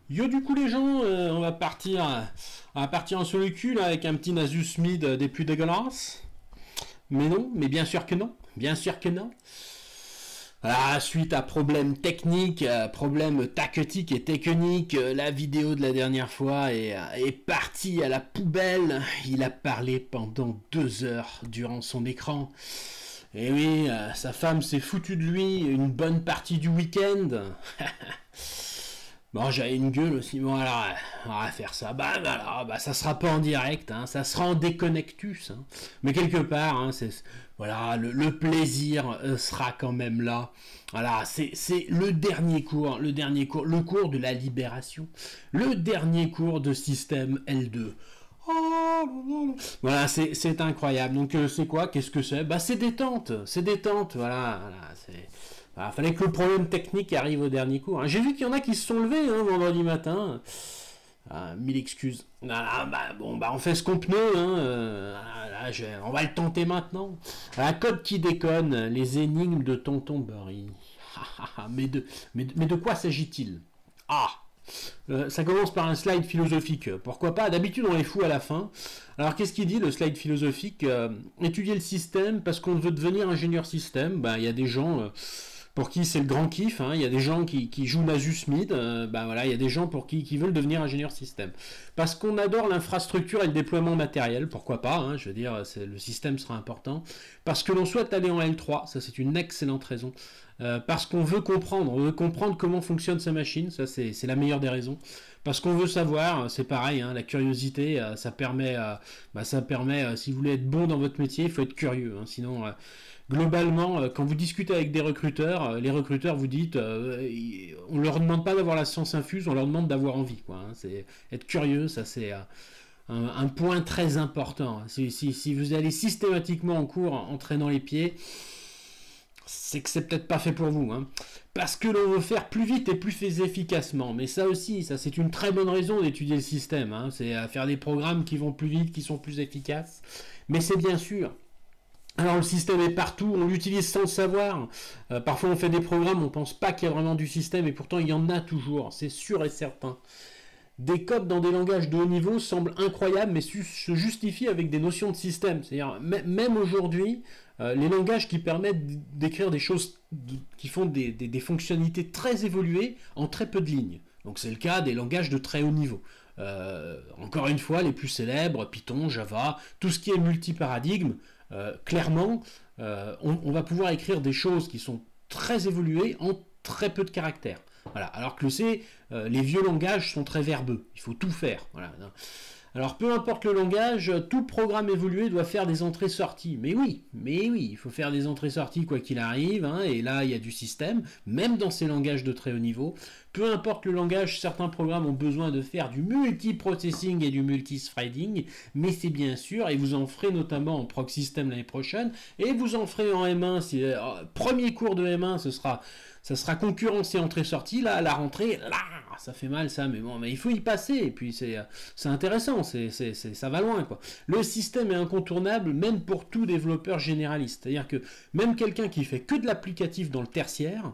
Yo, du coup les gens, on va partir sur le cul là, avec un petit Nasus Mid des plus dégueulasses. Mais non, mais bien sûr que non, bien sûr que non. Ah, suite à problème technique, problème tactique et technique, la vidéo de la dernière fois est partie à la poubelle. Il a parlé pendant 2 heures durant son écran. Et oui, sa femme s'est foutue de lui une bonne partie du week-end. Bon, j'avais une gueule aussi. Bon, alors, on va faire ça. Bah, ça sera pas en direct, hein, ça sera en déconnectus. Hein. Mais quelque part, hein, voilà, le plaisir sera quand même là. Voilà, c'est le cours de la libération, le dernier cours de système L2. Oh, voilà, c'est incroyable. Donc, c'est quoi? Qu'est-ce que c'est? Bah, c'est détente, c'est détente. Voilà, c'est. Voilà, fallait que le problème technique arrive au dernier cours. Hein. J'ai vu qu'il y en a qui se sont levés hein, vendredi matin. Mille excuses. On fait ce qu'on peut. Hein. On va le tenter maintenant. Un code qui déconne, les énigmes de Tonton Burry. Mais de quoi s'agit-il? Ça commence par un slide philosophique. Pourquoi pas? D'habitude, on les fout à la fin. Alors, qu'est-ce qu'il dit, le slide philosophique? Étudier le système parce qu'on veut devenir ingénieur système. Il y a des gens... pour qui c'est le grand kiff, hein. Il y a des gens qui jouent Nasus Mid, voilà, il y a des gens pour qui veulent devenir ingénieur système. Parce qu'on adore l'infrastructure et le déploiement matériel, pourquoi pas, hein, je veux dire, le système sera important. Parce que l'on souhaite aller en L3, ça c'est une excellente raison. Parce qu'on veut comprendre comment fonctionne sa machine, ça c'est la meilleure des raisons. Parce qu'on veut savoir, c'est pareil, hein, la curiosité, ça permet, si vous voulez être bon dans votre métier, il faut être curieux, hein, sinon... globalement, quand vous discutez avec des recruteurs, les recruteurs vous dites, on leur demande pas d'avoir la science infuse, on leur demande d'avoir envie, quoi. Hein. C'est être curieux, ça c'est un point très important. Si vous allez systématiquement en cours en traînant les pieds, c'est que c'est peut-être pas fait pour vous, hein. Parce que l'on veut faire plus vite et plus efficacement. Mais ça aussi, ça c'est une très bonne raison d'étudier le système, hein. C'est faire des programmes qui vont plus vite, qui sont plus efficaces. Mais c'est bien sûr. Alors le système est partout, on l'utilise sans le savoir. Parfois on fait des programmes, on pense pas qu'il y a vraiment du système et pourtant il y en a toujours, c'est sûr et certain. Des codes dans des langages de haut niveau semblent incroyables mais se justifient avec des notions de système. C'est-à-dire même aujourd'hui, les langages qui permettent d'écrire des choses qui font des fonctionnalités très évoluées en très peu de lignes. Donc c'est le cas des langages de très haut niveau. Encore une fois, les plus célèbres, Python, Java, tout ce qui est multiparadigme, clairement, on va pouvoir écrire des choses qui sont très évoluées en très peu de caractères. Voilà. Alors que les vieux langages sont très verbeux. Il faut tout faire. Voilà. Alors peu importe le langage, tout programme évolué doit faire des entrées-sorties. Mais oui, il faut faire des entrées-sorties quoi qu'il arrive, hein, et là il y a du système, même dans ces langages de très haut niveau. Peu importe le langage, certains programmes ont besoin de faire du multiprocessing et du multithreading, mais c'est bien sûr, et vous en ferez notamment en proc system l'année prochaine, et vous en ferez en M1, premier cours de M1, ça sera concurrence et entrée-sortie, là, à la rentrée, là, ça fait mal ça, mais bon, mais il faut y passer, et puis c'est intéressant, ça va loin, quoi. Le système est incontournable, même pour tout développeur généraliste, c'est-à-dire que même quelqu'un qui fait que de l'applicatif dans le tertiaire,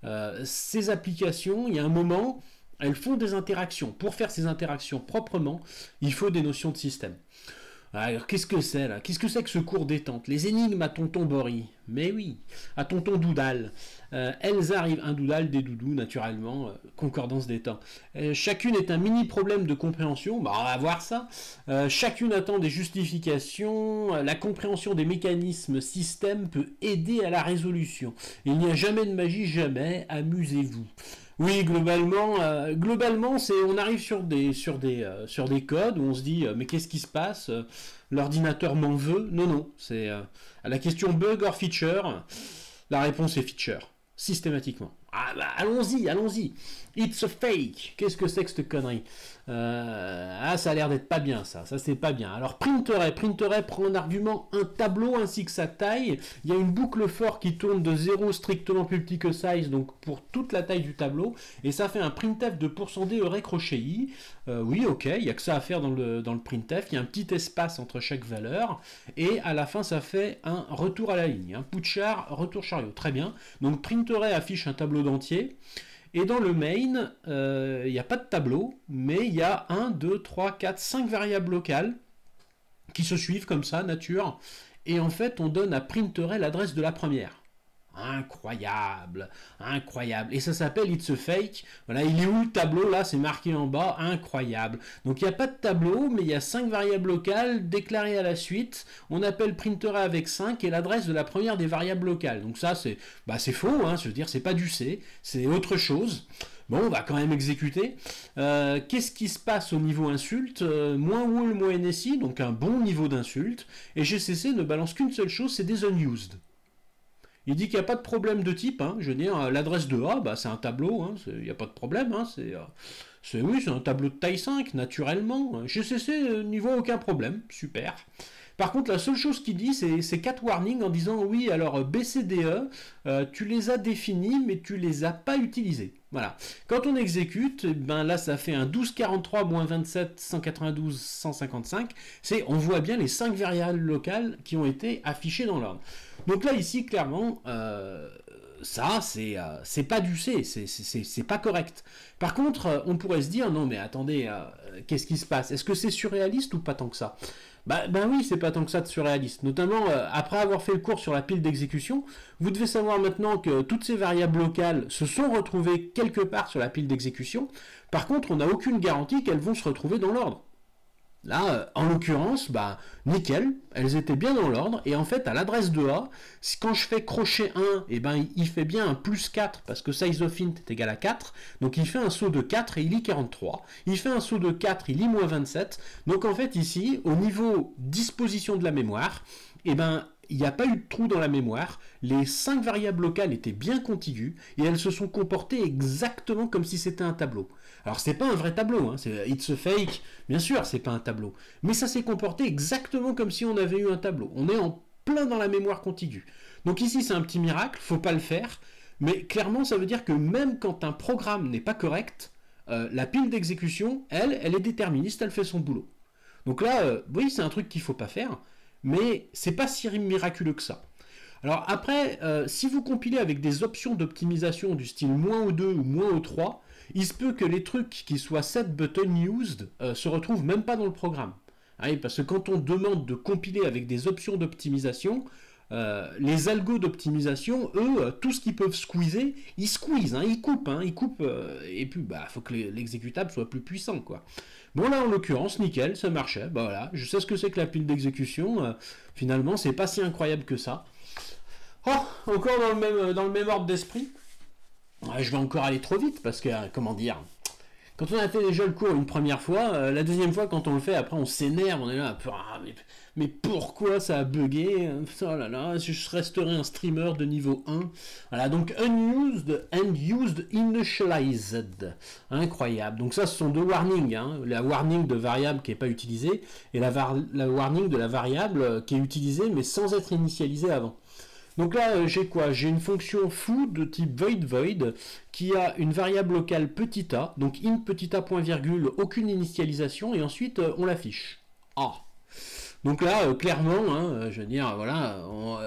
ces applications, il y a un moment, elles font des interactions. Pour faire ces interactions proprement, il faut des notions de système. Alors, qu'est-ce que c'est là? Qu'est-ce que c'est que ce cours détente? Les énigmes à tonton Bory. Mais oui, à tonton Doudal. Elles arrivent, un Doudal, des doudous, naturellement, concordance des temps. Chacune est un mini problème de compréhension, on va voir ça. Chacune attend des justifications, la compréhension des mécanismes système peut aider à la résolution. Il n'y a jamais de magie, jamais, amusez-vous. Oui, globalement, on arrive sur des codes où on se dit mais qu'est-ce qui se passe? L'ordinateur m'en veut? Non, c'est à la question bug or feature, la réponse est feature systématiquement. Allons-y. It's a fake. Qu'est-ce que c'est que cette connerie? Ça a l'air d'être pas bien, ça c'est pas bien. Alors Printeray prend en argument un tableau ainsi que sa taille. Il y a une boucle for qui tourne de 0 strictement plus petit que size, donc pour toute la taille du tableau, et ça fait un printf de %d aurait crochet i. Oui, ok, il y a que ça à faire dans le printf. Il y a un petit espace entre chaque valeur, et à la fin ça fait un retour à la ligne. Un putchar, retour chariot, très bien. Donc Printeray affiche un tableau d'entier. Et dans le main, il n'y a pas de tableau, mais il y a 1, 2, 3, 4, 5 variables locales qui se suivent comme ça, nature. Et en fait, on donne à printerel l'adresse de la première. Incroyable, incroyable. Et ça s'appelle It's a Fake. Voilà, il est où le tableau? Là, c'est marqué en bas. Incroyable. Donc, il n'y a pas de tableau, mais il y a 5 variables locales déclarées à la suite. On appelle printerel avec 5 et l'adresse de la première des variables locales. Donc, ça, c'est faux. Hein, je veux dire, c'est pas du C, c'est autre chose. Bon, on va quand même exécuter. Qu'est-ce qui se passe au niveau insulte? Moins wool, moins NSI, donc un bon niveau d'insulte. Et GCC ne balance qu'une seule chose, c'est des unused. Il dit qu'il n'y a pas de problème de type, hein. Je veux dire, l'adresse de A, c'est un tableau, hein. Il n'y a pas de problème, hein. C'est un tableau de taille 5, naturellement. GCC n'y voit aucun problème, super. Par contre, la seule chose qu'il dit, c'est 4 warnings en disant oui, alors BCDE, tu les as définis, mais tu les as pas utilisés. Voilà. Quand on exécute, ben là, ça fait un 1243 moins 27 192 155. On voit bien les 5 variables locales qui ont été affichées dans l'ordre. Donc là, ici, clairement, ça, c'est pas du C, c'est pas correct. Par contre, on pourrait se dire, non mais attendez, qu'est-ce qui se passe? Est-ce que c'est surréaliste ou pas tant que ça? Ben oui, c'est pas tant que ça de surréaliste. Notamment, après avoir fait le cours sur la pile d'exécution, vous devez savoir maintenant que toutes ces variables locales se sont retrouvées quelque part sur la pile d'exécution. Par contre, on n'a aucune garantie qu'elles vont se retrouver dans l'ordre. Là, en l'occurrence, nickel, elles étaient bien dans l'ordre, et en fait, à l'adresse de A, quand je fais crochet 1, il fait bien un plus 4, parce que size of int est égal à 4, donc il fait un saut de 4 et il lit 43, il fait un saut de 4, il lit moins 27, donc en fait ici, au niveau disposition de la mémoire, il n'y a pas eu de trou dans la mémoire, les 5 variables locales étaient bien contiguës, et elles se sont comportées exactement comme si c'était un tableau. Alors c'est pas un vrai tableau, hein, c'est It's a Fake, bien sûr c'est pas un tableau, mais ça s'est comporté exactement comme si on avait eu un tableau. On est en plein dans la mémoire contiguë. Donc ici c'est un petit miracle, faut pas le faire, mais clairement ça veut dire que même quand un programme n'est pas correct, la pile d'exécution, elle est déterministe, elle fait son boulot. Donc là, oui c'est un truc qu'il faut pas faire, mais c'est pas si miraculeux que ça. Alors après, si vous compilez avec des options d'optimisation du style -2 ou -3, il se peut que les trucs qui soient set button used se retrouvent même pas dans le programme. Oui, parce que quand on demande de compiler avec des options d'optimisation, les algos d'optimisation, eux, tout ce qu'ils peuvent squeezer, ils squeezent, hein, ils coupent, et puis faut que l'exécutable soit plus puissant, quoi. Bon là en l'occurrence, nickel, ça marchait, voilà, je sais ce que c'est que la pile d'exécution, finalement c'est pas si incroyable que ça. Oh, encore dans le même ordre d'esprit. Je vais encore aller trop vite parce que, comment dire, quand on a fait déjà le cours une première fois, la deuxième fois quand on le fait, après on s'énerve, on est là, mais pourquoi ça a bugué? Oh là là, je resterai un streamer de niveau 1. Voilà, donc unused and used initialized. Incroyable. Donc ça, ce sont deux warnings, hein. La warning de variable qui n'est pas utilisée et la warning de la variable qui est utilisée mais sans être initialisée avant. Donc là, j'ai quoi? J'ai une fonction foo de type void qui a une variable locale petit a, donc int petit a point virgule, aucune initialisation, et ensuite on l'affiche. Ah. Donc là, clairement, hein, je veux dire, voilà,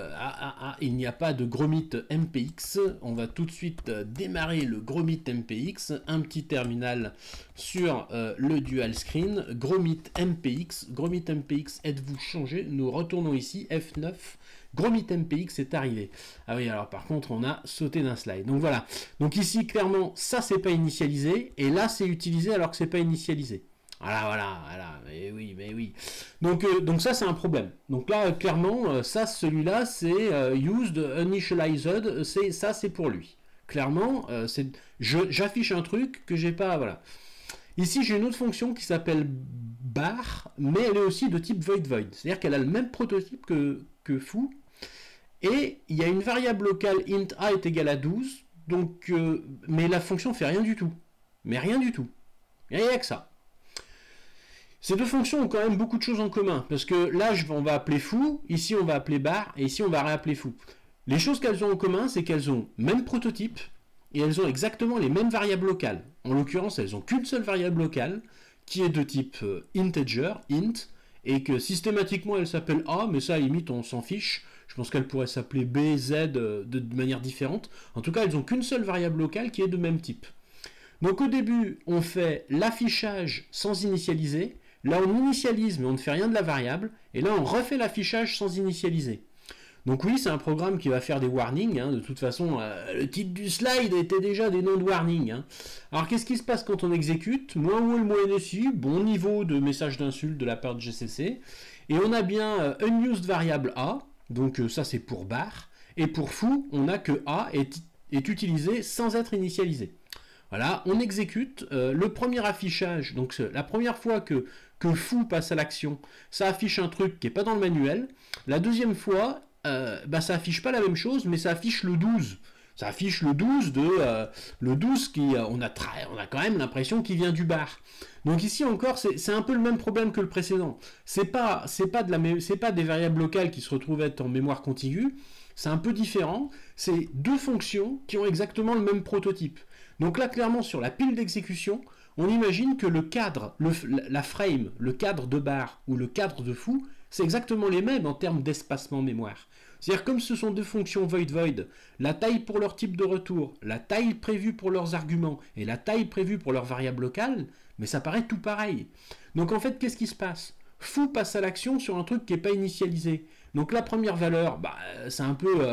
il n'y a pas de gromit MPX. On va tout de suite démarrer le gromit MPX, un petit terminal sur le dual screen, gromit MPX, êtes-vous changé? Nous retournons ici, F9. Gromit MPX est arrivé. Ah oui, alors par contre, on a sauté d'un slide. Donc voilà. Donc ici, clairement, ça, c'est pas initialisé. Et là, c'est utilisé alors que c'est pas initialisé. Voilà. Mais oui. Donc ça, c'est un problème. Donc là, clairement, celui-là, c'est used, initialized. Ça, c'est pour lui. Clairement, j'affiche un truc que j'ai pas... Voilà. Ici, j'ai une autre fonction qui s'appelle bar, mais elle est aussi de type void. C'est-à-dire qu'elle a le même prototype que foo. Et il y a une variable locale int a est égal à 12, donc, mais la fonction fait rien du tout. Mais rien du tout. Il n'y a que ça. Ces deux fonctions ont quand même beaucoup de choses en commun, parce que là, on va appeler foo, ici on va appeler bar, et ici on va réappeler foo. Les choses qu'elles ont en commun, c'est qu'elles ont le même prototype, et elles ont exactement les mêmes variables locales. En l'occurrence, elles n'ont qu'une seule variable locale, qui est de type integer, int, et que systématiquement elle s'appelle A, mais ça à la limite on s'en fiche. Je pense qu'elle pourrait s'appeler B, Z de manière différente. En tout cas, elles n'ont qu'une seule variable locale qui est de même type. Donc au début, on fait l'affichage sans initialiser. Là, on initialise, mais on ne fait rien de la variable. Et là, on refait l'affichage sans initialiser. Donc oui, c'est un programme qui va faire des warnings. Hein. De toute façon, le titre du slide était déjà des noms de warnings. Hein. Alors qu'est-ce qui se passe quand on exécute? Moins WOL, moins NSI, bon niveau de message d'insulte de la part de GCC. Et on a bien unused variable A. Donc ça c'est pour bar. Et pour foo, on a que A est utilisé sans être initialisé. Voilà, on exécute le premier affichage. Donc la première fois que foo passe à l'action, ça affiche un truc qui n'est pas dans le manuel. La deuxième fois, ça affiche pas la même chose, mais ça affiche le 12. Ça affiche le 12 le 12 qui on a quand même l'impression qu'il vient du bar. Donc ici encore c'est un peu le même problème que le précédent. C'est pas des variables locales qui se retrouvent être en mémoire contiguë. C'est un peu différent. C'est deux fonctions qui ont exactement le même prototype. Donc là clairement sur la pile d'exécution, on imagine que le cadre, la frame, le cadre de bar ou le cadre de foo, c'est exactement les mêmes en termes d'espacement mémoire. C'est-à-dire comme ce sont deux fonctions void, la taille pour leur type de retour, la taille prévue pour leurs arguments et la taille prévue pour leur variable locale, mais ça paraît tout pareil. Donc en fait, qu'est-ce qui se passe? Foo passe à l'action sur un truc qui n'est pas initialisé. Donc la première valeur, c'est un peu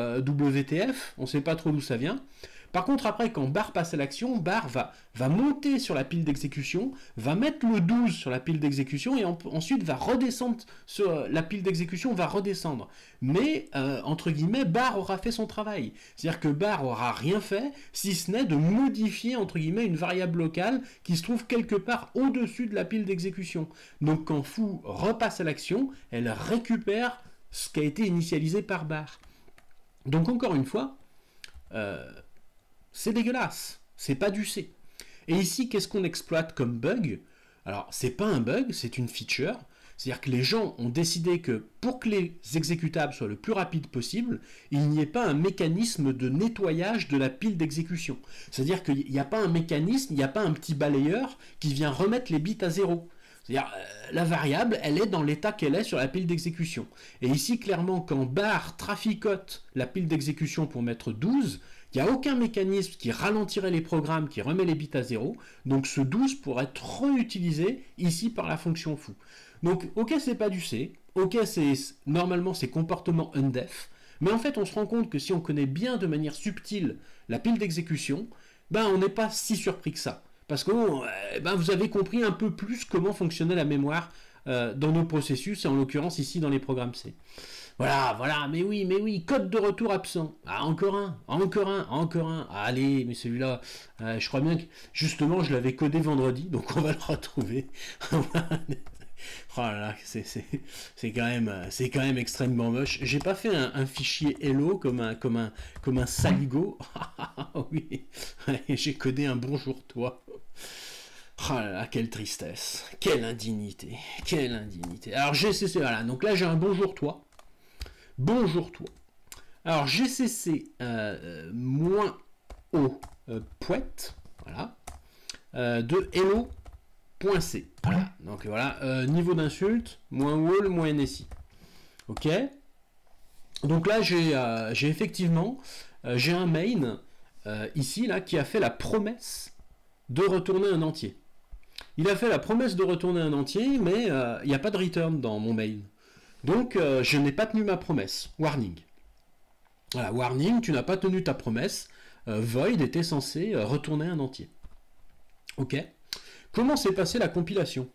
WTF, on ne sait pas trop d'où ça vient. Par contre, après, quand bar passe à l'action, bar va monter sur la pile d'exécution, va mettre le 12 sur la pile d'exécution et ensuite va redescendre sur la pile d'exécution, va redescendre. Mais, entre guillemets, bar aura fait son travail. C'est-à-dire que bar aura rien fait, si ce n'est de modifier, entre guillemets, une variable locale qui se trouve quelque part au-dessus de la pile d'exécution. Donc quand foo repasse à l'action, elle récupère ce qui a été initialisé par bar. Donc encore une fois, c'est dégueulasse, c'est pas du C. Et ici, qu'est-ce qu'on exploite comme bug? Alors, c'est pas un bug, c'est une feature. C'est-à-dire que les gens ont décidé que pour que les exécutables soient le plus rapides possible, il n'y ait pas un mécanisme de nettoyage de la pile d'exécution. C'est-à-dire qu'il n'y a pas un mécanisme, il n'y a pas un petit balayeur qui vient remettre les bits à zéro. C'est-à-dire, la variable, elle est dans l'état qu'elle est sur la pile d'exécution. Et ici, clairement, quand bar traficote la pile d'exécution pour mettre 12, il n'y a aucun mécanisme qui ralentirait les programmes, qui remet les bits à zéro. Donc ce 12 pourrait être réutilisé ici par la fonction foo. Donc, ok, c'est pas du C. Ok, normalement, c'est comportement undef. Mais en fait, on se rend compte que si on connaît bien de manière subtile la pile d'exécution, on n'est pas si surpris que ça. Parce que vous avez compris un peu plus comment fonctionnait la mémoire dans nos processus, et en l'occurrence ici dans les programmes C. Voilà, mais oui, code de retour absent. Ah, encore un. Ah, allez, mais celui-là, je crois bien que, justement, je l'avais codé vendredi, donc on va le retrouver. Oh là là, c'est quand même extrêmement moche. J'ai pas fait un fichier hello comme un saligo. Oui, j'ai codé un bonjour toi. Oh là là, quelle tristesse, quelle indignité. Alors GCC, voilà, donc là j'ai un bonjour toi. Alors GCC moins O poète, voilà, de hello.c. Voilà, donc voilà, niveau d'insulte, moins wall, moins NSI. Ok. Donc là j'ai effectivement j'ai un main ici là qui a fait la promesse de retourner un entier. Il a fait la promesse de retourner un entier, mais il n'y a pas de return dans mon main. Donc, je n'ai pas tenu ma promesse. Warning. Voilà, warning, tu n'as pas tenu ta promesse. Void était censé retourner un entier. Ok. Comment s'est passée la compilation?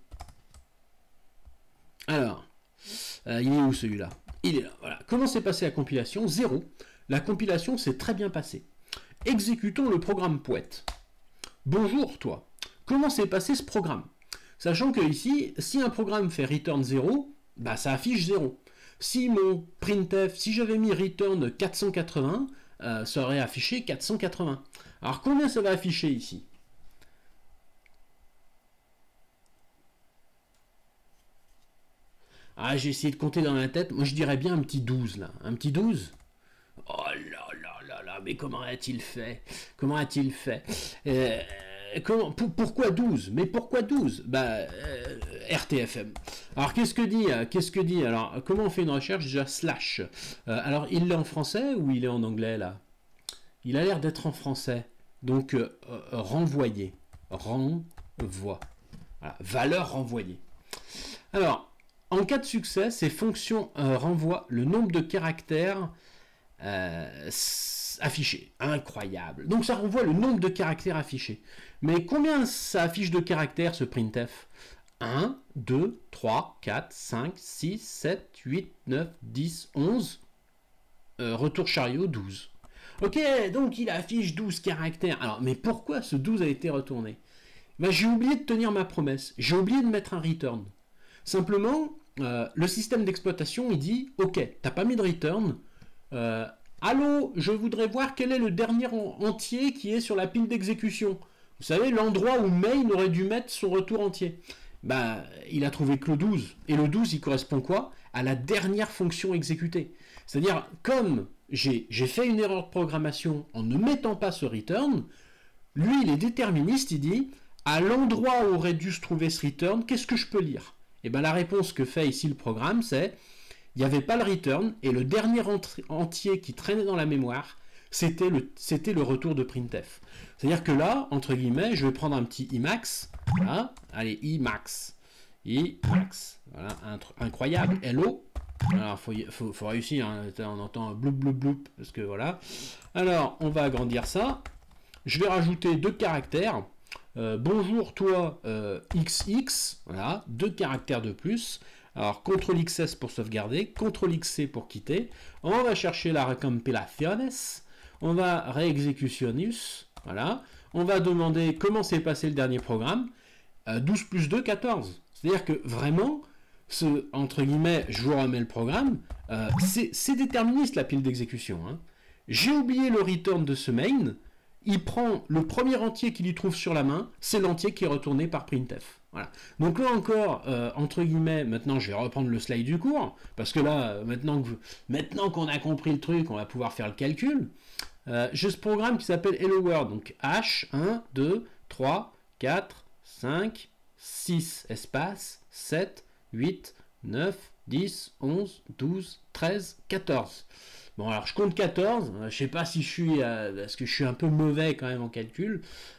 Alors, il est où celui-là? Il est là, voilà. Comment s'est passée la compilation? 0. La compilation s'est très bien passée. Exécutons le programme poète. Bonjour, toi. Comment s'est passé ce programme? Sachant que ici, si un programme fait return 0, ça affiche 0. Si mon printf, si j'avais mis return 480, ça aurait affiché 480. Alors combien ça va afficher ici? Ah, j'ai essayé de compter dans ma tête. Moi, je dirais bien un petit 12, là. Un petit 12? Oh là là là là, mais comment a-t-il fait? pourquoi 12? Mais pourquoi 12? RTFM. Alors qu'est-ce que dit? Alors comment on fait une recherche? Déjà slash. Alors il est en français ou il est en anglais là? Il a l'air d'être en français. Donc renvoyer. Renvoi. Voilà. Valeur renvoyée. Alors, en cas de succès, ces fonctions renvoient le nombre de caractères affichés. Incroyable. Donc ça renvoie le nombre de caractères affichés. Mais combien ça affiche de caractères ce printf? 1, 2, 3, 4, 5, 6, 7, 8, 9, 10, 11. Retour chariot, 12. Ok, donc il affiche 12 caractères. Alors, mais pourquoi ce 12 a été retourné? J'ai oublié de tenir ma promesse. J'ai oublié de mettre un return. Simplement, le système d'exploitation, il dit, ok, t'as pas mis de return. Allô, je voudrais voir quel est le dernier entier qui est sur la pile d'exécution. Vous savez, l'endroit où main aurait dû mettre son retour entier. Il a trouvé que le 12. Et le 12, il correspond quoi? À la dernière fonction exécutée. C'est-à-dire, comme j'ai fait une erreur de programmation en ne mettant pas ce return, lui, il est déterministe, il dit, à l'endroit où aurait dû se trouver ce return, qu'est-ce que je peux lire? Et la réponse que fait ici le programme, c'est, il n'y avait pas le return, et le dernier entier qui traînait dans la mémoire, c'était le retour de printf. C'est-à-dire que là, entre guillemets, je vais prendre un petit Emacs, voilà, allez, Emacs, voilà, incroyable, hello. Alors, faut réussir, hein. On entend un bloup bloup bloup, parce que voilà. Alors, on va agrandir ça. Je vais rajouter 2 caractères. Bonjour toi, XX, voilà, 2 caractères de plus. Alors, CTRL XS pour sauvegarder, CTRL XC pour quitter. On va chercher la recompilaciones. On va réexecutionus, voilà. On va demander comment s'est passé le dernier programme. 12 plus 2, 14. C'est-à-dire que vraiment, entre guillemets, je vous remets le programme, c'est déterministe la pile d'exécution. Hein. J'ai oublié le return de ce main, il prend le premier entier qu'il y trouve sur la main, c'est l'entier qui est retourné par printf. Voilà. Donc là encore, entre guillemets, maintenant je vais reprendre le slide du cours, parce que là, maintenant qu'on a compris le truc, on va pouvoir faire le calcul. J'ai ce programme qui s'appelle Hello World, donc H, 1, 2, 3, 4, 5, 6, espace, 7, 8, 9, 10, 11, 12, 13, 14. Bon, alors je compte 14, je sais pas si je suis, parce que je suis un peu mauvais quand même en calcul.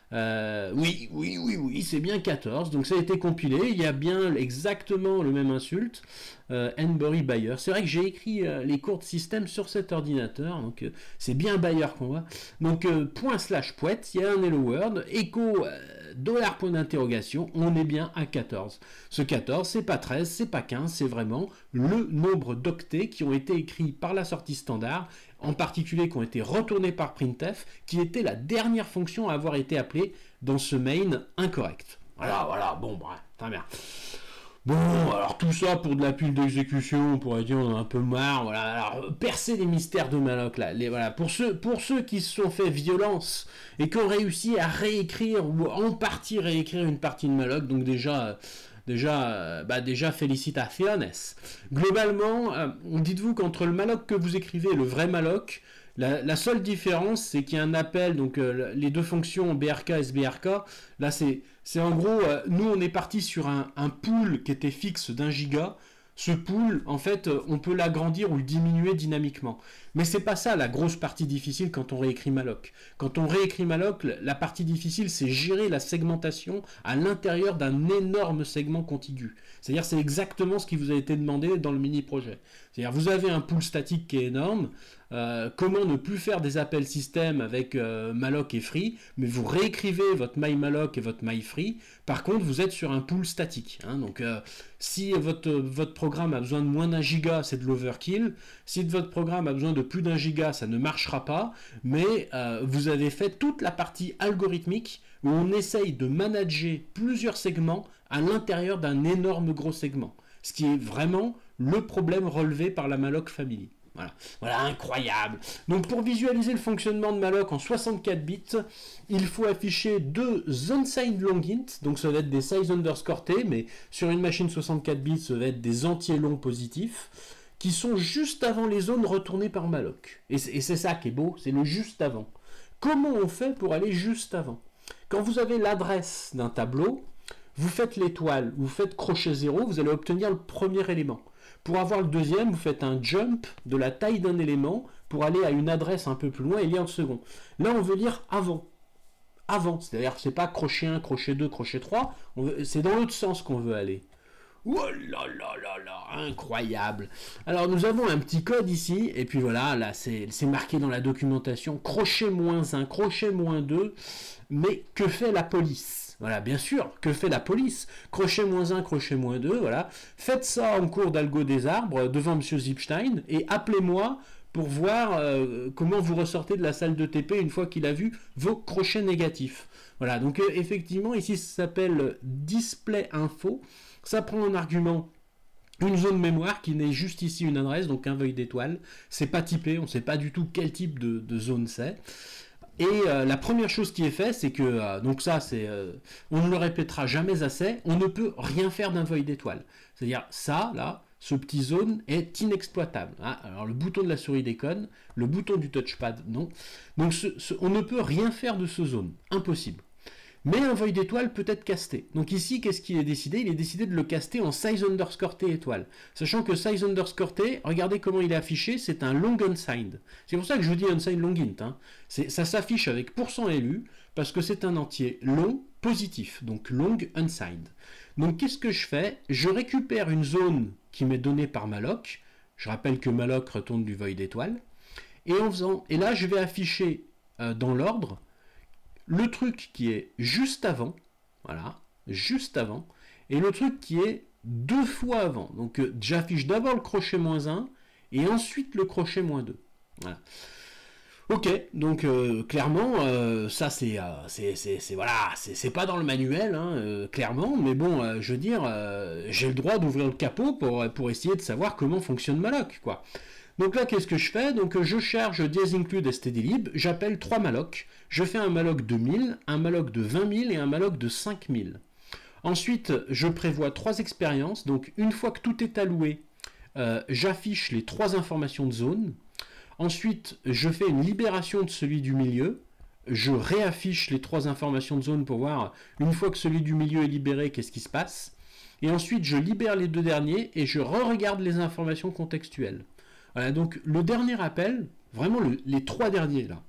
Oui, c'est bien 14, donc ça a été compilé, il y a bien exactement le même insulte, Henbury Bayer. C'est vrai que j'ai écrit les cours de système sur cet ordinateur, donc c'est bien Bayer qu'on voit. Donc /poet, il y a un hello world, echo $ point d'interrogation, on est bien à 14. Ce 14, c'est pas 13, c'est pas 15, c'est vraiment le nombre d'octets qui ont été écrits par la sortie standard, en particulier qui ont été retournés par printf, qui était la dernière fonction à avoir été appelée dans ce main incorrect. Voilà, bon, bref, très bien. Bon, alors tout ça pour de la pile d'exécution, on pourrait dire on en a un peu marre, voilà, alors percer les mystères de malloc là, voilà, pour ceux qui se sont fait violence et qui ont réussi à réécrire ou en partie réécrire une partie de malloc, donc déjà félicitaciones. Globalement, dites-vous qu'entre le malloc que vous écrivez et le vrai malloc, la seule différence, c'est qu'il y a un appel, donc les deux fonctions BRK et SBRK, là c'est en gros, nous on est parti sur un pool qui était fixe d'1 giga. Ce pool, en fait, on peut l'agrandir ou le diminuer dynamiquement. Mais c'est pas ça la grosse partie difficile quand on réécrit malloc. Quand on réécrit malloc, la partie difficile, c'est gérer la segmentation à l'intérieur d'un énorme segment contigu. C'est-à-dire, c'est exactement ce qui vous a été demandé dans le mini-projet. C'est-à-dire, vous avez un pool statique qui est énorme. Comment ne plus faire des appels système avec malloc et free, mais vous réécrivez votre mymalloc et votre myfree. Par contre, vous êtes sur un pool statique. Hein, donc, si votre programme a besoin de moins d'1 giga, c'est de l'overkill. Si votre programme a besoin de plus d'1 giga, ça ne marchera pas. Mais vous avez fait toute la partie algorithmique où on essaye de manager plusieurs segments à l'intérieur d'un énorme gros segment. Ce qui est vraiment le problème relevé par la malloc family. Voilà, incroyable. Donc pour visualiser le fonctionnement de malloc en 64 bits, il faut afficher 2 unsigned long int, donc ça va être des size underscore t, mais sur une machine 64 bits, ça va être des entiers longs positifs, qui sont juste avant les zones retournées par malloc. Et c'est ça qui est beau, c'est le juste avant. Comment on fait pour aller juste avant ? Quand vous avez l'adresse d'un tableau, vous faites l'étoile, vous faites crochet 0, vous allez obtenir le premier élément. Pour avoir le deuxième, vous faites un jump de la taille d'un élément pour aller à une adresse un peu plus loin et lire le second. Là, on veut lire avant. Avant, c'est-à-dire que c'est pas crochet 1, crochet 2, crochet 3, c'est dans l'autre sens qu'on veut aller. Oh là là là là, incroyable. Alors nous avons un petit code ici, et puis voilà, là c'est marqué dans la documentation, crochet -1, crochet -2, mais que fait la police? Voilà, bien sûr, que fait la police? Crochet -1, crochet -2, voilà. Faites ça en cours d'algo des arbres devant Monsieur Zipstein, et appelez-moi pour voir comment vous ressortez de la salle de TP une fois qu'il a vu vos crochets négatifs. Voilà, donc effectivement, ici ça s'appelle display info. Ça prend en argument une zone mémoire qui n'est juste ici une adresse, donc un veuil d'étoile. C'est pas typé, on ne sait pas du tout quel type de zone c'est. Et la première chose qui est faite, c'est que, donc ça, on ne le répétera jamais assez, on ne peut rien faire d'un veuil d'étoile. C'est-à-dire, ça, là, ce petit zone est inexploitable. Hein. Alors, le bouton de la souris déconne, le bouton du touchpad, non. Donc, on ne peut rien faire de ce zone. Impossible. Mais un veuil d'étoile peut être casté. Donc ici, qu'est-ce qui est décidé? Il est décidé de le caster en size underscore t étoile. Sachant que size underscore t, regardez comment il est affiché, c'est un long unsigned. C'est pour ça que je vous dis unsigned long int. Hein. Ça s'affiche avec %LU, parce que c'est un entier long positif, donc long unsigned. Donc qu'est-ce que je fais? Je récupère une zone qui m'est donnée par malloc. Je rappelle que malloc retourne du veuil d'étoile. Et là, je vais afficher dans l'ordre le truc qui est juste avant, voilà, juste avant, et le truc qui est 2 fois avant. Donc j'affiche d'abord le crochet -1 et ensuite le crochet -2. Voilà. Ok, donc clairement, ça c'est voilà, c'est pas dans le manuel, hein, clairement, mais bon, je veux dire, j'ai le droit d'ouvrir le capot pour essayer de savoir comment fonctionne malloc, quoi. Donc là, qu'est-ce que je fais? Donc je charge diasinclude stdlib, j'appelle 3 malloc, je fais un malloc de 1000, un malloc de 20 000 et un malloc de 5000. Ensuite, je prévois 3 expériences, donc une fois que tout est alloué, j'affiche les 3 informations de zone. Ensuite, je fais une libération de celui du milieu, je réaffiche les 3 informations de zone pour voir, une fois que celui du milieu est libéré, qu'est-ce qui se passe. Et ensuite, je libère les 2 derniers et je re-regarde les informations contextuelles. Voilà, donc le dernier appel, vraiment les 3 derniers là,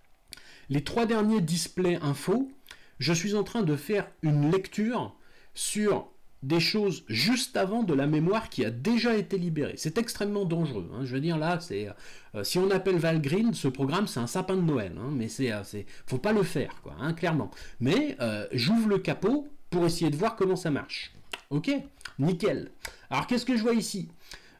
les 3 derniers display info, je suis en train de faire une lecture sur des choses juste avant de la mémoire qui a déjà été libérée. C'est extrêmement dangereux. Hein. Je veux dire là, si on appelle Valgrind, ce programme c'est un sapin de Noël, hein, mais faut pas le faire, quoi, hein, clairement. Mais j'ouvre le capot pour essayer de voir comment ça marche. Ok, nickel. Alors qu'est-ce que je vois ici?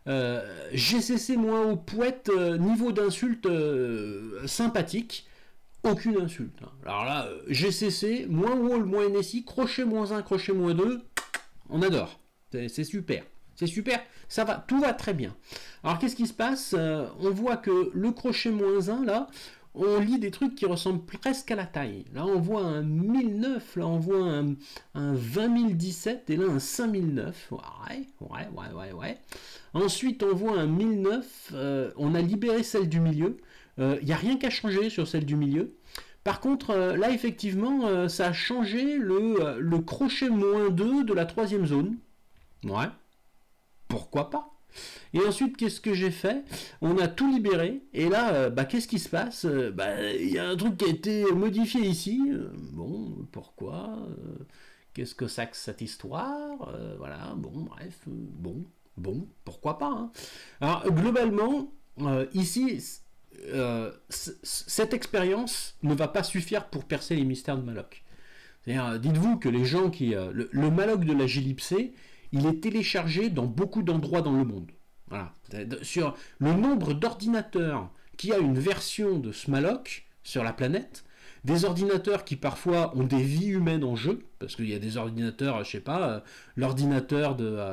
GCC moins au poète, niveau d'insulte sympathique, aucune insulte. Hein. Alors là, GCC, moins wall, moins NSI, crochet -1, crochet -2, on adore. C'est super. C'est super, ça va, tout va très bien. Alors qu'est-ce qui se passe? On voit que le crochet -1, là, on lit des trucs qui ressemblent presque à la taille. Là, on voit un 1009, là, on voit un 20017, et là, un 5009. Ouais. Ensuite, on voit un 1009, on a libéré celle du milieu. Il n'y a rien qu'à changer sur celle du milieu. Par contre, là, effectivement, ça a changé le crochet -2 de la 3e zone. Ouais, pourquoi pas? Et ensuite, qu'est-ce que j'ai fait? On a tout libéré, et là, qu'est-ce qui se passe? Il y a un truc qui a été modifié ici. Bon, pourquoi? Qu'est-ce que c'est que cette histoire? Voilà, bon, bref, bon, pourquoi pas, hein. Alors, globalement, ici, cette expérience ne va pas suffire pour percer les mystères de malloc. C'est-à-dire, dites-vous que les gens qui... le malloc de la glibc, il est téléchargé dans beaucoup d'endroits dans le monde. Voilà. Sur le nombre d'ordinateurs qui a une version de ce malloc sur la planète, des ordinateurs qui parfois ont des vies humaines en jeu, parce qu'il y a des ordinateurs, je sais pas, l'ordinateur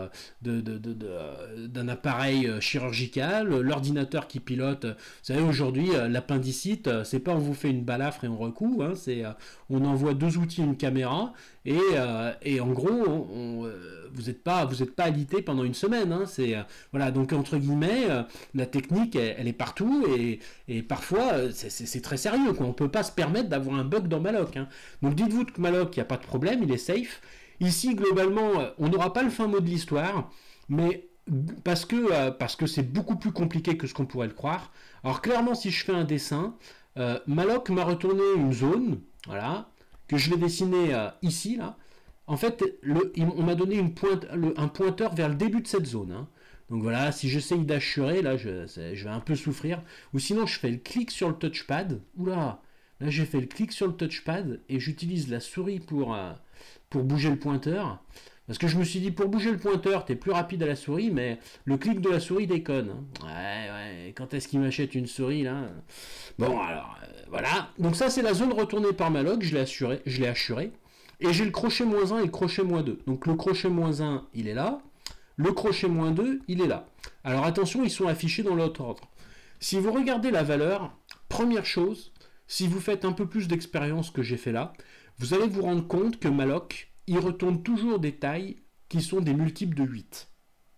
d'un appareil chirurgical, l'ordinateur qui pilote, vous savez aujourd'hui l'appendicite, c'est pas on vous fait une balafre et on recoue, hein, c'est on envoie 2 outils et une caméra, et en gros vous êtes pas alité pendant une semaine. Hein, voilà, donc entre guillemets, la technique, elle est partout et parfois c'est très sérieux. Quoi. On peut pas se permettre d'avoir un bug dans Malloc. Hein. Donc dites-vous que Malloc, il n'y a pas de problème, il est safe. Ici, globalement, on n'aura pas le fin mot de l'histoire, mais parce que c'est beaucoup plus compliqué que ce qu'on pourrait le croire. Alors clairement, si je fais un dessin, Malloc m'a retourné une zone, voilà, que je vais dessiner ici, là. En fait, on m'a donné un pointeur vers le début de cette zone. Hein. Donc voilà, si j'essaye d'assurer, là, je vais un peu souffrir. Ou sinon, je fais le clic sur le touchpad. Oula, là, j'ai fait le clic sur le touchpad et j'utilise la souris pour bouger le pointeur. Parce que je me suis dit, pour bouger le pointeur, t'es plus rapide à la souris, mais le clic de la souris déconne. Hein. Ouais, quand est-ce qu'il m'achète une souris, là? Bon, alors, voilà. Donc ça, c'est la zone retournée par Malloc, je l'ai assuré. Et j'ai le crochet -1 et le crochet -2. Donc le crochet -1, il est là. Le crochet -2, il est là. Alors attention, ils sont affichés dans l'autre ordre. Si vous regardez la valeur, première chose, si vous faites un peu plus d'expérience que j'ai fait là, vous allez vous rendre compte que Malloc, il retourne toujours des tailles qui sont des multiples de 8.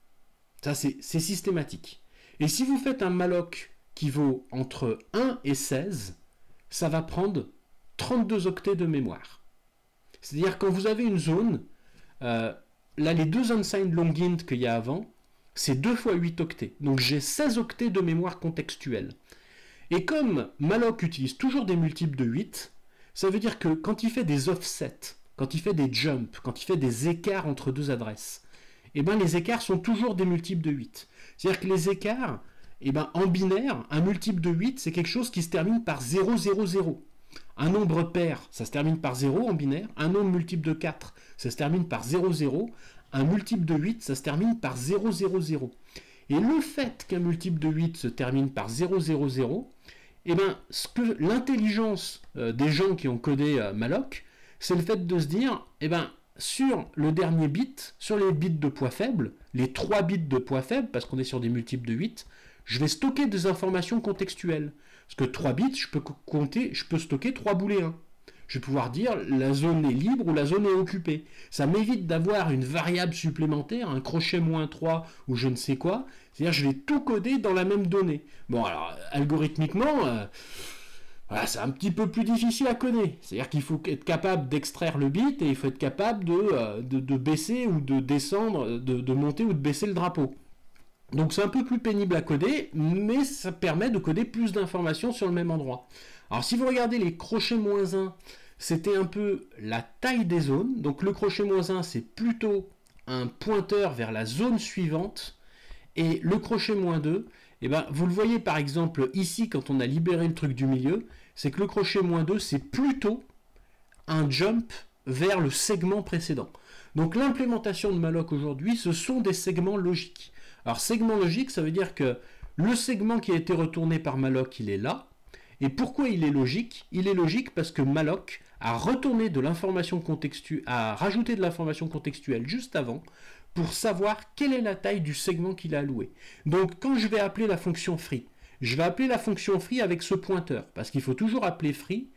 Ça, c'est systématique. Et si vous faites un Malloc qui vaut entre 1 et 16, ça va prendre 32 octets de mémoire. C'est-à-dire quand vous avez une zone, là les deux unsigned long int qu'il y a avant, c'est 2 fois 8 octets. Donc j'ai 16 octets de mémoire contextuelle. Et comme Malloc utilise toujours des multiples de 8, ça veut dire que quand il fait des offsets, quand il fait des jumps, quand il fait des écarts entre deux adresses, eh ben les écarts sont toujours des multiples de 8. C'est-à-dire que les écarts, eh ben en binaire, un multiple de 8, c'est quelque chose qui se termine par 0, 0, 0. Un nombre pair, ça se termine par 0 en binaire. Un nombre multiple de 4, ça se termine par 0, 0. Un multiple de 8, ça se termine par 0, 0, 0. Et le fait qu'un multiple de 8 se termine par 0, 0, 0, eh ben, l'intelligence des gens qui ont codé Malloc, c'est le fait de se dire, eh ben, sur le dernier bit, sur les bits de poids faible, les 3 bits de poids faible, parce qu'on est sur des multiples de 8, je vais stocker des informations contextuelles. Parce que 3 bits, je peux stocker 3 booléens. Je vais pouvoir dire la zone est libre ou la zone est occupée. Ça m'évite d'avoir une variable supplémentaire, un crochet -3 ou je ne sais quoi. C'est-à-dire je vais tout coder dans la même donnée. Bon, alors, algorithmiquement, voilà, c'est un petit peu plus difficile à coder. C'est-à-dire qu'il faut être capable d'extraire le bit et il faut être capable de baisser ou de descendre, de monter ou de baisser le drapeau. Donc c'est un peu plus pénible à coder, mais ça permet de coder plus d'informations sur le même endroit. Alors si vous regardez les crochets -1, c'était un peu la taille des zones. Donc le crochet -1, c'est plutôt un pointeur vers la zone suivante. Et le crochet -2, eh ben, vous le voyez par exemple ici quand on a libéré le truc du milieu, c'est que le crochet -2, c'est plutôt un jump vers le segment précédent. Donc l'implémentation de Malloc aujourd'hui, ce sont des segments logiques. Alors segment logique, ça veut dire que le segment qui a été retourné par Malloc, il est là. Et pourquoi il est logique? Il est logique parce que Malloc a retourné de l'information contextuelle, a rajouté de l'information contextuelle juste avant pour savoir quelle est la taille du segment qu'il a alloué. Donc quand je vais appeler la fonction free, je vais appeler la fonction free avec ce pointeur, parce qu'il faut toujours appeler free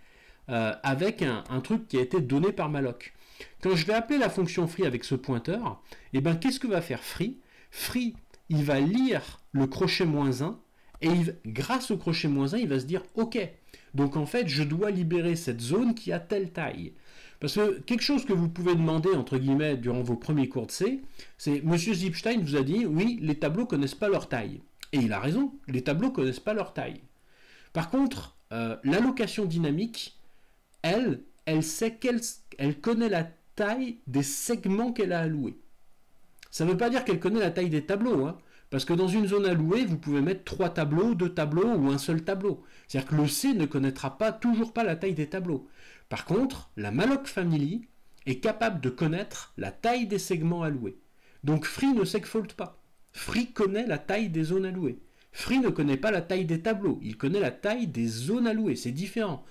avec un truc qui a été donné par Malloc. Quand je vais appeler la fonction free avec ce pointeur, eh ben, qu'est-ce que va faire free? Free, il va lire le crochet -1 et grâce au crochet -1, il va se dire ok, donc en fait je dois libérer cette zone qui a telle taille. Parce que quelque chose que vous pouvez demander entre guillemets durant vos premiers cours de C, c'est Monsieur Zipstein vous a dit oui, les tableaux connaissent pas leur taille. Et il a raison, les tableaux connaissent pas leur taille. Par contre, l'allocation dynamique, elle sait elle connaît la taille des segments qu'elle a alloués. Ça ne veut pas dire qu'elle connaît la taille des tableaux, hein, parce que dans une zone allouée, vous pouvez mettre 3 tableaux, 2 tableaux ou un seul tableau. C'est-à-dire que le C ne connaîtra toujours pas la taille des tableaux. Par contre, la Malloc Family est capable de connaître la taille des segments alloués. Donc Free ne segfault pas. Free connaît la taille des zones allouées. Free ne connaît pas la taille des tableaux, il connaît la taille des zones allouées, c'est différent.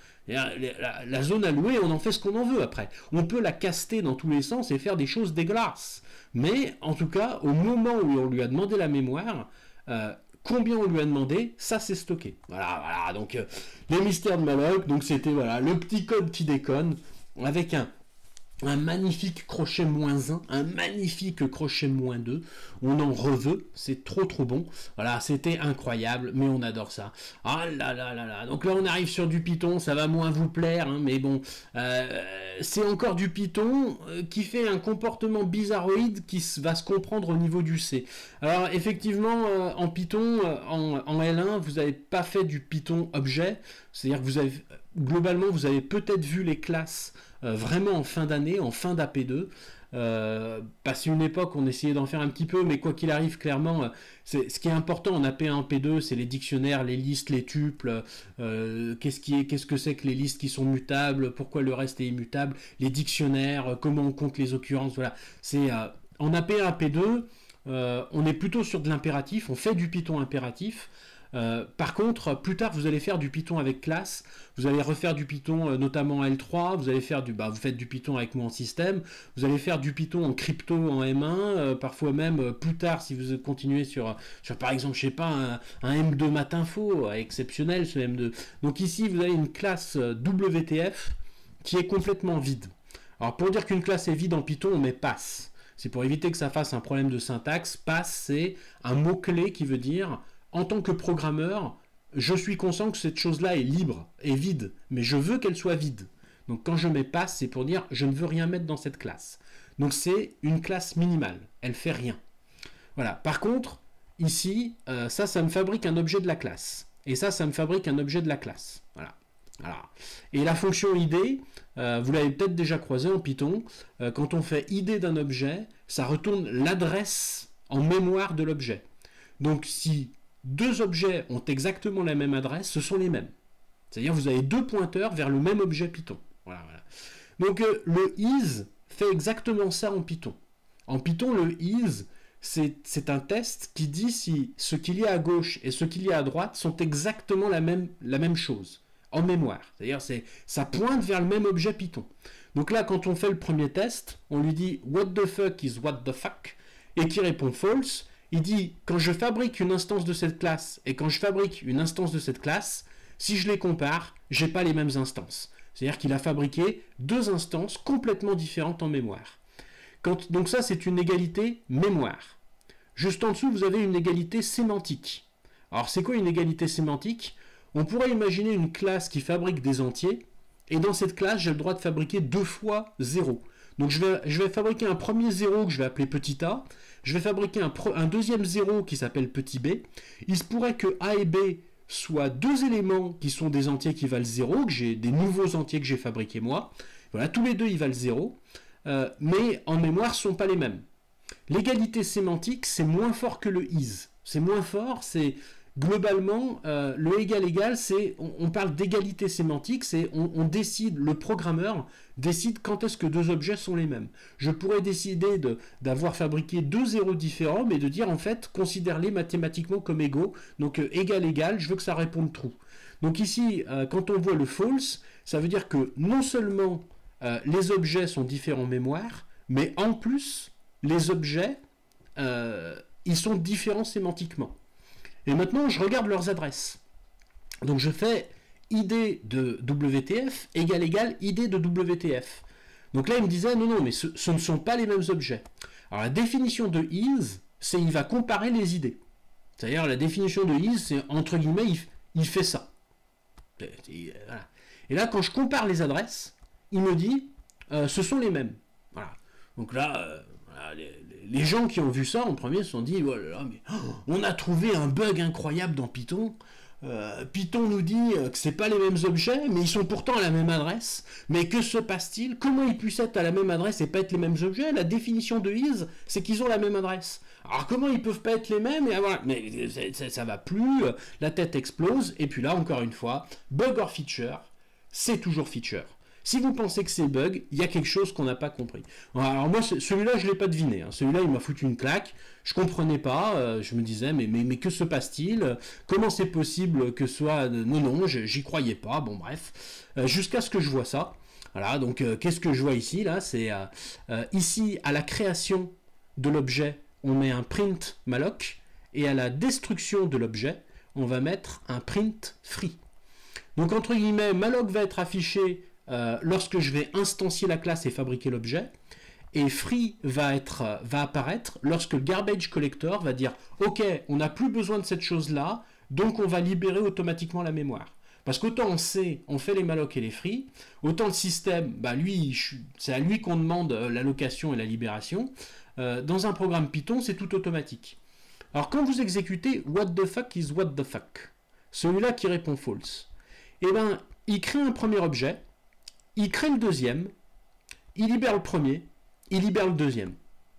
La zone allouée, on en fait ce qu'on en veut après. On peut la caster dans tous les sens et faire des choses dégueulasses. Mais en tout cas, au moment où on lui a demandé la mémoire, combien on lui a demandé, ça c'est stocké. Voilà, donc les mystères de Malloc, donc c'était voilà, le petit code qui déconne, avec un un magnifique crochet -1, un magnifique crochet -2, on en reveut, c'est trop bon, voilà, c'était incroyable, mais on adore ça. Ah là là là là, donc là on arrive sur du Python, ça va moins vous plaire, hein, mais bon, c'est encore du Python qui fait un comportement bizarroïde qui va se comprendre au niveau du C. Alors effectivement, en Python, en L1, vous n'avez pas fait du Python objet, c'est-à-dire que vous avez, globalement, vous avez peut-être vu les classes vraiment en fin d'année, en fin d'AP2. Passé une époque, on essayait d'en faire un petit peu, mais quoi qu'il arrive, clairement, ce qui est important en AP1, AP2, c'est les dictionnaires, les listes, les tuples, qu'est-ce que c'est que les listes qui sont mutables, pourquoi le reste est immutable, les dictionnaires, comment on compte les occurrences, voilà. C'est en AP1, AP2, on est plutôt sur de l'impératif, on fait du Python impératif. Par contre, plus tard, vous allez faire du Python avec classe, vous allez refaire du Python notamment en L3, vous allez faire vous faites du Python avec moi en système, vous allez faire du Python en crypto en M1, parfois même plus tard si vous continuez sur par exemple, je sais pas, un M2 Matinfo, exceptionnel ce M2. Donc ici, vous avez une classe WTF qui est complètement vide. Alors pour dire qu'une classe est vide en Python, on met pass. C'est pour éviter que ça fasse un problème de syntaxe. Pass, c'est un mot-clé qui veut dire en tant que programmeur, je suis conscient que cette chose-là est libre, est vide, mais je veux qu'elle soit vide. Donc quand je mets pass, c'est pour dire je ne veux rien mettre dans cette classe. Donc c'est une classe minimale, elle fait rien. Voilà. Par contre, ici, ça me fabrique un objet de la classe. Et ça me fabrique un objet de la classe. Voilà. Voilà. Et la fonction id, vous l'avez peut-être déjà croisé en Python, quand on fait id d'un objet, ça retourne l'adresse en mémoire de l'objet. Donc si deux objets ont exactement la même adresse, ce sont les mêmes. C'est-à-dire vous avez deux pointeurs vers le même objet Python. Voilà, voilà. Donc le is fait exactement ça en Python. En Python, le is, c'est un test qui dit si ce qu'il y a à gauche et ce qu'il y a à droite sont exactement la même chose, en mémoire. C'est-à-dire ça pointe vers le même objet Python. Donc là, quand on fait le premier test, on lui dit « What the fuck is what the fuck ?» et qui répond « False », il dit, quand je fabrique une instance de cette classe et quand je fabrique une instance de cette classe, si je les compare, j'ai pas les mêmes instances. C'est-à-dire qu'il a fabriqué deux instances complètement différentes en mémoire. Donc ça, c'est une égalité mémoire. Juste en dessous, vous avez une égalité sémantique. Alors, c'est quoi une égalité sémantique? On pourrait imaginer une classe qui fabrique des entiers, et dans cette classe, j'ai le droit de fabriquer 2 fois 0. Donc, je vais fabriquer un premier 0 que je vais appeler petit a, je vais fabriquer un deuxième 0 qui s'appelle petit b. Il se pourrait que a et b soient deux éléments qui sont des entiers qui valent 0, que j'ai des nouveaux entiers que j'ai fabriqués moi. Voilà, tous les deux ils valent 0, mais en mémoire ce ne sont pas les mêmes. L'égalité sémantique, c'est moins fort que le is. C'est moins fort, c'est globalement le égal, c'est on parle d'égalité sémantique, c'est on décide, le programmeur décide quand est-ce que deux objets sont les mêmes. Je pourrais décider d'avoir fabriqué deux zéros différents, mais de dire en fait, considère-les mathématiquement comme égaux, donc égal, je veux que ça réponde true. Donc ici, quand on voit le false, ça veut dire que non seulement les objets sont différents en mémoire, mais en plus, les objets, ils sont différents sémantiquement. Et maintenant, je regarde leurs adresses. Donc je fais id de WTF égale id de WTF. Donc là, il me disait, non, mais ce ne sont pas les mêmes objets. Alors la définition de is, c'est il va comparer les idées. C'est-à-dire la définition de is, c'est entre guillemets, il fait ça. Voilà. Et là, quand je compare les adresses, il me dit, ce sont les mêmes. Voilà. Donc là, les gens qui ont vu ça en premier se sont dit, voilà, mais on a trouvé un bug incroyable dans Python. Python nous dit que c'est pas les mêmes objets, mais ils sont pourtant à la même adresse. Mais que se passe-t-il? Comment ils puissent être à la même adresse et pas être les mêmes objets? La définition de is, c'est qu'ils ont la même adresse. Alors comment ils peuvent pas être les mêmes? Et voilà. Mais ça va plus, la tête explose. Et puis là, encore une fois, bug or feature, c'est toujours feature. Si vous pensez que c'est bug, il y a quelque chose qu'on n'a pas compris. Alors moi, celui-là, je ne l'ai pas deviné. Hein. Celui-là, il m'a foutu une claque. Je ne comprenais pas. Je me disais, mais que se passe-t-il? Comment c'est possible que ce soit... Non, j'y croyais pas. Bon, bref. Jusqu'à ce que je vois ça. Voilà, donc qu'est-ce que je vois ici? Là, c'est ici, à la création de l'objet, on met un print malloc. Et à la destruction de l'objet, on va mettre un print free. Donc, entre guillemets, malloc va être affiché lorsque je vais instancier la classe et fabriquer l'objet. Et free va apparaître lorsque le garbage collector va dire ok, on n'a plus besoin de cette chose-là, donc on va libérer automatiquement la mémoire. Parce qu'autant on sait, on fait les malloc et les free, autant le système, bah lui, c'est à lui qu'on demande l'allocation et la libération. Dans un programme Python, c'est tout automatique. Alors quand vous exécutez what the fuck is what the fuck, celui-là qui répond false, eh ben, il crée un premier objet, il crée le deuxième, il libère le premier, il libère le deuxième.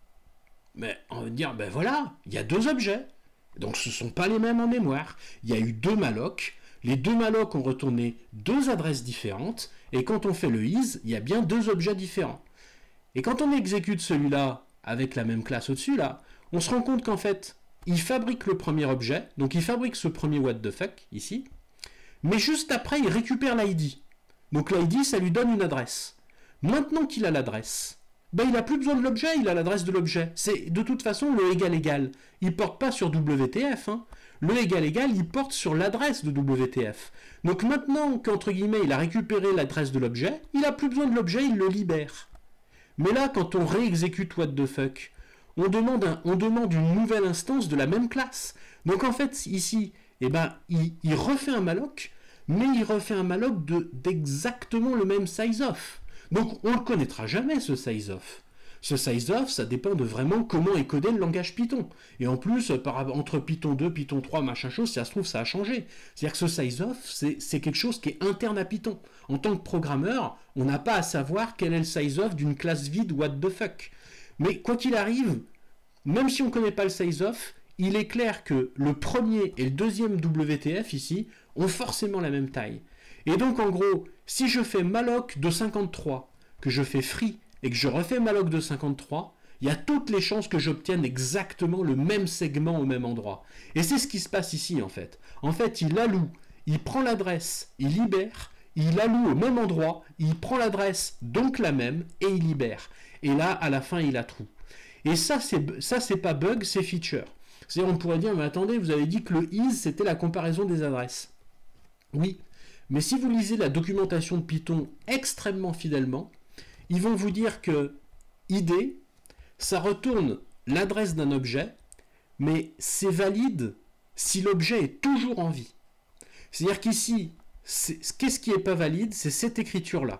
Mais on va dire, ben voilà, il y a deux objets. Donc ce ne sont pas les mêmes en mémoire. Il y a eu deux malloc. Les deux malloc ont retourné deux adresses différentes. Et quand on fait le is, il y a bien deux objets différents. Et quand on exécute celui-là avec la même classe au-dessus, là, on se rend compte qu'en fait, il fabrique le premier objet. Donc il fabrique ce premier what the fuck, ici. Mais juste après, il récupère l'ID. Donc l'ID, ça lui donne une adresse. Maintenant qu'il a l'adresse, ben, il n'a plus besoin de l'objet, il a l'adresse de l'objet. C'est de toute façon le égal. Il ne porte pas sur WTF. Hein. Le égal, il porte sur l'adresse de WTF. Donc maintenant qu'entre guillemets il a récupéré l'adresse de l'objet, il n'a plus besoin de l'objet, il le libère. Mais là, quand on réexécute what the fuck, on demande une nouvelle instance de la même classe. Donc en fait, ici, eh ben, il refait un malloc, mais il refait un malloc d'exactement le même size-off. Donc, on ne le connaîtra jamais, ce size-off. Ce size-off, ça dépend de vraiment comment est codé le langage Python. Et en plus, entre Python 2, Python 3, machin chose, si ça se trouve, ça a changé. C'est-à-dire que ce size-off, c'est quelque chose qui est interne à Python. En tant que programmeur, on n'a pas à savoir quel est le size-off d'une classe vide what the fuck. Mais quoi qu'il arrive, même si on ne connaît pas le size-off, il est clair que le premier et le deuxième WTF, ici, ont forcément la même taille. Et donc, en gros, si je fais malloc de 53, que je fais free et que je refais malloc de 53, il y a toutes les chances que j'obtienne exactement le même segment au même endroit. Et c'est ce qui se passe ici, en fait. En fait, il alloue, il prend l'adresse, il libère, il alloue au même endroit, il prend l'adresse, donc la même, et il libère. Et là, à la fin, il a trou. Et ça, c'est pas bug, c'est feature. C'est-à-dire, on pourrait dire, mais attendez, vous avez dit que le is, c'était la comparaison des adresses. Oui. Mais si vous lisez la documentation de Python extrêmement fidèlement, ils vont vous dire que id, ça retourne l'adresse d'un objet, mais c'est valide si l'objet est toujours en vie. C'est-à-dire qu'ici, qu'est-ce qui n'est pas valide? C'est cette écriture-là.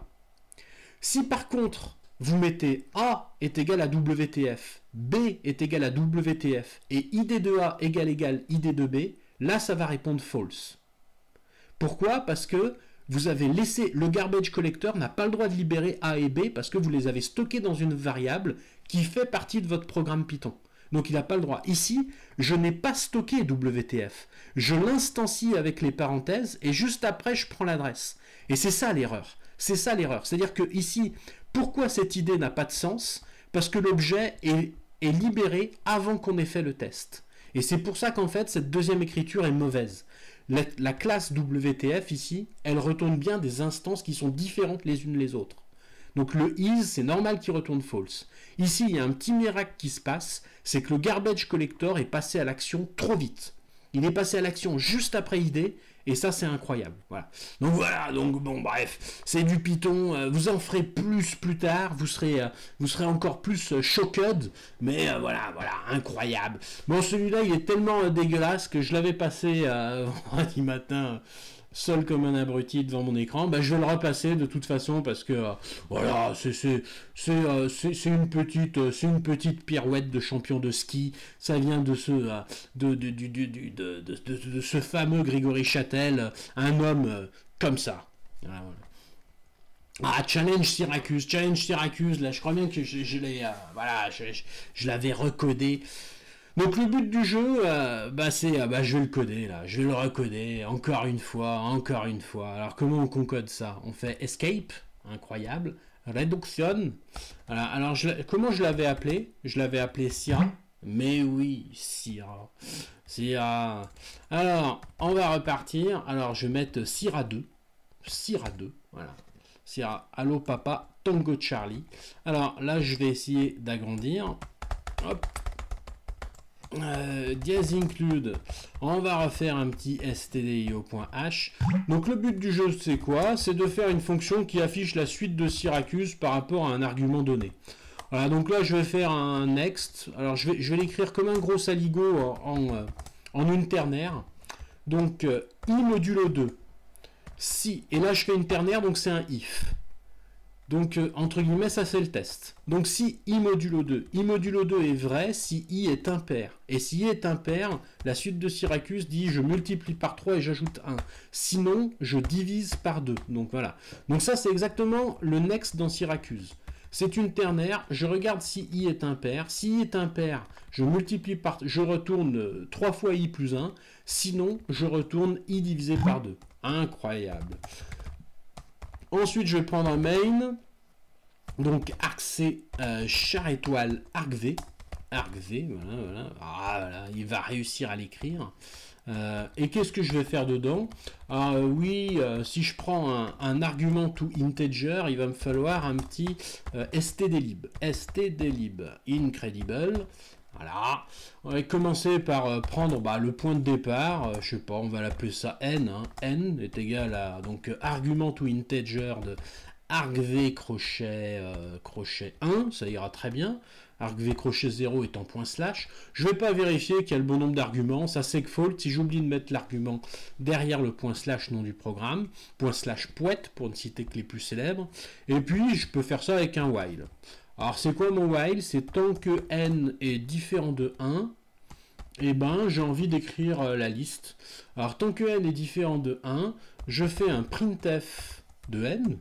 Si par contre, vous mettez A est égal à WTF, B est égal à WTF, et id de A égale id de B, là, ça va répondre false. Pourquoi? Parce que vous avez laissé, le garbage collector n'a pas le droit de libérer A et B parce que vous les avez stockés dans une variable qui fait partie de votre programme Python. Donc il n'a pas le droit. Ici, je n'ai pas stocké WTF. Je l'instancie avec les parenthèses et juste après, je prends l'adresse. Et c'est ça l'erreur. C'est ça l'erreur. C'est-à-dire que ici, pourquoi cette idée n'a pas de sens? Parce que l'objet est libéré avant qu'on ait fait le test. Et c'est pour ça qu'en fait, cette deuxième écriture est mauvaise. La classe WTF ici, elle retourne bien des instances qui sont différentes les unes les autres. Donc le is, c'est normal qu'il retourne false. Ici, il y a un petit miracle qui se passe, c'est que le garbage collector est passé à l'action trop vite. Il est passé à l'action juste après id, et ça c'est incroyable. Voilà. Donc bon, bref, c'est du Python. Vous en ferez plus tard. Vous serez encore plus shocked. Mais voilà, incroyable. Bon, celui-là, il est tellement dégueulasse que je l'avais passé vendredi matin. Seul comme un abruti devant mon écran, je vais le repasser de toute façon parce que voilà, c'est une petite pirouette de champion de ski. Ça vient de ce fameux Grégory Châtel, un homme comme ça. Voilà. Ah, Challenge Syracuse, là, je crois bien que je l'avais recodé. Donc le but du jeu, je vais le coder là, je vais le recoder encore une fois. Alors comment on concode ça? On fait escape, incroyable, reduction. Alors comment je l'avais appelé? Je l'avais appelé Syrah. Mais oui, Syrah. Alors on va repartir. Alors je vais mettre Syrah 2, voilà. Syrah, allo papa, Tango Charlie. Alors là je vais essayer d'agrandir. Hop. dièse include, on va refaire un petit stdio.h. Donc le but du jeu c'est quoi? C'est de faire une fonction qui affiche la suite de Syracuse par rapport à un argument donné. Voilà, donc là je vais faire un next. Alors je vais l'écrire comme un gros saligo en une ternaire. Donc i modulo 2. Si, et là je fais une ternaire, donc c'est un if. Donc, entre guillemets, ça c'est le test. Donc, si i modulo 2 est vrai si i est impair. Et si i est impair, la suite de Syracuse dit je multiplie par 3 et j'ajoute 1. Sinon, je divise par 2. Donc, voilà. Donc, ça, c'est exactement le next dans Syracuse. C'est une ternaire, je regarde si i est impair. Si i est impair, je multiplie par... Je retourne 3 fois i plus 1. Sinon, je retourne i divisé par 2. Incroyable. Ensuite, je vais prendre un main. Donc, arc-C, char étoile, arc-V. Arc-V, voilà. Ah, voilà, il va réussir à l'écrire. Et qu'est-ce que je vais faire dedans? Oui, si je prends un argument to integer, il va me falloir un petit stdlib. Stdlib, incredible. Voilà. On va commencer par prendre le point de départ. Je sais pas, on va l'appeler ça n. Hein. N est égal à donc argument to integer de argv crochet, crochet 1. Ça ira très bien. Argv crochet 0 étant point slash. Je ne vais pas vérifier qu'il y a le bon nombre d'arguments. Ça c'est que fault. Si j'oublie de mettre l'argument derrière le point slash nom du programme. Point slash poète pour ne citer que les plus célèbres. Et puis je peux faire ça avec un while. Alors, c'est quoi mon while? C'est tant que n est différent de 1, eh ben, j'ai envie d'écrire la liste. Alors, tant que n est différent de 1, je fais un printf de n.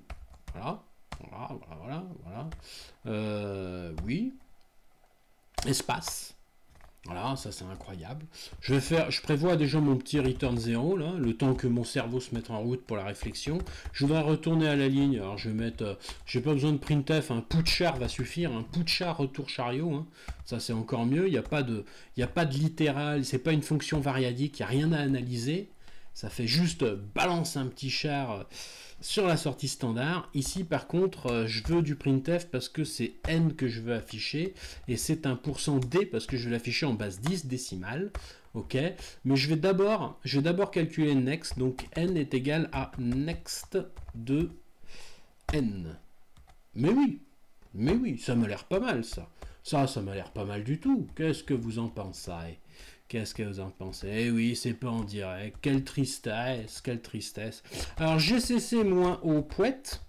Voilà. Oui. Espace. Voilà, ça c'est incroyable. Je prévois déjà mon petit return 0, là, le temps que mon cerveau se mette en route pour la réflexion. Je voudrais retourner à la ligne, alors je vais mettre, j'ai pas besoin de printf, un putchar va suffire, un putchar retour chariot, hein. Ça c'est encore mieux, il n'y a pas de littéral, c'est pas une fonction variadique, il n'y a rien à analyser, ça fait juste balance un petit char sur la sortie standard. Ici par contre je veux du printf parce que c'est n que je veux afficher et c'est un %d parce que je vais l'afficher en base 10 décimale. Ok, mais je vais d'abord calculer next, donc n est égal à next de n. Mais oui, ça m'a l'air pas mal ça m'a l'air pas mal du tout. Qu'est-ce que vous en pensez? Qu'est-ce que vous en pensez? Eh oui, c'est pas en direct. Quelle tristesse, quelle tristesse. Alors, GCC-O poète.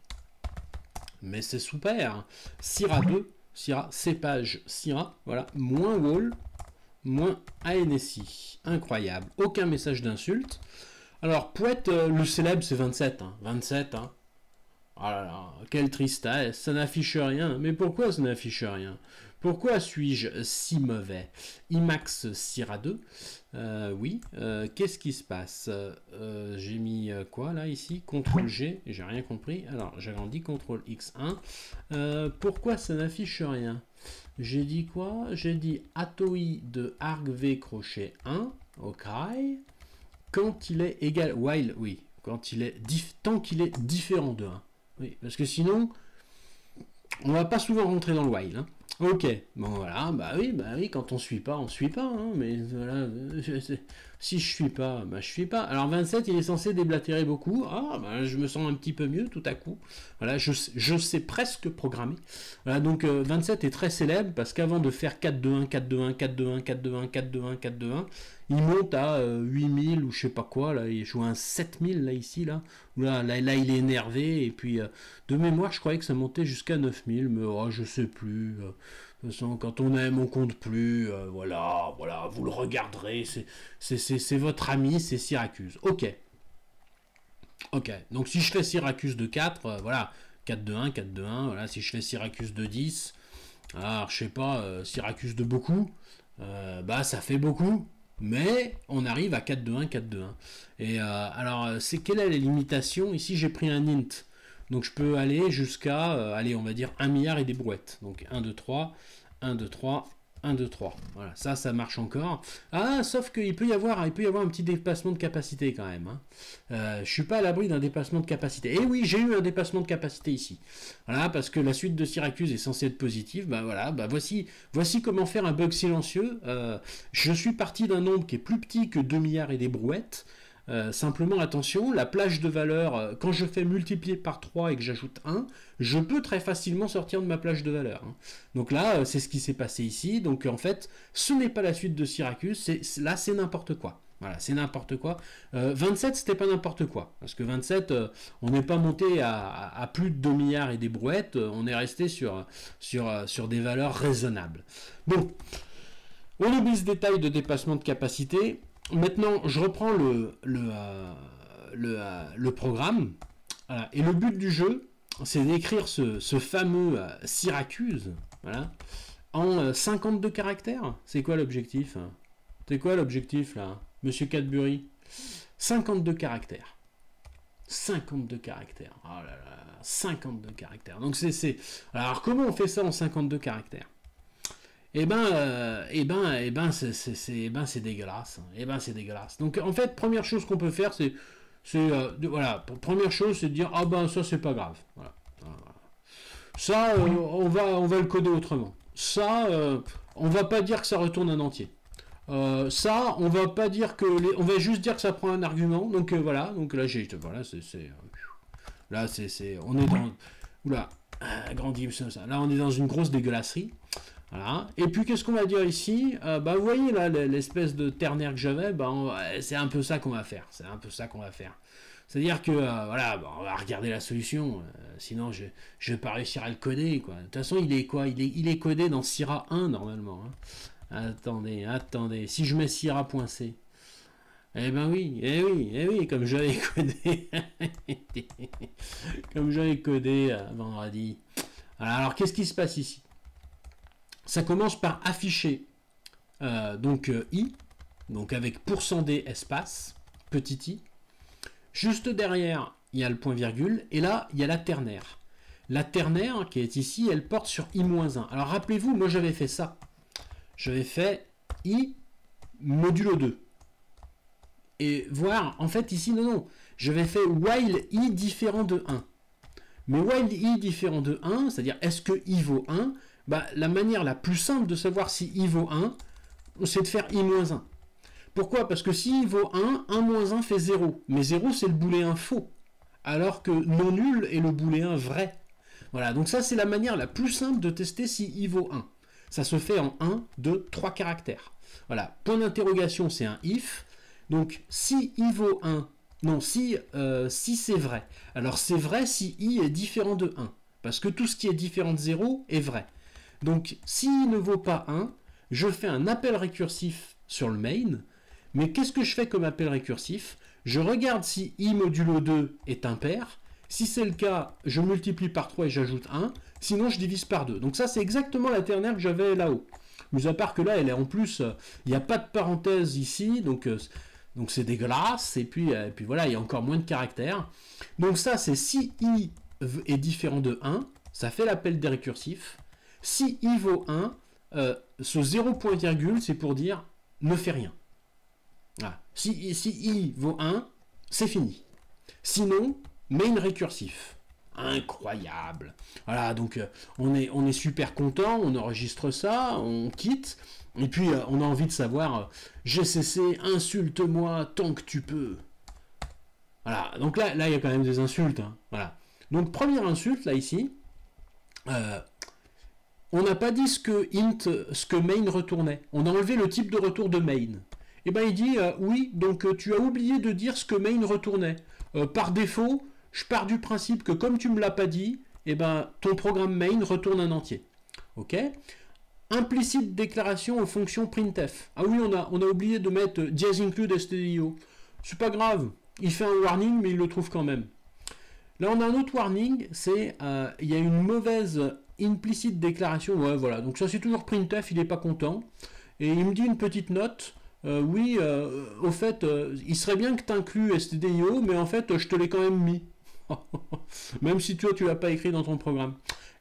Mais c'est super. Syrah 2, Syrah, cépage Syrah. Voilà, moins wall, moins ANSI. Incroyable. Aucun message d'insulte. Alors, poète, le célèbre, c'est 27. 27, hein. Oh là là, quelle tristesse. Ça n'affiche rien. Mais pourquoi ça n'affiche rien? Pourquoi suis-je si mauvais? IMAX Syrah 2. Oui. Qu'est-ce qui se passe? J'ai mis quoi là ici? CTRL G. J'ai rien compris. Alors j'agrandis CTRL X1. Pourquoi ça n'affiche rien? J'ai dit quoi? J'ai dit atoi de argv crochet 1. Ok. Quand il est égal. While, oui. Quand il est tant qu'il est différent de 1. Oui. Parce que sinon, on va pas souvent rentrer dans le while. Hein. Ok, bon voilà, bah oui, quand on suit pas, hein, mais voilà, si je suis pas, je suis pas. Alors 27, il est censé déblatérer beaucoup, je me sens un petit peu mieux tout à coup, voilà, je sais presque programmer. Voilà, donc 27 est très célèbre parce qu'avant de faire 4-2-1, 4-2-1, 4-2-1, 4-2-1, 4-2-1, 4-2-1, il monte à 8000 ou je sais pas quoi, là, il joue un 7000 là, ici, là, là il est énervé, et puis de mémoire, je croyais que ça montait jusqu'à 9000, mais je sais plus. De toute façon, quand on aime, on compte plus. Voilà, vous le regarderez. C'est votre ami, c'est Syracuse. Ok. Donc si je fais Syracuse de 4, voilà, 4-2-1, 4-2-1. Voilà, si je fais Syracuse de 10, alors je sais pas, Syracuse de beaucoup, ça fait beaucoup. Mais on arrive à 4-2-1, 4-2-1. Et alors, quelle est la limitation? Ici, j'ai pris un int. Donc je peux aller jusqu'à, on va dire 1 milliard et des brouettes. Donc 1, 2, 3, 1, 2, 3, 1, 2, 3. Voilà, ça marche encore. Ah, sauf qu'il peut y avoir un petit dépassement de capacité quand même. Hein. Je suis pas à l'abri d'un dépassement de capacité. Et oui, j'ai eu un dépassement de capacité ici. Voilà, parce que la suite de Syracuse est censée être positive. Bah voilà, bah voici comment faire un bug silencieux. Je suis parti d'un nombre qui est plus petit que 2 milliards et des brouettes. Simplement, attention, la plage de valeur, quand je fais multiplier par 3 et que j'ajoute 1, je peux très facilement sortir de ma plage de valeur. Hein. Donc là, c'est ce qui s'est passé ici. Donc en fait, ce n'est pas la suite de Syracuse, là c'est n'importe quoi. Voilà, c'est n'importe quoi. 27, c'était pas n'importe quoi. Parce que 27, on n'est pas monté à plus de 2 milliards et des brouettes, on est resté sur des valeurs raisonnables. Bon, on oublie ce détail de dépassement de capacité. Maintenant, je reprends le programme. Voilà. Et le but du jeu, c'est d'écrire ce fameux Syracuse, voilà, en 52 caractères. C'est quoi l'objectif? C'est quoi l'objectif, là, Monsieur Cadbury? 52 caractères. 52 caractères. Oh là là, 52 caractères. Donc Alors, comment on fait ça en 52 caractères? c'est dégueulasse. C'est dégueulasse. Donc en fait, première chose qu'on peut faire, première chose, c'est de dire ah ben ça c'est pas grave. Voilà. Ça, on va le coder autrement. Ça, on va pas dire que ça retourne un entier. Ça, on va pas dire que on va juste dire que ça prend un argument. Donc voilà. Donc là on est dans oula, grandi ça. Là, on est dans une grosse dégueulasserie. Voilà. Et puis qu'est-ce qu'on va dire ici? Vous voyez là l'espèce de ternaire que j'avais, c'est un peu ça qu'on va faire. C'est-à-dire que voilà, on va regarder la solution. Sinon je vais pas réussir à le coder quoi. De toute façon il est quoi? Il est codé dans Syrah 1 normalement. Hein. Attendez. Si je mets Syrah.c, eh oui, comme j'avais codé, vendredi. Alors qu'est-ce qui se passe ici? Ça commence par afficher i, donc avec %d espace, petit i. Juste derrière, il y a le point virgule, et là, il y a la ternaire. La ternaire qui est ici, elle porte sur i-1. Alors rappelez-vous, moi j'avais fait ça. J'avais fait i modulo 2. Et voir, en fait ici, non, j'avais fait while i différent de 1. Mais while i différent de 1, c'est-à-dire est-ce que i vaut 1, la manière la plus simple de savoir si i vaut 1, c'est de faire i-1. Pourquoi? Parce que si i vaut 1, 1 moins 1 fait 0. Mais 0, c'est le booléen faux. Alors que non nul est le booléen vrai. Voilà, donc ça, c'est la manière la plus simple de tester si i vaut 1. Ça se fait en 1, 2, 3 caractères. Voilà, point d'interrogation, c'est un if. Donc, si i vaut 1, non, si c'est vrai. Alors, c'est vrai si i est différent de 1. Parce que tout ce qui est différent de 0 est vrai. Donc, s'il ne vaut pas 1, je fais un appel récursif sur le main. Mais qu'est-ce que je fais comme appel récursif? Je regarde si i modulo 2 est impair. Si c'est le cas, je multiplie par 3 et j'ajoute 1. Sinon, je divise par 2. Donc ça, c'est exactement la ternaire que j'avais là-haut. Mais à part que là, elle est en plus, il n'y a pas de parenthèse ici. Donc c'est dégueulasse. Et puis voilà, il y a encore moins de caractères. Donc ça, c'est si i est différent de 1. Ça fait l'appel des récursifs. Si i vaut 1, ce 0 point virgule, c'est pour dire ne fais rien. Voilà. Si i vaut 1, c'est fini. Sinon, main récursif. Incroyable. Voilà, donc on est super content, on enregistre ça, on quitte, et puis on a envie de savoir GCC, insulte-moi tant que tu peux. Voilà, donc là il y a quand même des insultes. Hein. Voilà. Donc première insulte, là ici, on n'a pas dit ce que main retournait. On a enlevé le type de retour de main. Et bien il dit oui, donc tu as oublié de dire ce que main retournait. Par défaut, je pars du principe que comme tu ne me l'as pas dit, ton programme main retourne un entier. Ok? Implicite déclaration aux fonctions printf. Ah oui, on a oublié de mettre dièse include stdio. C'est pas grave. Il fait un warning, mais il le trouve quand même. Là, on a un autre warning, c'est il y a une mauvaise implicite déclaration. Ouais, voilà. Donc ça, c'est toujours printf, il n'est pas content. Et il me dit une petite note. Oui, au fait, il serait bien que tu inclues stdio, mais en fait, je te l'ai quand même mis. Même si toi, tu l'as pas écrit dans ton programme.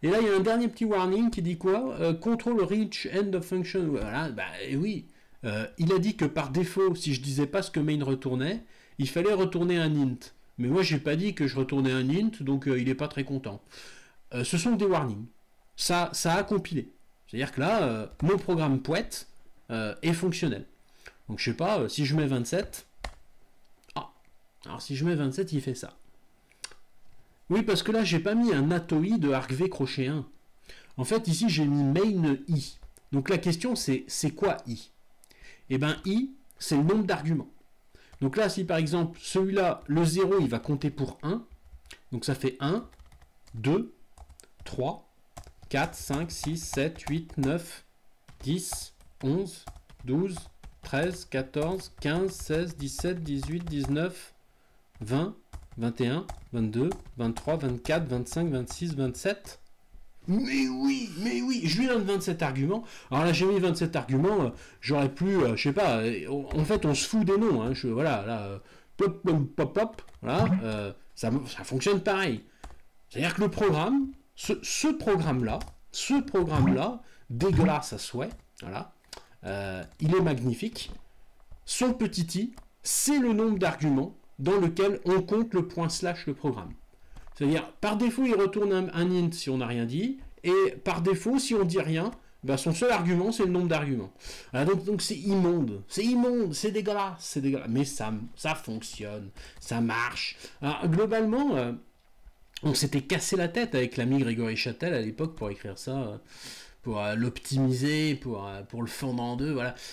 Et là, il y a un dernier petit warning qui dit quoi? Control reach end of function. Voilà, bah oui. Il a dit que par défaut, si je disais pas ce que main retournait, il fallait retourner un int. Mais moi, j'ai pas dit que je retournais un int, donc il est pas très content. Ce sont des warnings. Ça a compilé. C'est-à-dire que là, mon programme Pouet est fonctionnel. Donc je sais pas, si je mets 27... Ah, alors si je mets 27, il fait ça. Oui, parce que là, j'ai pas mis un atoi de argv crochet 1. En fait, ici, j'ai mis main i. Donc la question, c'est quoi i? Eh bien, i, c'est le nombre d'arguments. Donc là, si par exemple, celui-là, le 0, il va compter pour 1. Donc ça fait 1, 2, 3, 4, 5, 6, 7, 8, 9, 10, 11, 12, 13, 14, 15, 16, 17, 18, 19, 20, 21, 22, 23, 24, 25, 26, 27. Mais oui, je lui donne 27 arguments. Alors là, j'ai mis 27 arguments, j'aurais pu, je sais pas, en fait, on se fout des noms. Hein, voilà, là, pop, pop, pop, voilà, ça fonctionne pareil. C'est-à-dire que le programme, ce programme-là, dégueulasse à souhait, voilà, il est magnifique. Son petit i, c'est le nombre d'arguments dans lequel on compte le point slash le programme. C'est-à-dire, par défaut, il retourne un int si on n'a rien dit, et par défaut, si on dit rien, ben son seul argument, c'est le nombre d'arguments. Voilà, donc c'est immonde, c'est dégueulasse, mais ça fonctionne, ça marche. Alors, globalement, on s'était cassé la tête avec l'ami Grégory Châtel à l'époque pour écrire ça, pour l'optimiser, pour le fendre en deux, voilà.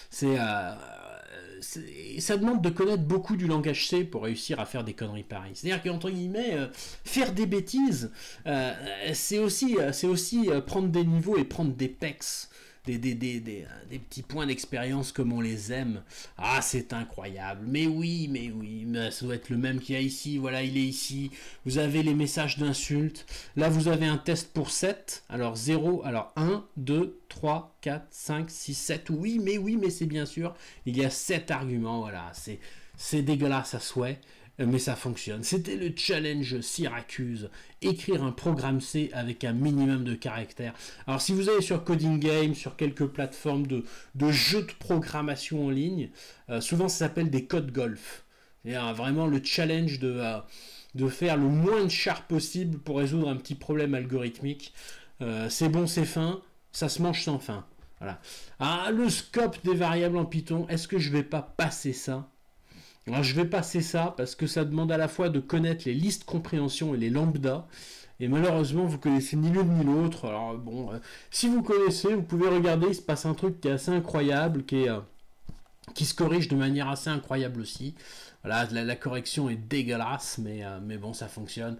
Ça demande de connaître beaucoup du langage C pour réussir à faire des conneries pareilles. C'est-à-dire qu'entre guillemets, faire des bêtises, c'est aussi prendre des niveaux et prendre des pecs, des petits points d'expérience comme on les aime. Ah, c'est incroyable. Mais oui, ça doit être le même qu'il y a ici. Voilà, il est ici. Vous avez les messages d'insultes. Là, vous avez un test pour 7. Alors 0, alors 1, 2, 3, 4, 5, 6, 7. Oui, mais c'est bien sûr. Il y a 7 arguments. Voilà, c'est dégueulasse à souhait. Mais ça fonctionne. C'était le challenge Syracuse. Écrire un programme C avec un minimum de caractères. Alors si vous allez sur Coding Game, sur quelques plateformes de jeux de programmation en ligne, souvent ça s'appelle des codes golf. C'est-à-dire vraiment le challenge de faire le moins de char possible pour résoudre un petit problème algorithmique. C'est bon, c'est fin, ça se mange sans fin. Voilà. Ah, le scope des variables en Python, est-ce que je vais pas passer ça? Alors je vais passer ça parce que ça demande à la fois de connaître les listes compréhension et les lambda. Et malheureusement, vous connaissez ni l'une ni l'autre. Alors bon, si vous connaissez, vous pouvez regarder, il se passe un truc qui est assez incroyable, qui se corrige de manière assez incroyable aussi. Voilà, la correction est dégueulasse, mais bon, ça fonctionne.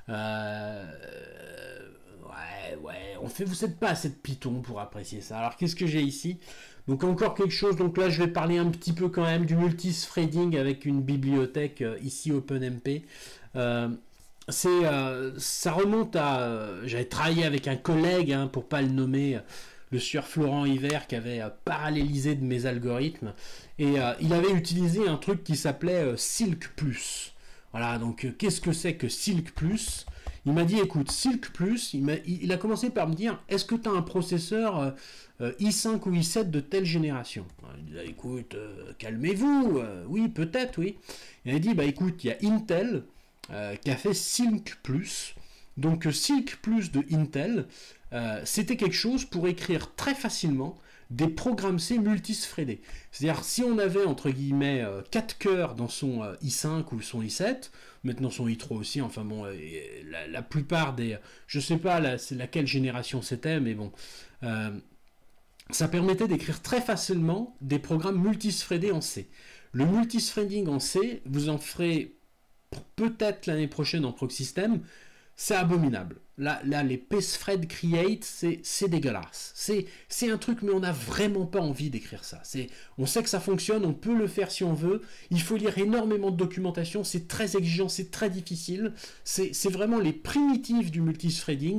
Ouais, vous n'êtes pas assez de Python pour apprécier ça. Alors qu'est-ce que j'ai ici? Donc encore quelque chose, donc là je vais parler un petit peu quand même du multithreading avec une bibliothèque ici OpenMP. Ça remonte à... j'avais travaillé avec un collègue, hein, pour pas le nommer, le sieur Florent Hiver, qui avait parallélisé de mes algorithmes. Et il avait utilisé un truc qui s'appelait Silk+. Voilà, donc qu'est-ce que c'est que Silk+? Il m'a dit, écoute, Silk+, il a commencé par me dire, est-ce que tu as un processeur i5 ou i7 de telle génération? Il dit, écoute, calmez-vous, oui, peut-être, oui. Il a dit, bah écoute, il y a Intel qui a fait Silk+. Donc Silk+ de Intel, c'était quelque chose pour écrire très facilement des programmes C multithreadés. C'est-à-dire, si on avait, entre guillemets, 4 cœurs dans son i5 ou son i7, maintenant son i3 aussi, enfin bon, la plupart des... Je sais pas laquelle génération c'était, mais bon... ça permettait d'écrire très facilement des programmes multithreadés en C. Le multithreading en C, vous en ferez peut-être l'année prochaine en ProcSystem, c'est abominable. Là, les pthread create, c'est dégueulasse. C'est un truc, mais on n'a vraiment pas envie d'écrire ça. On sait que ça fonctionne, on peut le faire si on veut. Il faut lire énormément de documentation, c'est très exigeant, c'est très difficile. C'est vraiment les primitives du multithreading.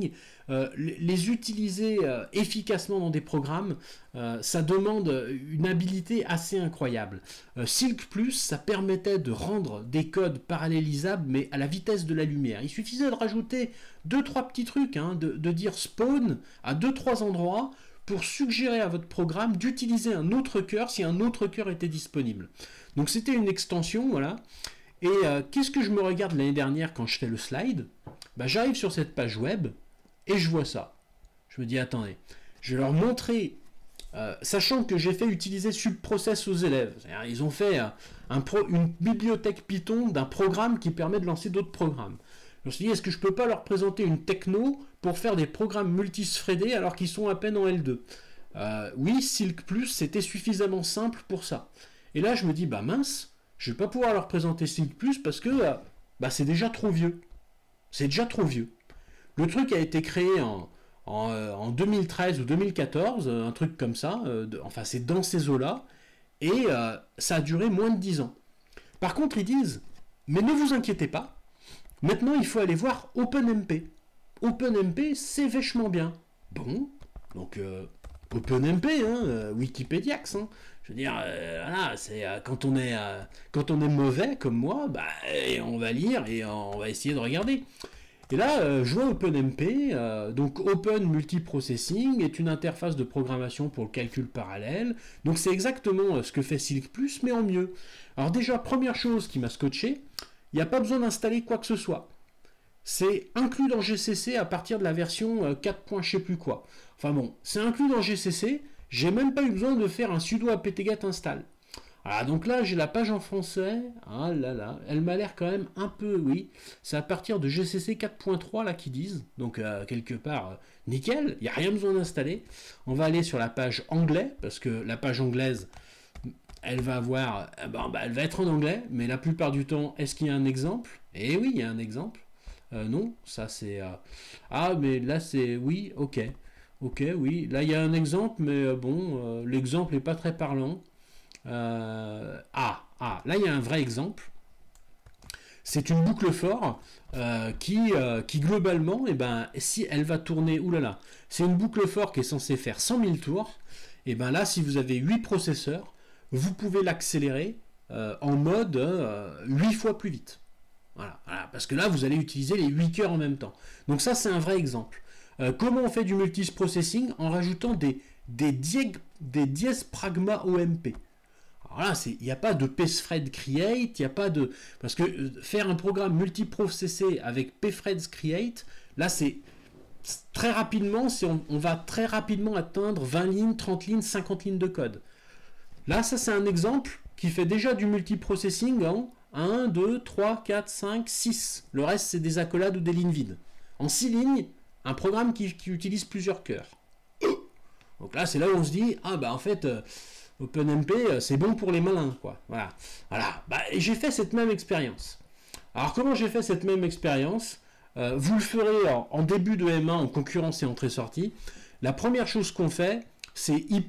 les utiliser efficacement dans des programmes, ça demande une habilité assez incroyable. Silk Plus, ça permettait de rendre des codes parallélisables, mais à la vitesse de la lumière. Il suffisait de rajouter 2-3 petits trucs, hein, de dire spawn à 2-3 endroits, pour suggérer à votre programme d'utiliser un autre cœur si un autre cœur était disponible. Donc c'était une extension, voilà. Et qu'est-ce que je me regarde l'année dernière quand je fais le slide? J'arrive sur cette page web et je vois ça. Je me dis, attendez, je vais leur montrer, sachant que j'ai fait utiliser Subprocess aux élèves. Ils ont fait une bibliothèque Python d'un programme qui permet de lancer d'autres programmes. Je me suis dit, est-ce que je peux pas leur présenter une techno pour faire des programmes multithreadés alors qu'ils sont à peine en L2? Oui, Silk Plus, c'était suffisamment simple pour ça. Et là, je me dis, mince, je vais pas pouvoir leur présenter Silk Plus parce que c'est déjà trop vieux. C'est déjà trop vieux. Le truc a été créé en 2013 ou 2014, un truc comme ça, enfin c'est dans ces eaux-là, et ça a duré moins de 10 ans. Par contre, ils disent, mais ne vous inquiétez pas, maintenant, il faut aller voir OpenMP. OpenMP, c'est vachement bien. Bon, donc OpenMP, Wikipédiax. Hein. Je veux dire, voilà, c'est quand on est mauvais comme moi, on va lire et on va essayer de regarder. Et là, je vois OpenMP, donc Open Multiprocessing est une interface de programmation pour le calcul parallèle. Donc c'est exactement ce que fait Silk Plus, mais en mieux. Alors déjà, première chose qui m'a scotché, il n'y a pas besoin d'installer quoi que ce soit. C'est inclus dans GCC à partir de la version 4. Je sais plus quoi. Enfin bon, c'est inclus dans GCC, j'ai même pas eu besoin de faire un sudo apt-get install. Voilà, donc là j'ai la page en français, ah là là, elle m'a l'air quand même un peu, oui, c'est à partir de GCC 4.3 là qu'ils disent, donc quelque part, nickel, il n'y a rien besoin d'installer. On va aller sur la page anglais, parce que la page anglaise, elle va avoir, elle va être en anglais, mais la plupart du temps, est-ce qu'il y a un exemple? Eh oui, il y a un exemple. Non, ça c'est... Ah, mais là c'est... Oui, ok. Ok, oui. Là, il y a un exemple, mais l'exemple n'est pas très parlant. Là, il y a un vrai exemple. C'est une boucle for qui globalement, si elle va tourner... Oulala, c'est une boucle for qui est censée faire 100 000 tours. Et là, si vous avez 8 processeurs, vous pouvez l'accélérer en mode 8 fois plus vite. Voilà, parce que là, vous allez utiliser les 8 cœurs en même temps. Donc ça, c'est un vrai exemple. Comment on fait du multiprocessing? En rajoutant des dièses pragma OMP. Alors là, il n'y a pas de pthread create, il n'y a pas de... Parce que faire un programme multiprocessé avec pthreads create, là, c'est très rapidement, on va très rapidement atteindre 20 lignes, 30 lignes, 50 lignes de code. Là, ça, c'est un exemple qui fait déjà du multiprocessing en 1, 2, 3, 4, 5, 6. Le reste, c'est des accolades ou des lignes vides. En 6 lignes, un programme qui utilise plusieurs cœurs. Donc là, c'est là où on se dit, en fait, OpenMP, c'est bon pour les malins, quoi. Voilà. Et j'ai fait cette même expérience. Alors, comment j'ai fait cette même expérience? Vous le ferez en début de M1, en concurrence et entrée-sortie. La première chose qu'on fait, c'est I++.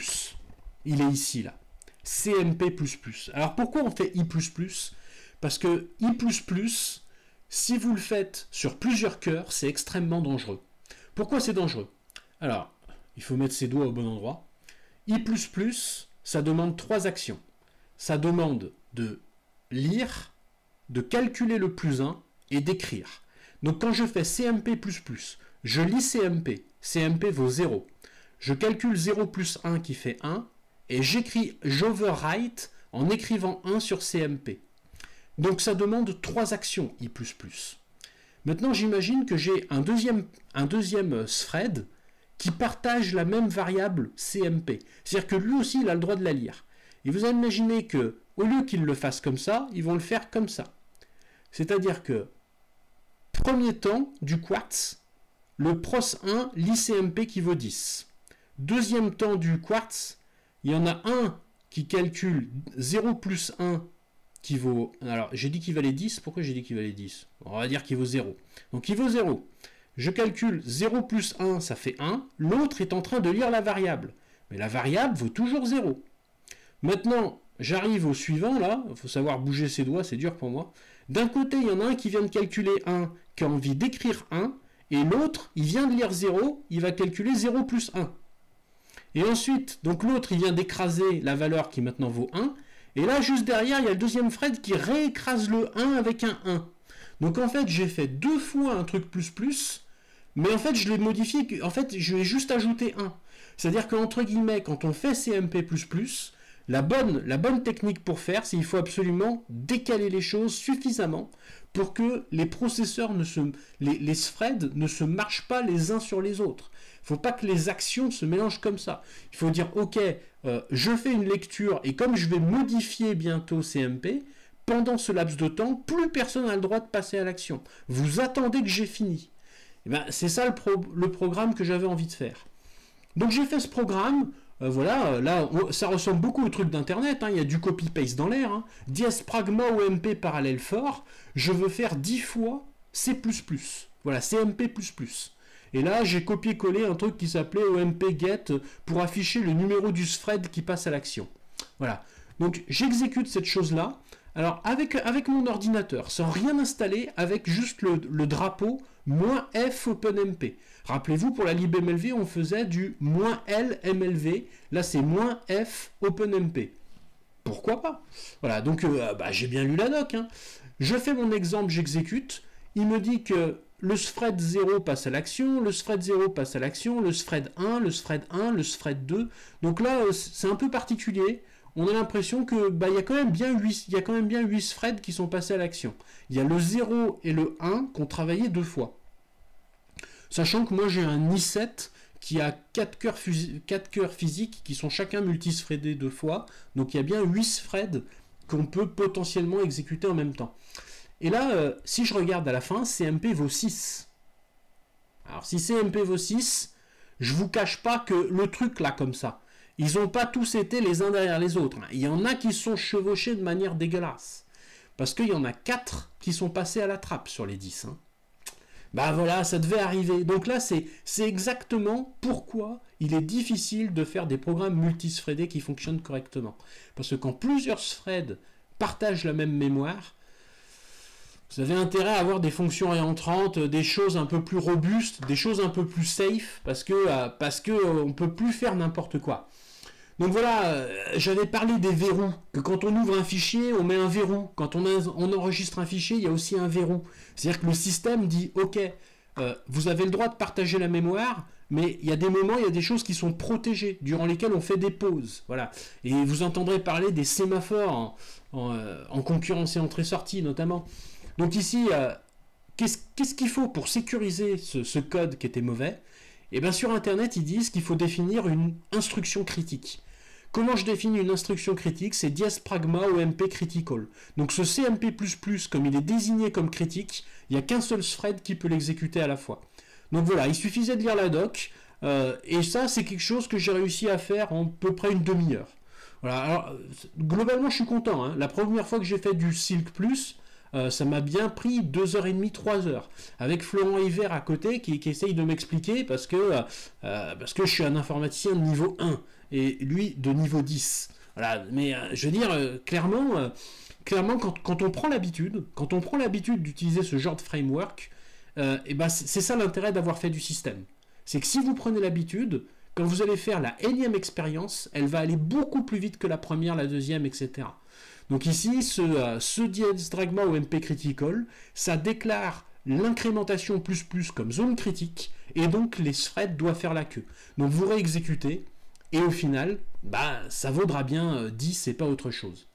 Il est ici, là. CMP++. Alors pourquoi on fait I++? Parce que I++, si vous le faites sur plusieurs cœurs, c'est extrêmement dangereux. Pourquoi c'est dangereux? Alors, il faut mettre ses doigts au bon endroit. I++, ça demande 3 actions. Ça demande de lire, de calculer le +1 et d'écrire. Donc quand je fais CMP++, je lis CMP. CMP vaut 0. Je calcule 0 plus 1 qui fait 1. Et j'overwrite en écrivant 1 sur CMP. Donc ça demande 3 actions I++. Maintenant j'imagine que j'ai un deuxième thread qui partage la même variable CMP. C'est-à-dire que lui aussi il a le droit de la lire. Et vous imaginez que au lieu qu'il le fasse comme ça, ils vont le faire comme ça. C'est-à-dire que premier temps du quartz, le pros1 lit CMP qui vaut 10. Deuxième temps du quartz, il y en a un qui calcule 0 plus 1 qui vaut... Alors, j'ai dit qu'il valait 10. Pourquoi j'ai dit qu'il valait 10? On va dire qu'il vaut 0. Donc, il vaut 0. Je calcule 0 plus 1, ça fait 1. L'autre est en train de lire la variable. Mais la variable vaut toujours 0. Maintenant, j'arrive au suivant, là. Il faut savoir bouger ses doigts, c'est dur pour moi. D'un côté, il y en a un qui vient de calculer 1, qui a envie d'écrire 1. et l'autre, il vient de lire 0, il va calculer 0 plus 1. Et ensuite, donc l'autre, il vient d'écraser la valeur qui maintenant vaut 1, et là, juste derrière, il y a le deuxième thread qui réécrase le 1 avec un 1. Donc en fait, j'ai fait 2 fois un truc plus, mais en fait, je l'ai modifié, en fait, je vais juste ajouter 1. C'est-à-dire qu'entre guillemets, quand on fait CMP++, la bonne technique pour faire, c'est qu'il faut absolument décaler les choses suffisamment pour que les processeurs, les threads ne se marchent pas les uns sur les autres. Il ne faut pas que les actions se mélangent comme ça. Il faut dire, ok, je fais une lecture et comme je vais modifier bientôt CMP, pendant ce laps de temps, plus personne n'a le droit de passer à l'action. Vous attendez que j'ai fini. Et ben, c'est ça le programme que j'avais envie de faire. Donc j'ai fait ce programme. Voilà, là, ça ressemble beaucoup au truc d'Internet, hein, il y a du copy-paste dans l'air. Hein. Diaspragma OMP parallèle fort, je veux faire 10 fois C++. Voilà, CMP++. Et là, j'ai copié-collé un truc qui s'appelait OMP get pour afficher le numéro du thread qui passe à l'action. Voilà, donc j'exécute cette chose-là. Alors, avec mon ordinateur, sans rien installer, avec juste le drapeau -F OpenMP. Rappelez-vous, pour la libMLV, on faisait du -L MLV. Là, c'est -F OpenMP. Pourquoi pas? Voilà, donc j'ai bien lu la doc. Hein. Je fais mon exemple, j'exécute. Il me dit que le thread 0 passe à l'action, le thread 0 passe à l'action, le thread 1, le thread 1, le thread 2. Donc là, c'est un peu particulier. On a l'impression que il y a quand même bien 8 threads qui sont passés à l'action. Il y a le 0 et le 1 qui ont travaillé 2 fois. Sachant que moi j'ai un i7 qui a 4 cœurs physiques qui sont chacun multithreadés 2 fois. Donc il y a bien 8 threads qu'on peut potentiellement exécuter en même temps. Et là, si je regarde à la fin, CMP vaut 6. Alors si CMP vaut 6, je vous cache pas que le truc là comme ça, ils n'ont pas tous été les uns derrière les autres. Il y en a qui sont chevauchés de manière dégueulasse. Parce qu'il y en a 4 qui sont passés à la trappe sur les 10. Hein. Bah voilà, ça devait arriver. Donc là, c'est exactement pourquoi il est difficile de faire des programmes multithreadés qui fonctionnent correctement. Parce que quand plusieurs threads partagent la même mémoire, vous avez intérêt à avoir des fonctions réentrantes, des choses un peu plus robustes, des choses un peu plus safe, parce que on peut plus faire n'importe quoi. Donc voilà, j'avais parlé des verrous, que quand on ouvre un fichier, on met un verrou. Quand on enregistre un fichier, il y a aussi un verrou. C'est-à-dire que le système dit, ok, vous avez le droit de partager la mémoire, mais il y a des moments, il y a des choses qui sont protégées, durant lesquelles on fait des pauses. Voilà. Et vous entendrez parler des sémaphores en concurrence et entrée-sortie notamment. Donc ici, qu'est-ce qu'il faut pour sécuriser ce code qui était mauvais? Et bien sur Internet, ils disent qu'il faut définir une instruction critique. Comment je définis une instruction critique? C'est diaspragma OMP critical. Donc ce CMP++, comme il est désigné comme critique, il n'y a qu'un seul thread qui peut l'exécuter à la fois. Donc voilà, il suffisait de lire la doc, et ça c'est quelque chose que j'ai réussi à faire en à peu près une demi-heure. Voilà, alors globalement je suis content. Hein. La première fois que j'ai fait du Silk+, ça m'a bien pris 2h30, 3h. Avec Florent Hiver à côté qui essaye de m'expliquer parce que je suis un informaticien de niveau 1 et lui de niveau 10. Voilà, mais je veux dire, clairement quand on prend l'habitude d'utiliser ce genre de framework, c'est ça l'intérêt d'avoir fait du système. C'est que si vous prenez l'habitude, quand vous allez faire la énième expérience, elle va aller beaucoup plus vite que la première, la deuxième, etc. Donc ici, ce diaspragma OMP critical, ça déclare l'incrémentation ++ comme zone critique, et donc les threads doivent faire la queue. Donc vous réexécutez, et au final, ça vaudra bien 10 et pas autre chose.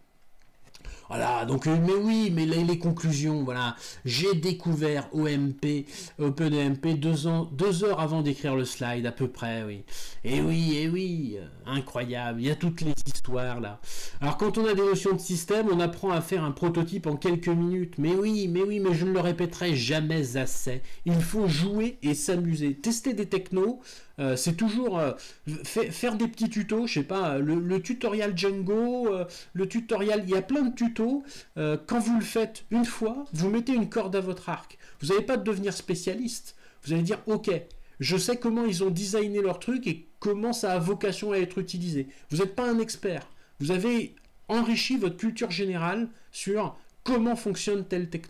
Voilà, donc, mais oui, mais les conclusions, voilà. J'ai découvert OMP, OpenMP 2 heures avant d'écrire le slide, à peu près, oui. Et oui, incroyable, il y a toutes les histoires, là. Alors, quand on a des notions de système, on apprend à faire un prototype en quelques minutes. Mais oui, mais je ne le répéterai jamais assez. Il faut jouer et s'amuser. Tester des technos, c'est toujours faire des petits tutos, je sais pas, le tutoriel Django, le tutoriel, il y a plein de tutos. Quand vous le faites une fois, vous mettez une corde à votre arc. Vous n'allez pas devenir spécialiste. Vous allez dire, ok, je sais comment ils ont designé leur truc et comment ça a vocation à être utilisé. Vous n'êtes pas un expert. Vous avez enrichi votre culture générale sur comment fonctionne tel techno.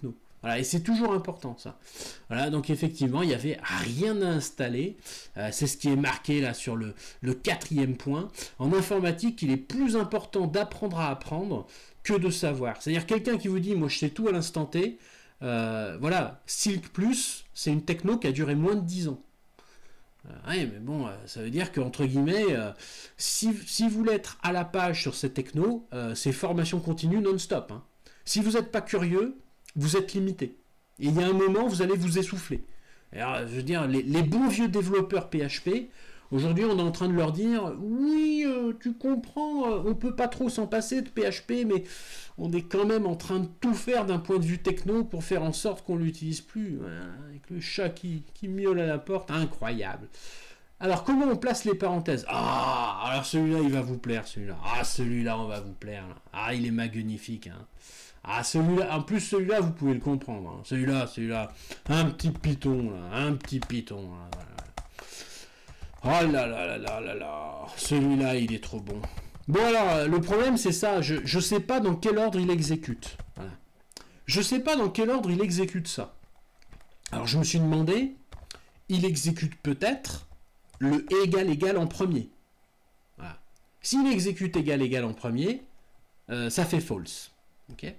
Voilà, et c'est toujours important ça. Voilà, donc effectivement, il n'y avait rien à installer. C'est ce qui est marqué là sur le 4e point. En informatique, il est plus important d'apprendre à apprendre que de savoir. C'est-à-dire quelqu'un qui vous dit, moi je sais tout à l'instant T, voilà, Silk Plus, c'est une techno qui a duré moins de 10 ans. Ouais, mais bon, ça veut dire qu'entre guillemets, si vous voulez être à la page sur cette techno, c'est formation continue non-stop. Hein. Si vous n'êtes pas curieux, vous êtes limité. Et il y a un moment, vous allez vous essouffler. Alors, je veux dire, les bons vieux développeurs PHP, aujourd'hui, on est en train de leur dire, oui, tu comprends, on peut pas trop s'en passer de PHP, mais on est quand même en train de tout faire d'un point de vue techno pour faire en sorte qu'on l'utilise plus. Voilà, avec le chat qui miaule à la porte, incroyable. Alors, comment on place les parenthèses? Ah, alors celui-là, il va vous plaire, celui-là. Ah, celui-là, on va vous plaire. Là. Ah, il est magnifique, hein. Ah, celui-là, en plus, celui-là, vous pouvez le comprendre. Hein. Celui-là, un petit python, là, un petit python. Là, voilà. Oh là là là là là là. Celui-là, il est trop bon. Bon, alors, le problème, c'est ça. Je sais pas dans quel ordre il exécute. Voilà. Je sais pas dans quel ordre il exécute ça. Alors, je me suis demandé, il exécute peut-être le égal en premier. Voilà. S'il exécute égal en premier, ça fait false. Ok.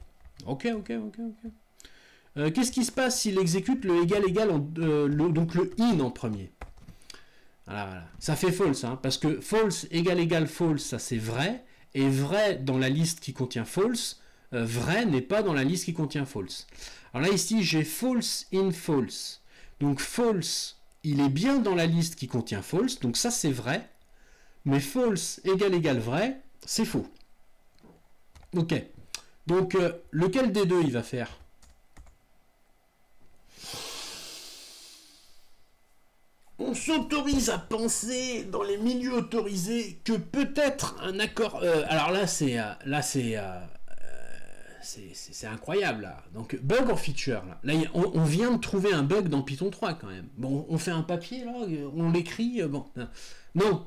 Qu'est-ce qui se passe s'il exécute le égal donc le in en premier? Voilà. Ça fait false, hein, parce que false égal false, ça c'est vrai, et vrai dans la liste qui contient false, vrai n'est pas dans la liste qui contient false. Alors là ici j'ai false in false, donc false il est bien dans la liste qui contient false, donc ça c'est vrai, mais false égal vrai, c'est faux. Ok. Donc, lequel des deux il va faire? On s'autorise à penser dans les milieux autorisés que peut-être un accord. Alors là, c'est incroyable là. Donc bug or feature là. Là on vient de trouver un bug dans Python 3 quand même. Bon, on fait un papier là, on l'écrit. Bon, non.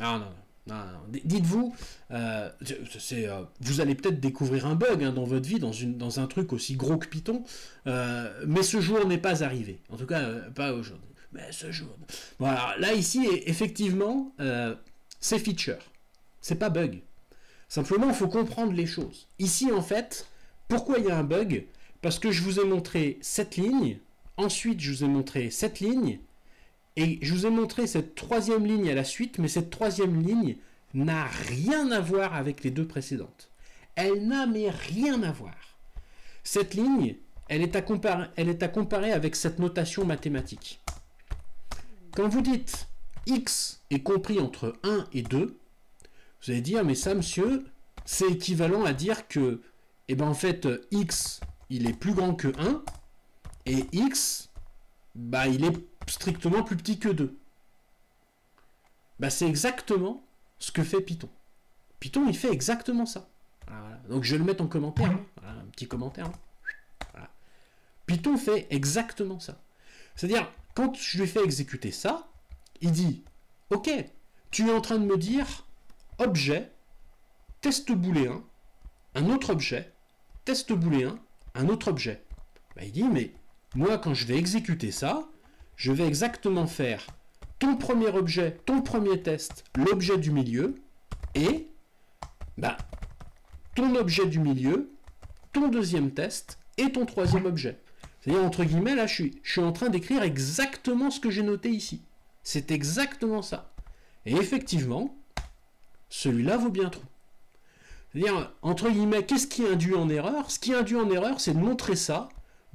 Dites-vous, vous allez peut-être découvrir un bug hein, dans votre vie, dans un truc aussi gros que Python, mais ce jour n'est pas arrivé. En tout cas, pas aujourd'hui. Mais ce jour. Voilà, là ici, effectivement, c'est feature. C'est pas bug. Simplement, il faut comprendre les choses. Ici, en fait, pourquoi il y a un bug? Parce que je vous ai montré cette ligne, ensuite je vous ai montré cette ligne, et je vous ai montré cette troisième ligne à la suite, mais cette troisième ligne n'a rien à voir avec les deux précédentes. Elle n'a mais rien à voir. Cette ligne, elle est à comparer avec cette notation mathématique. Quand vous dites x est compris entre 1 et 2, vous allez dire, mais ça, monsieur, c'est équivalent à dire que, eh ben, en fait, x, il est plus grand que 1, et x, bah, il est strictement plus petit que 2. Bah, c'est exactement ce que fait Python. Python, il fait exactement ça. Voilà. Donc, je vais le mettre en commentaire. Voilà, un petit commentaire. Voilà. Python fait exactement ça. C'est-à-dire, quand je lui fais exécuter ça, il dit, ok, tu es en train de me dire, objet, test booléen, un autre objet, test booléen, un autre objet. Bah, il dit, mais moi, quand je vais exécuter ça, je vais exactement faire ton premier objet, ton premier test, l'objet du milieu, et bah, ton objet du milieu, ton deuxième test, et ton troisième objet. C'est-à-dire, entre guillemets, là, je suis en train d'écrire exactement ce que j'ai noté ici. C'est exactement ça. Et effectivement, celui-là vaut bien trop. C'est-à-dire, entre guillemets, qu'est-ce qui induit en erreur? Ce qui induit en erreur, c'est de montrer ça,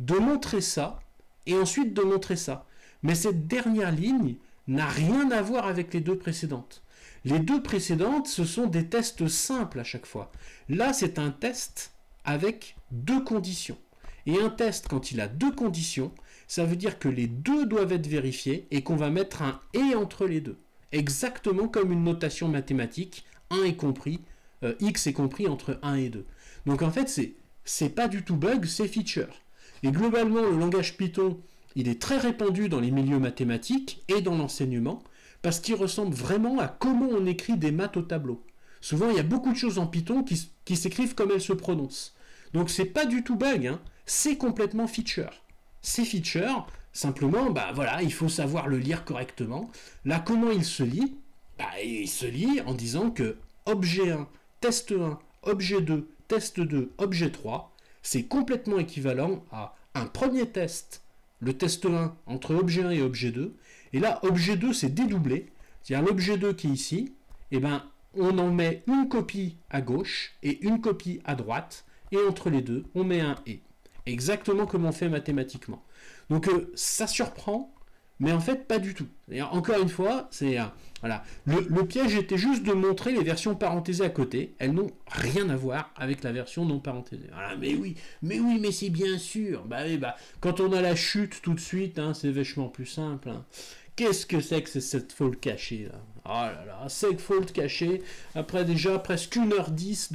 et ensuite de montrer ça. Mais cette dernière ligne n'a rien à voir avec les deux précédentes. Les deux précédentes, ce sont des tests simples à chaque fois. Là, c'est un test avec deux conditions. Et un test, quand il a deux conditions, ça veut dire que les deux doivent être vérifiés et qu'on va mettre un « et » entre les deux. Exactement comme une notation mathématique, 1 est compris, x est compris entre 1 et 2. Donc en fait, c'est pas du tout bug, c'est feature. Et globalement, le langage Python, il est très répandu dans les milieux mathématiques et dans l'enseignement, parce qu'il ressemble vraiment à comment on écrit des maths au tableau. Souvent, il y a beaucoup de choses en Python qui s'écrivent comme elles se prononcent. Donc c'est pas du tout bug, hein. C'est complètement feature. C'est feature, simplement, bah voilà, il faut savoir le lire correctement. Là, comment il se lit? Bah, il se lit en disant que objet 1, test 1, objet 2, test 2, objet 3, c'est complètement équivalent à un premier test, le test 1 entre objet 1 et objet 2, et là, objet 2, c'est dédoublé, c'est-à-dire l'objet 2 qui est ici, et ben, on en met une copie à gauche et une copie à droite, et entre les deux, on met un « et ». Exactement comme on fait mathématiquement. Donc ça surprend, mais en fait pas du tout. Et encore une fois, c'est voilà. Le piège était juste de montrer les versions parenthésées à côté. Elles n'ont rien à voir avec la version non parenthésée. Voilà, mais c'est bien sûr. Bah oui, bah quand on a la chute tout de suite, hein, c'est vachement plus simple. Hein. Qu'est-ce que c'est que cette faute cachée là? Oh là là, cette faute cachée, après déjà presque 1h10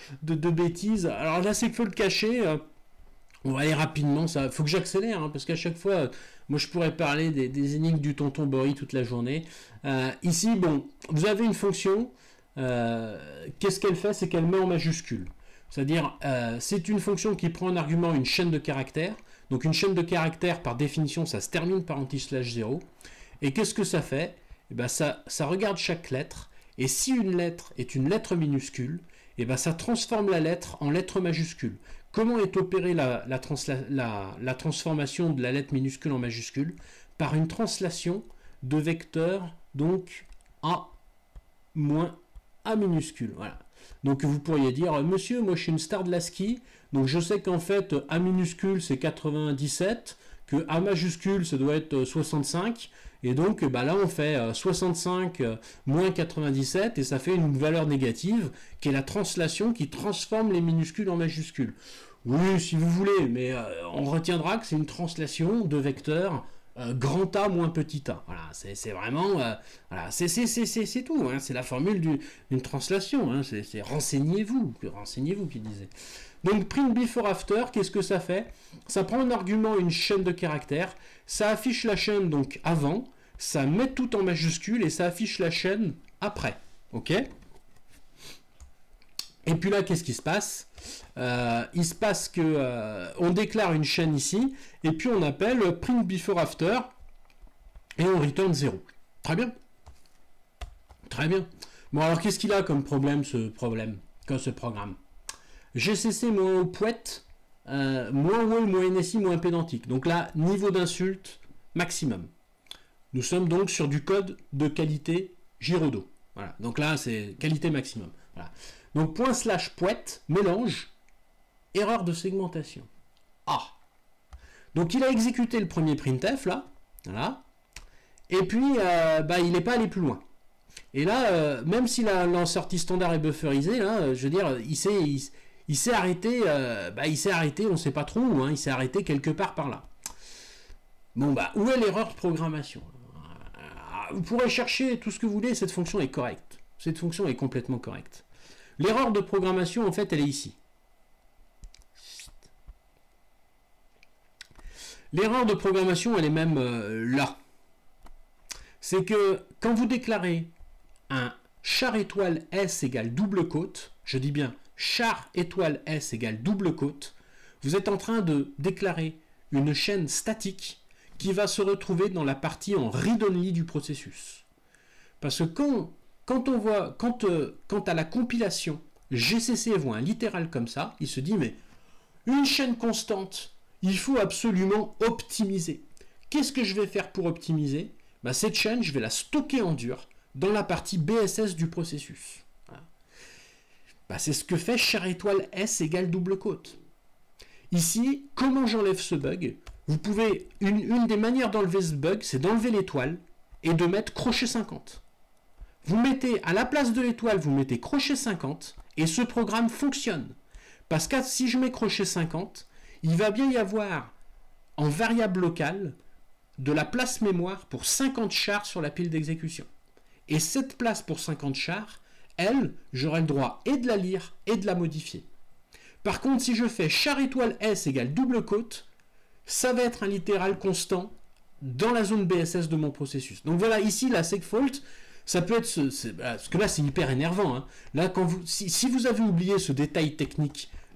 de bêtises. Alors la faute cachée, on va aller rapidement, ça faut que j'accélère, hein, parce qu'à chaque fois, moi je pourrais parler des énigmes du tonton Bory toute la journée. Ici, bon, vous avez une fonction, qu'est-ce qu'elle fait? C'est qu'elle met en majuscule. C'est-à-dire, c'est une fonction qui prend en argument une chaîne de caractères. Donc une chaîne de caractères, par définition, ça se termine par anti/0. Et qu'est-ce que ça fait? Eh ben, ça regarde chaque lettre, et si une lettre est une lettre minuscule, eh ben, ça transforme la lettre en lettre majuscule. Comment est opérée la transformation de la lettre minuscule en majuscule? Par une translation de vecteur, donc A moins A minuscule. Voilà. Donc vous pourriez dire, monsieur, moi je suis une star de l'ASCII, donc je sais qu'en fait A minuscule c'est 97, que A majuscule ça doit être 65, et donc bah là on fait 65 moins 97, et ça fait une valeur négative, qui est la translation qui transforme les minuscules en majuscules. Oui, si vous voulez, mais on retiendra que c'est une translation de vecteur grand A moins petit a. Voilà, c'est vraiment... voilà, c'est tout, hein, c'est la formule d'une translation, hein, c'est renseignez-vous qui disait. Donc print before after, qu'est-ce que ça fait? Ça prend en argument une chaîne de caractères, ça affiche la chaîne donc avant, ça met tout en majuscule et ça affiche la chaîne après. Ok? Et puis là, qu'est-ce qui se passe? Il se passe que on déclare une chaîne ici, et puis on appelle print before after, et on return 0. Très bien. Très bien. Bon, alors qu'est-ce qu'il a comme problème, ce programme? GCC moins poète, moins wall, moins NSI, moins pédantique. Donc là, niveau d'insulte maximum. Nous sommes donc sur du code de qualité Giraudot. Voilà. Donc là, c'est qualité maximum. Voilà. Donc ./poète, mélange, erreur de segmentation. Ah. Donc il a exécuté le premier printf là, voilà. Et puis il n'est pas allé plus loin. Et là, même si la sortie standard est bufferisée, là, je veux dire, il s'est arrêté, on ne sait pas trop où, hein, il s'est arrêté quelque part par là. Bon où est l'erreur de programmation? Vous pourrez chercher tout ce que vous voulez, cette fonction est correcte. Cette fonction est complètement correcte. L'erreur de programmation, en fait, elle est ici. L'erreur de programmation, elle est même là. C'est que quand vous déclarez un char étoile S égale double côte, je dis bien char étoile S égale double côte, vous êtes en train de déclarer une chaîne statique qui va se retrouver dans la partie en read-only du processus. Parce que quand à la compilation, GCC voit un littéral comme ça, il se dit, mais une chaîne constante, il faut absolument optimiser. Qu'est-ce que je vais faire pour optimiser? Cette chaîne, je vais la stocker en dur dans la partie BSS du processus. Voilà. C'est ce que fait char étoile S égale double côte. Ici, comment j'enlève ce bug? Vous pouvez, une des manières d'enlever ce bug, c'est d'enlever l'étoile et de mettre crochet 50. Vous mettez, à la place de l'étoile, vous mettez crochet 50 et ce programme fonctionne. Parce que si je mets crochet 50, il va bien y avoir en variable locale de la place mémoire pour 50 chars sur la pile d'exécution. Et cette place pour 50 chars, elle, j'aurai le droit et de la lire et de la modifier. Par contre, si je fais char étoile S égale double côte, ça va être un littéral constant dans la zone BSS de mon processus. Donc voilà, ici, la segfault, ça peut être... parce que là, c'est hyper énervant. Hein. Là, si vous avez oublié ce détail technique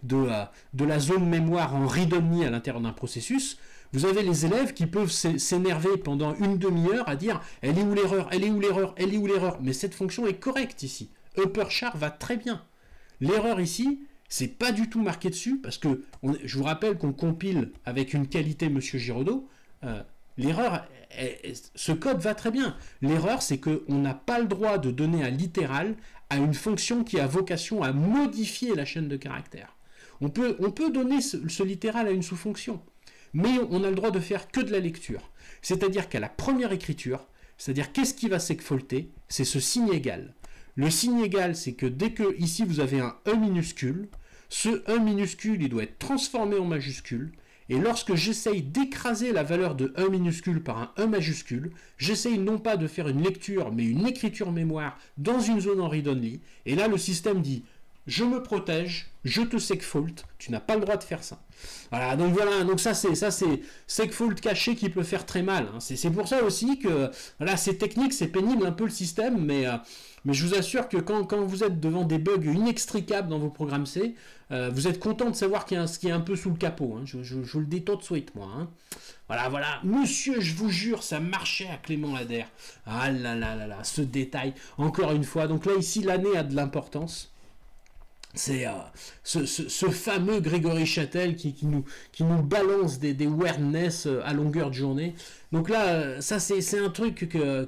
de la zone mémoire en read-only à l'intérieur d'un processus, vous avez les élèves qui peuvent s'énerver pendant une demi-heure à dire « elle est où l'erreur, elle est où l'erreur, elle est où l'erreur ?» Mais cette fonction est correcte ici. Upper char va très bien. L'erreur ici, c'est pas du tout marqué dessus, parce que je vous rappelle qu'on compile avec une qualité Monsieur Giraudot. L'erreur, ce code va très bien. L'erreur, c'est qu'on n'a pas le droit de donner un littéral à une fonction qui a vocation à modifier la chaîne de caractères. On peut donner ce littéral à une sous-fonction, mais on a le droit de faire que de la lecture. C'est-à-dire qu'à la première écriture, c'est-à-dire qu'est-ce qui va segfaulter, c'est ce signe égal. Le signe égal, c'est que dès que ici vous avez un E minuscule, ce E minuscule, il doit être transformé en majuscule, et lorsque j'essaye d'écraser la valeur de E minuscule par un E majuscule, j'essaye non pas de faire une lecture, mais une écriture mémoire dans une zone en read-only, et là le système dit « je me protège, je te segfault, tu n'as pas le droit de faire ça ». Voilà, donc ça c'est segfault caché qui peut faire très mal. Hein. C'est pour ça aussi que voilà, c'est technique, c'est pénible un peu le système, mais je vous assure que quand vous êtes devant des bugs inextricables dans vos programmes C, vous êtes content de savoir qu'il y a ce qui est un peu sous le capot. Hein. Je vous le dis tout de suite, moi. Hein. Voilà. Monsieur, je vous jure, ça marchait à Clément Lader. Ah là là là là, ce détail. Encore une fois, donc là, ici, l'année a de l'importance. C'est ce fameux Grégory Châtel qui nous balance des weirdness à longueur de journée. Donc là, ça c'est un truc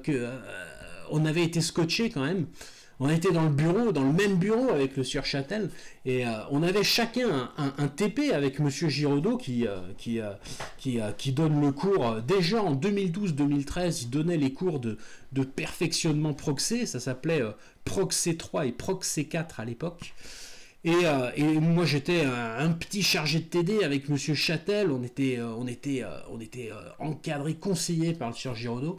on avait été scotché quand même. On était dans le même bureau avec le sieur Châtel, et on avait chacun un TP avec Monsieur Giraudot qui donne le cours. Déjà en 2012-2013, il donnait les cours de perfectionnement Proxé, ça s'appelait Proxé 3 et Proxé 4 à l'époque. Et moi j'étais un petit chargé de TD avec Monsieur Châtel, on était encadré, conseillé par le sieur Giraudot.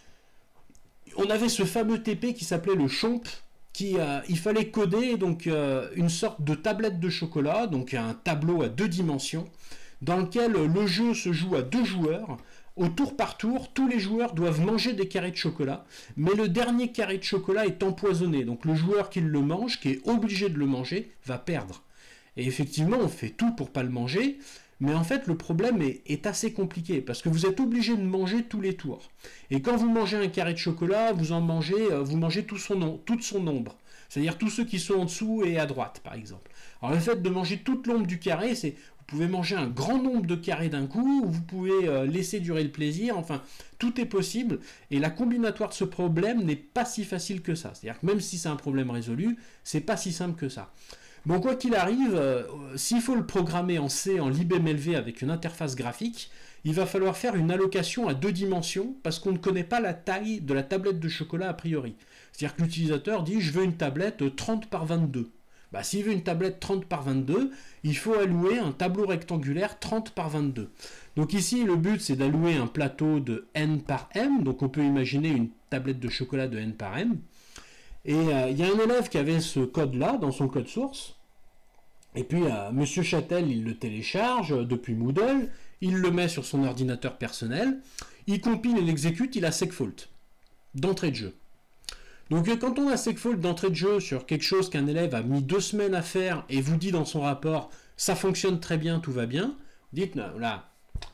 On avait ce fameux TP qui s'appelait le Chomp, il fallait coder donc une sorte de tablette de chocolat, donc un tableau à 2 dimensions, dans lequel le jeu se joue à 2 joueurs. Au tour par tour, tous les joueurs doivent manger des carrés de chocolat, mais le dernier carré de chocolat est empoisonné, donc le joueur qui le mange, qui est obligé de le manger, va perdre. Et effectivement, on fait tout pour pas le manger, mais en fait, le problème est assez compliqué, parce que vous êtes obligé de manger tous les tours. Et quand vous mangez un carré de chocolat, vous mangez toute son ombre. C'est-à-dire tous ceux qui sont en dessous et à droite, par exemple. Alors le fait de manger toute l'ombre du carré, c'est... Vous pouvez manger un grand nombre de carrés d'un coup, ou vous pouvez laisser durer le plaisir, enfin, tout est possible, et la combinatoire de ce problème n'est pas si facile que ça. C'est-à-dire que même si c'est un problème résolu, c'est pas si simple que ça. Bon, quoi qu'il arrive, s'il faut le programmer en C, en libmlv avec une interface graphique, il va falloir faire une allocation à 2 dimensions, parce qu'on ne connaît pas la taille de la tablette de chocolat a priori. C'est-à-dire que l'utilisateur dit « je veux une tablette 30 par 22 ». Bah, s'il veut une tablette 30 par 22, il faut allouer un tableau rectangulaire 30 par 22. Donc ici, le but, c'est d'allouer un plateau de n par m. Donc on peut imaginer une tablette de chocolat de n par m. Et il y a un élève qui avait ce code-là dans son code source. Et puis, Monsieur Châtel, il le télécharge depuis Moodle. Il le met sur son ordinateur personnel. Il compile et l'exécute, il a segfault d'entrée de jeu. Donc quand on a segfault d'entrée de jeu sur quelque chose qu'un élève a mis 2 semaines à faire et vous dit dans son rapport ça fonctionne très bien, tout va bien, dites là,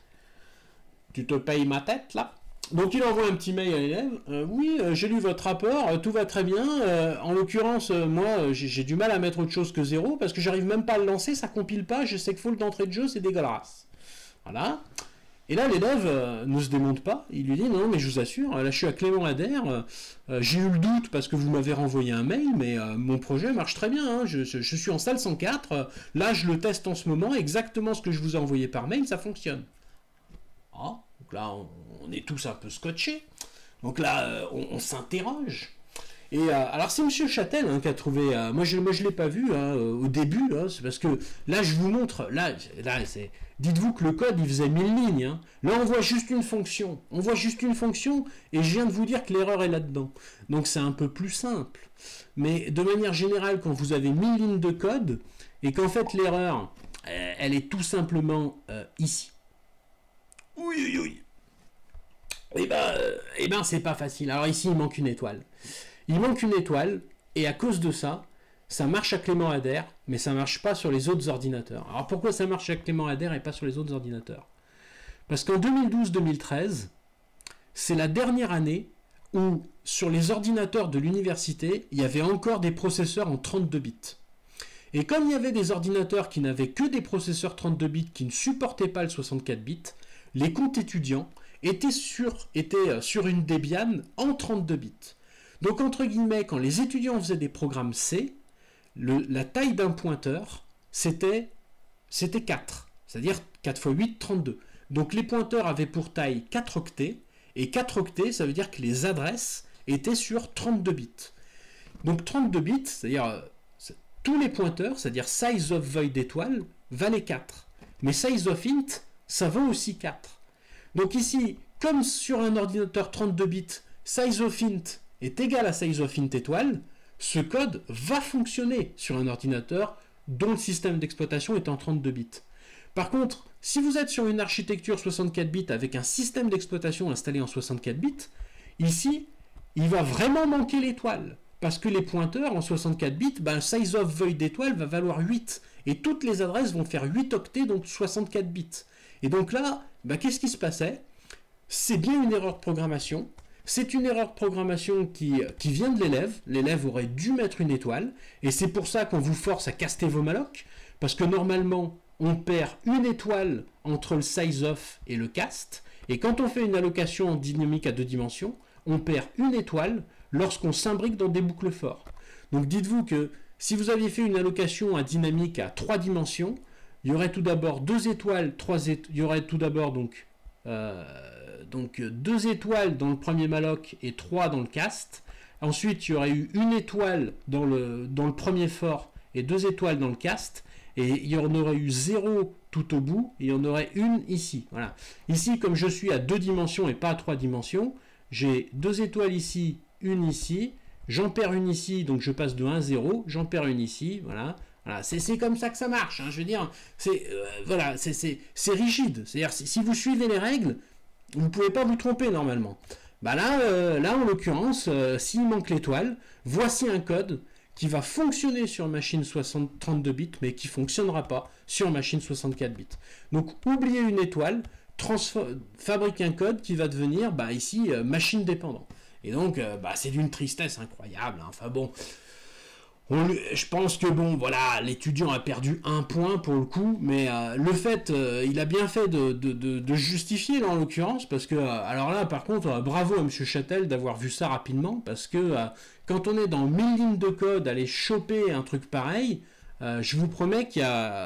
tu te payes ma tête là. Donc il envoie un petit mail à l'élève, oui j'ai lu votre rapport, tout va très bien, en l'occurrence moi j'ai du mal à mettre autre chose que 0 parce que j'arrive même pas à le lancer, ça compile pas, j'ai segfault d'entrée de jeu, c'est dégueulasse. Voilà. Et là, l'élève ne se démonte pas. Il lui dit, non, mais je vous assure, là, je suis à Clément Lader, j'ai eu le doute parce que vous m'avez renvoyé un mail, mais mon projet marche très bien. Hein, je suis en salle 104, là, je le teste en ce moment, exactement ce que je vous ai envoyé par mail, ça fonctionne. Ah, donc là, on est tous un peu scotchés. Donc là, on s'interroge. Et alors c'est Monsieur Châtel qui a trouvé, moi je l'ai pas vu au début, c'est parce que là je vous montre, là c'est, dites-vous que le code il faisait 1000 lignes, hein. Là on voit juste une fonction, et je viens de vous dire que l'erreur est là-dedans, donc c'est un peu plus simple, mais de manière générale quand vous avez 1000 lignes de code, et qu'en fait l'erreur, elle est tout simplement ici, et ben c'est pas facile, alors ici il manque une étoile. Il manque une étoile, et à cause de ça, ça marche à Clément Ader, mais ça ne marche pas sur les autres ordinateurs. Alors pourquoi ça marche à Clément Ader et pas sur les autres ordinateurs? Parce qu'en 2012-2013, c'est la dernière année où sur les ordinateurs de l'université, il y avait encore des processeurs en 32 bits. Et comme il y avait des ordinateurs qui n'avaient que des processeurs 32 bits qui ne supportaient pas le 64 bits, les comptes étudiants étaient sur une Debian en 32 bits. Donc entre guillemets, quand les étudiants faisaient des programmes C, la taille d'un pointeur, c'était 4. C'est-à-dire 4 x 8, 32. Donc les pointeurs avaient pour taille 4 octets, et 4 octets, ça veut dire que les adresses étaient sur 32 bits. Donc 32 bits, c'est-à-dire tous les pointeurs, c'est-à-dire size of void étoile, valaient 4. Mais size of int, ça vaut aussi 4. Donc ici, comme sur un ordinateur 32 bits, size of int est égal à size of int étoile, ce code va fonctionner sur un ordinateur dont le système d'exploitation est en 32 bits. Par contre, si vous êtes sur une architecture 64 bits avec un système d'exploitation installé en 64 bits, ici, il va vraiment manquer l'étoile. Parce que les pointeurs en 64 bits, size of void étoile va valoir 8. Et toutes les adresses vont faire 8 octets, donc 64 bits. Et donc là, qu'est-ce qui se passait? C'est bien une erreur de programmation. C'est une erreur de programmation qui vient de l'élève. L'élève aurait dû mettre une étoile. Et c'est pour ça qu'on vous force à caster vos mallocs. Parce que normalement, on perd une étoile entre le size of et le cast. Et quand on fait une allocation en dynamique à 2 dimensions, on perd une étoile lorsqu'on s'imbrique dans des boucles for. Donc dites-vous que si vous aviez fait une allocation à dynamique à 3 dimensions, il y aurait tout d'abord 2 étoiles, il y aurait tout d'abord donc 2 étoiles dans le premier malloc et 3 dans le cast. Ensuite, il y aurait eu une étoile dans le premier for et 2 étoiles dans le cast. Et il y en aurait eu 0 tout au bout, et il y en aurait une ici. Voilà. Ici, comme je suis à 2 dimensions et pas à 3 dimensions, j'ai 2 étoiles ici, une ici, j'en perds une ici, donc je passe de 1 à 0, j'en perds une ici, voilà. Voilà, c'est comme ça que ça marche, hein, je veux dire, c'est rigide. C'est-à-dire, si vous suivez les règles, vous ne pouvez pas vous tromper normalement. Là, en l'occurrence, s'il manque l'étoile, voici un code qui va fonctionner sur machine 32 bits, mais qui ne fonctionnera pas sur machine 64 bits. Donc, oubliez une étoile, fabrique un code qui va devenir, ici, machine dépendant. Et donc, c'est d'une tristesse incroyable. Hein. Enfin bon, je pense que l'étudiant a perdu un point pour le coup, mais le fait, il a bien fait de justifier là en l'occurrence, parce que, alors là par contre, bravo à M. Châtel d'avoir vu ça rapidement, parce que quand on est dans 1000 lignes de code, aller choper un truc pareil, je vous promets qu'il y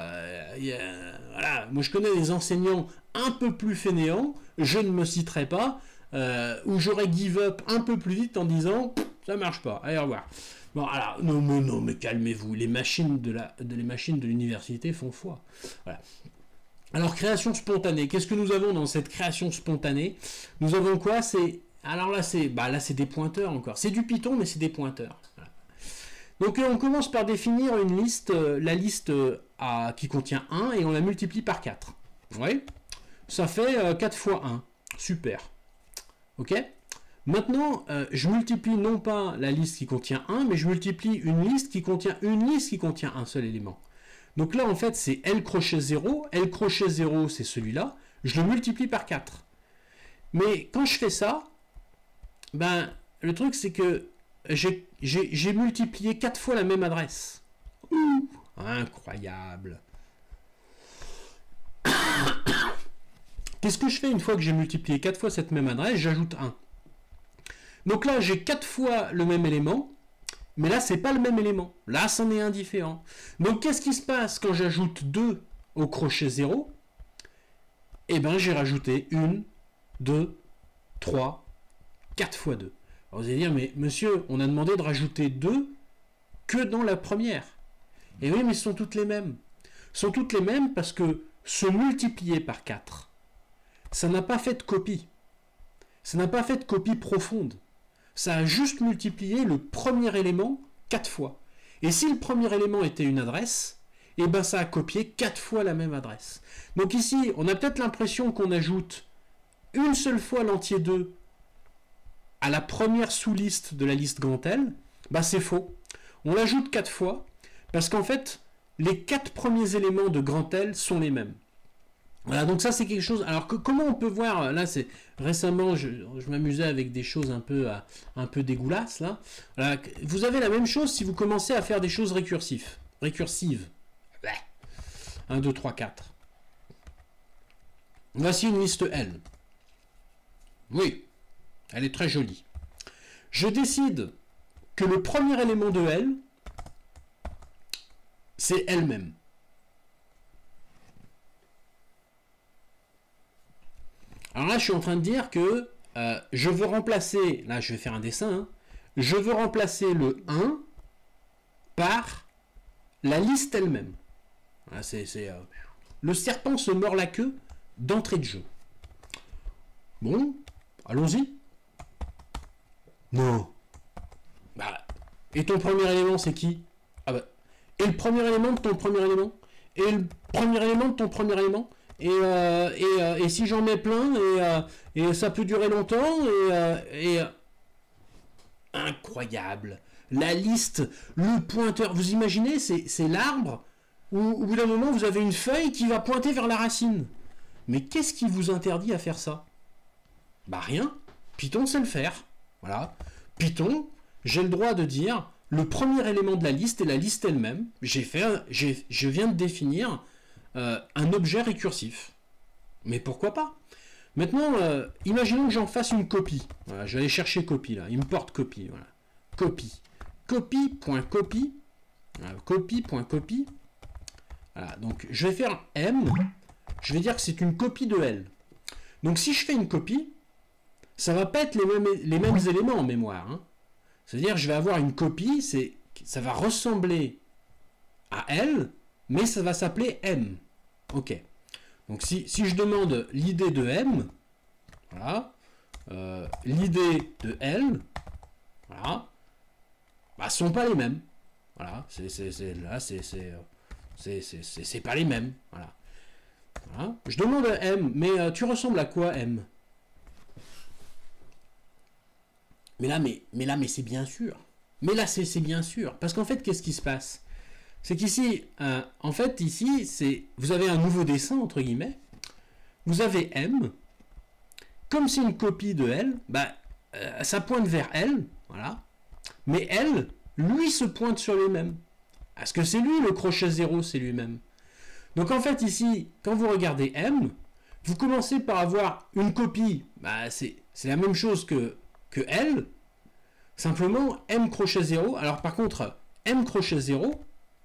a moi je connais des enseignants un peu plus fainéants, je ne me citerai pas, où j'aurais give up un peu plus vite en disant ça marche pas, allez au revoir. Bon, alors, non, mais calmez-vous, les machines de l'université font foi. Voilà. Alors, création spontanée, qu'est-ce que nous avons dans cette création spontanée? Nous avons quoi? Alors là, c'est des pointeurs encore. C'est du Python, mais c'est des pointeurs. Voilà. Donc, on commence par définir une liste, la liste qui contient 1, et on la multiplie par 4. Vous voyez? Ça fait 4 fois 1. Super. Ok? Maintenant, je multiplie non pas la liste qui contient 1, mais je multiplie une liste qui contient un seul élément. Donc là, en fait, c'est L crochet 0. L crochet 0, c'est celui-là. Je le multiplie par 4. Mais quand je fais ça, le truc, c'est que j'ai multiplié 4 fois la même adresse. Ouh, incroyable. Qu'est-ce que je fais une fois que j'ai multiplié 4 fois cette même adresse? J'ajoute 1. Donc là, j'ai 4 fois le même élément, mais là, c'est pas le même élément. Là, c'en est un différent. Donc, qu'est-ce qui se passe quand j'ajoute 2 au crochet 0? Eh bien, j'ai rajouté 1, 2, 3, 4 fois 2. Alors, vous allez dire, mais monsieur, on a demandé de rajouter 2 que dans la première. Et oui, mais ce sont toutes les mêmes. Ce sont toutes les mêmes parce que se multiplier par 4, ça n'a pas fait de copie. Ça n'a pas fait de copie profonde. Ça a juste multiplié le premier élément 4 fois. Et si le premier élément était une adresse, eh ben ça a copié 4 fois la même adresse. Donc ici, on a peut-être l'impression qu'on ajoute une seule fois l'entier 2 à la première sous-liste de la liste grand L. C'est faux. On l'ajoute 4 fois, Parce qu'en fait, les 4 premiers éléments de grand L sont les mêmes. Voilà, donc ça c'est quelque chose. Alors comment on peut voir, là c'est récemment je m'amusais avec des choses un peu dégueulasses là. Voilà, vous avez la même chose si vous commencez à faire des choses récursives. 1, 2, 3, 4. Voici une liste L. Oui, elle est très jolie. Je décide que le premier élément de L, c'est elle-même. Alors là, je suis en train de dire que je veux remplacer, là je vais faire un dessin, hein, je veux remplacer le 1 par la liste elle-même. Voilà, le serpent se mord la queue d'entrée de jeu. Bon, allons-y. Non. Bah, et ton premier élément, c'est qui? Ah bah, et le premier élément de ton premier élément? Et le premier élément de ton premier élément? Et si j'en mets plein, et ça peut durer longtemps, incroyable. La liste, le pointeur, vous imaginez, c'est l'arbre où au bout d'un moment, vous avez une feuille qui va pointer vers la racine. Mais qu'est-ce qui vous interdit à faire ça? Bah rien. Python sait le faire. Voilà. Python, j'ai le droit de dire le premier élément de la liste est la liste elle-même. Je viens de définir un objet récursif. Mais pourquoi pas? Maintenant, imaginons que j'en fasse une copie. Voilà, je vais aller chercher copie là. Import copie. Voilà. Copie. Copie.copie. Voilà, copie.copie. Voilà, donc je vais faire M. Je vais dire que c'est une copie de L. Donc si je fais une copie, ça va pas être les mêmes éléments en mémoire. Hein. C'est-à-dire je vais avoir une copie, ça va ressembler à L, mais ça va s'appeler M. Ok. Donc si je demande l'idée de M, voilà, l'idée de L, voilà, bah, sont pas les mêmes. Voilà, c'est pas les mêmes. Voilà. Voilà. Je demande à M, mais tu ressembles à quoi M? Mais là, c'est bien sûr. Mais là, c'est bien sûr. Parce qu'en fait, qu'est-ce qui se passe? C'est qu'ici, en fait, ici, vous avez un nouveau dessin, entre guillemets. Vous avez M. Comme c'est une copie de L, bah, ça pointe vers L. Voilà. Mais L, lui, se pointe sur lui-même. Parce que c'est lui, le crochet 0, c'est lui-même. Donc en fait, ici, quand vous regardez M, vous commencez par avoir une copie. Bah, c'est la même chose que L. Simplement, M crochet 0. Alors par contre, M crochet 0,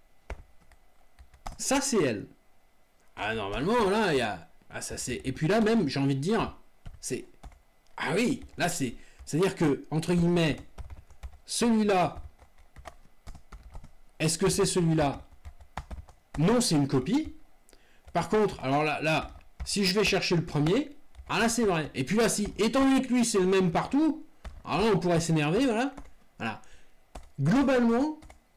ça c'est L. Ah, normalement, là, il y a... Ah, ça c'est... Et puis là même, j'ai envie de dire, c'est... Ah oui, là c'est... C'est-à-dire que, entre guillemets, celui-là, est-ce que c'est celui-là? Non, c'est une copie. Par contre, alors là, si je vais chercher le premier, ah là c'est vrai. Et puis là, si, étant donné que lui c'est le même partout, alors là on pourrait s'énerver, voilà. Voilà. Globalement,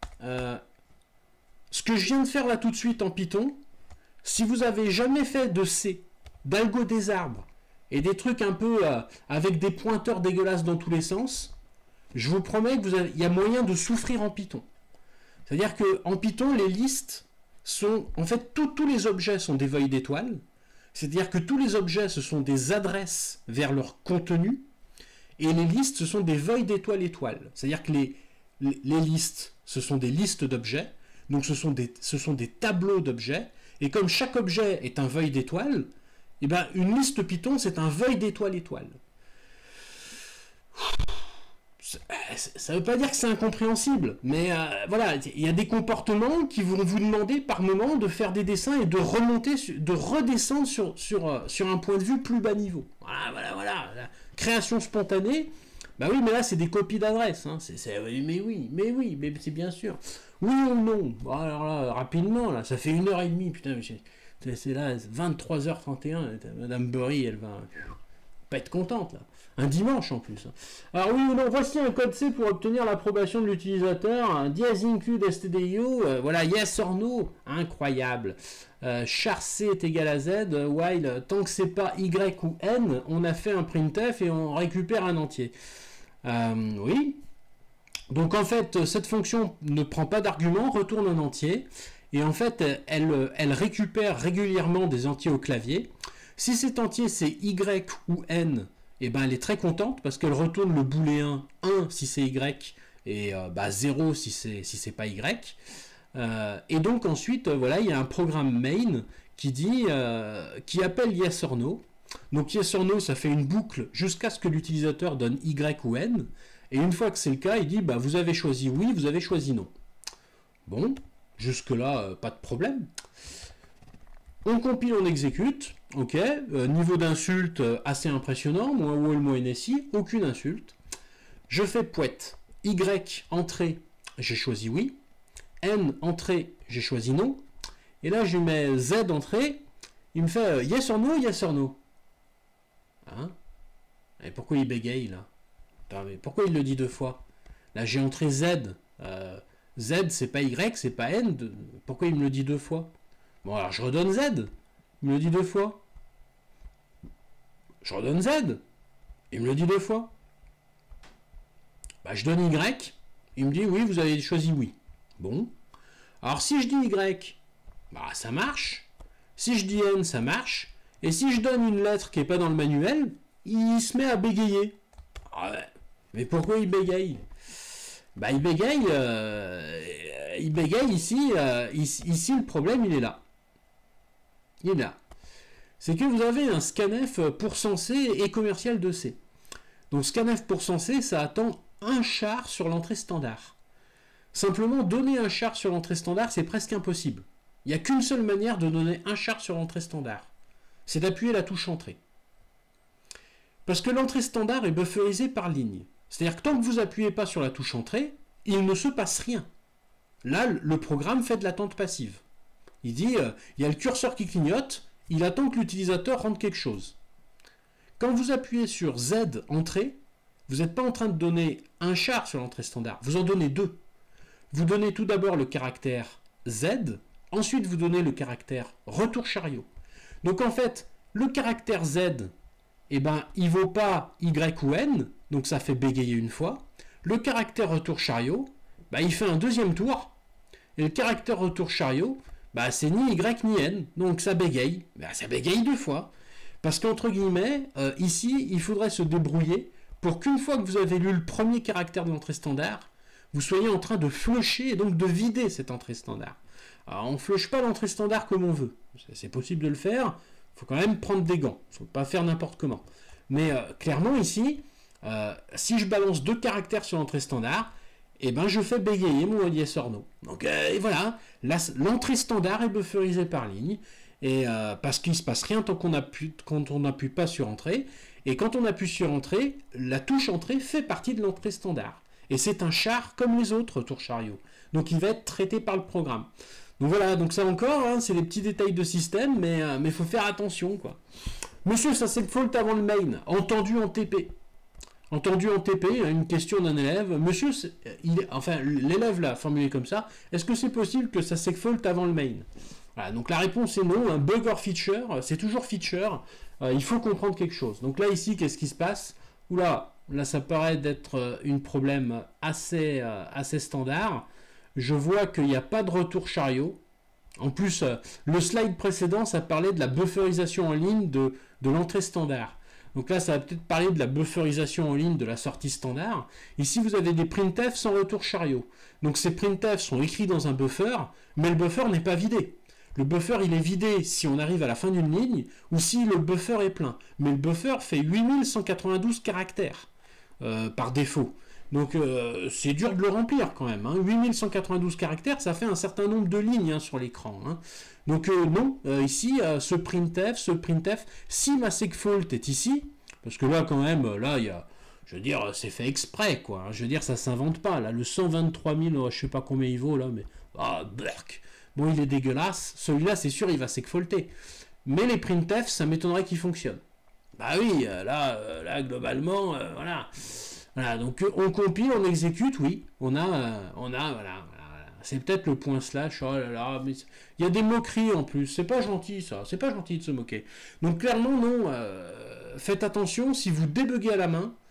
ce que je viens de faire là tout de suite en Python, si vous avez jamais fait de C, d'algo des arbres, et des trucs un peu avec des pointeurs dégueulasses dans tous les sens, je vous promets que il y a moyen de souffrir en Python. C'est-à-dire qu'en Python, les listes sont... En fait, tous les objets sont des voies d'étoiles. C'est-à-dire que tous les objets, ce sont des adresses vers leur contenu. Et les listes, ce sont des voies d'étoiles. C'est-à-dire que les listes, ce sont des listes d'objets. Donc ce sont des tableaux d'objets. Et comme chaque objet est un voie d'étoile, eh ben, une liste Python, c'est un voie d'étoile-étoile. Ça ne veut pas dire que c'est incompréhensible, mais voilà, il y a des comportements qui vont vous demander par moment de faire des dessins et de redescendre sur un point de vue plus bas niveau. Voilà. La création spontanée, bah oui, mais là c'est des copies d'adresses. Hein. Mais c'est bien sûr. Oui ou non? Bon, alors là, rapidement, là, ça fait 1h30, putain, c'est là, 23h31, Madame Burry, elle va pas être contente là. Un dimanche en plus. Alors oui ou non, voici un code C pour obtenir l'approbation de l'utilisateur. Un dièse include stdio. Voilà, yes or no. Incroyable. Char C est égal à Z. While tant que c'est pas Y ou N, on a fait un printf et on récupère un entier. Oui. Donc en fait, cette fonction ne prend pas d'argument, retourne un entier, et en fait, elle récupère régulièrement des entiers au clavier. Si cet entier c'est Y ou N, et ben elle est très contente parce qu'elle retourne le booléen 1 si c'est Y et 0 si c'est pas Y. Et donc ensuite, voilà, il y a un programme main qui dit, qui appelle yes or no. Donc yes or no, ça fait une boucle jusqu'à ce que l'utilisateur donne Y ou N. Et une fois que c'est le cas, il dit vous avez choisi oui, vous avez choisi non. Bon, jusque-là, pas de problème. On compile, on exécute. Ok, niveau d'insulte assez impressionnant. Moins wall, moins NSI, aucune insulte. Je fais pouette. Y, entrée, j'ai choisi oui. N, entrée, j'ai choisi non. Et là, je lui mets Z, entrée. Il me fait yes or no, yes or no. Hein? Et pourquoi il bégaye là? Attends, mais pourquoi il le dit deux fois? Là, j'ai entré Z. Z, c'est pas Y, c'est pas N. Pourquoi il me le dit deux fois? Bon, alors je redonne Z. Il me le dit deux fois. Je redonne Z. Il me le dit deux fois. Je donne Y. Il me dit oui, vous avez choisi oui. Bon. Alors si je dis Y, ça marche. Si je dis N, ça marche. Et si je donne une lettre qui n'est pas dans le manuel, il se met à bégayer. Ah ouais. Mais pourquoi il bégaye? Il bégaye ici. Ici, le problème, il est là. Il est là. C'est que vous avez un scanf pour C et commercial de C. Donc scanf pour C, ça attend un char sur l'entrée standard. Simplement, donner un char sur l'entrée standard, c'est presque impossible. Il n'y a qu'une seule manière de donner un char sur l'entrée standard. C'est d'appuyer la touche entrée. Parce que l'entrée standard est bufferisée par ligne. C'est-à-dire que tant que vous n'appuyez pas sur la touche entrée, il ne se passe rien. Là, le programme fait de l'attente passive. Il dit, il y a le curseur qui clignote, il attend que l'utilisateur rentre quelque chose. Quand vous appuyez sur Z, entrée, vous n'êtes pas en train de donner un char sur l'entrée standard, vous en donnez deux. Vous donnez tout d'abord le caractère Z, ensuite vous donnez le caractère retour chariot. Donc en fait, le caractère Z, il ne vaut pas Y ou N, donc ça fait bégayer une fois. Le caractère retour chariot, il fait un deuxième tour. Et le caractère retour chariot, c'est ni Y ni N, donc ça bégaye. Ça bégaye deux fois. Parce qu'entre guillemets, ici, il faudrait se débrouiller pour qu'une fois que vous avez lu le premier caractère de l'entrée standard, vous soyez en train de flusher et donc de vider cette entrée standard. Alors on ne flush pas l'entrée standard comme on veut. C'est possible de le faire, il faut quand même prendre des gants. Il ne faut pas faire n'importe comment. Mais clairement ici, si je balance deux caractères sur l'entrée standard, je fais bégayer mon yes or no. Donc et voilà, l'entrée standard est bufferisée par ligne, et parce qu'il ne se passe rien tant quand on n'appuie pas sur entrée, et quand on appuie sur entrée, la touche entrée fait partie de l'entrée standard. Et c'est un char comme les autres tours chariot. Donc il va être traité par le programme. Donc voilà, donc ça encore, c'est des petits détails de système, mais il faut faire attention, quoi. Monsieur, ça c'est le fault avant le main, entendu en TP. Entendu en TP, une question d'un élève. Monsieur, l'élève l'a formulé comme ça. Est-ce que c'est possible que ça segfault avant le main? Voilà, donc la réponse est non. Un bug or feature, c'est toujours feature. Il faut comprendre quelque chose. Donc là, ici, qu'est-ce qui se passe? Oula, là, ça paraît d'être un problème assez standard. Je vois qu'il n'y a pas de retour chariot. En plus, le slide précédent, ça parlait de la bufferisation en ligne de l'entrée standard. Donc là, ça va peut-être parler de la bufferisation en ligne de la sortie standard. Ici, vous avez des printf sans retour chariot. Donc ces printf sont écrits dans un buffer, mais le buffer n'est pas vidé. Le buffer, il est vidé si on arrive à la fin d'une ligne, ou si le buffer est plein. Mais le buffer fait 8192 caractères par défaut. Donc c'est dur de le remplir quand même. 8192 caractères, ça fait un certain nombre de lignes sur l'écran. Donc non, ici, ce printf, si ma segfault est ici, parce que là quand même, là il y a, je veux dire, c'est fait exprès, quoi. Je veux dire, ça s'invente pas. Là, le 123 000, je sais pas combien il vaut là, mais burk. Bon, il est dégueulasse. Celui-là, c'est sûr, il va segfaulter. Mais les printf, ça m'étonnerait qu'ils fonctionnent. Bah oui, là globalement, voilà. Voilà, donc on compile, on exécute, oui, on a, voilà. C'est peut-être le point slash, oh là là, mais il y a des moqueries en plus, c'est pas gentil ça, c'est pas gentil de se moquer. Donc clairement non, faites attention, si vous débuguez à la main,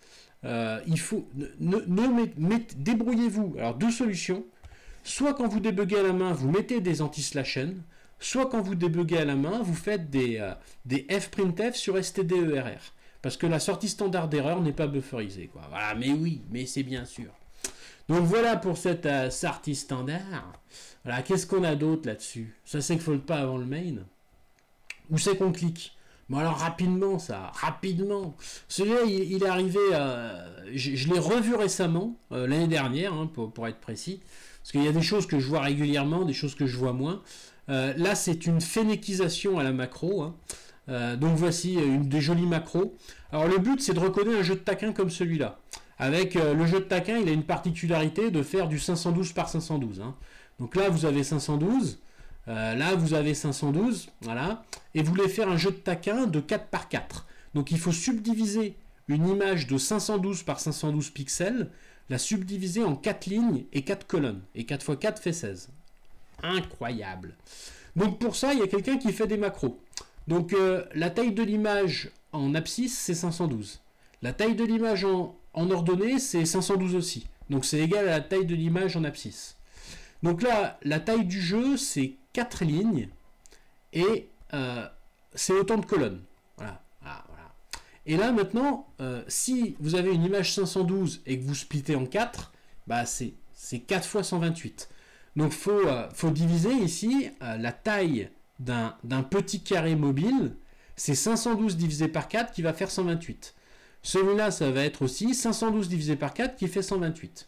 il faut débrouillez-vous. Alors deux solutions. Soit quand vous débuguez à la main, vous mettez des anti-slash-n, soit quand vous débuguez à la main, vous faites des fprintf sur stderr. Parce que la sortie standard d'erreur n'est pas bufferisée, quoi. Voilà, mais oui, mais c'est bien sûr. Donc voilà pour cette sortie standard. Voilà, qu'est-ce qu'on a d'autre là-dessus? Ça s'exfolte pas avant le main. Où c'est qu'on clique? Bon alors rapidement ça, rapidement. Celui-là il est arrivé, je l'ai revu récemment, l'année dernière, hein, pour être précis. Parce qu'il y a des choses que je vois régulièrement, des choses que je vois moins. Là c'est une fénéquisation à la macro. Hein. Donc voici des jolies macros. Alors le but c'est de recoder un jeu de taquin comme celui-là. Avec le jeu de taquin, il a une particularité de faire du 512 par 512. Hein. Donc là vous avez 512. Là vous avez 512, voilà, et vous voulez faire un jeu de taquin de 4 par 4. Donc il faut subdiviser une image de 512 par 512 pixels, la subdiviser en 4 lignes et 4 colonnes. Et 4 x 4 fait 16. Incroyable. Donc pour ça, il y a quelqu'un qui fait des macros. Donc la taille de l'image en abscisse, c'est 512. La taille de l'image en ordonnée, c'est 512 aussi. Donc c'est égal à la taille de l'image en abscisse. Donc là, la taille du jeu, c'est 4 lignes et c'est autant de colonnes. Voilà, voilà, voilà. Et là, maintenant, si vous avez une image 512 et que vous splittez en 4, bah c'est 4 fois 128. Donc, faut diviser ici la taille d'un petit carré mobile. C'est 512 divisé par 4 qui va faire 128. Celui-là, ça va être aussi 512 divisé par 4 qui fait 128.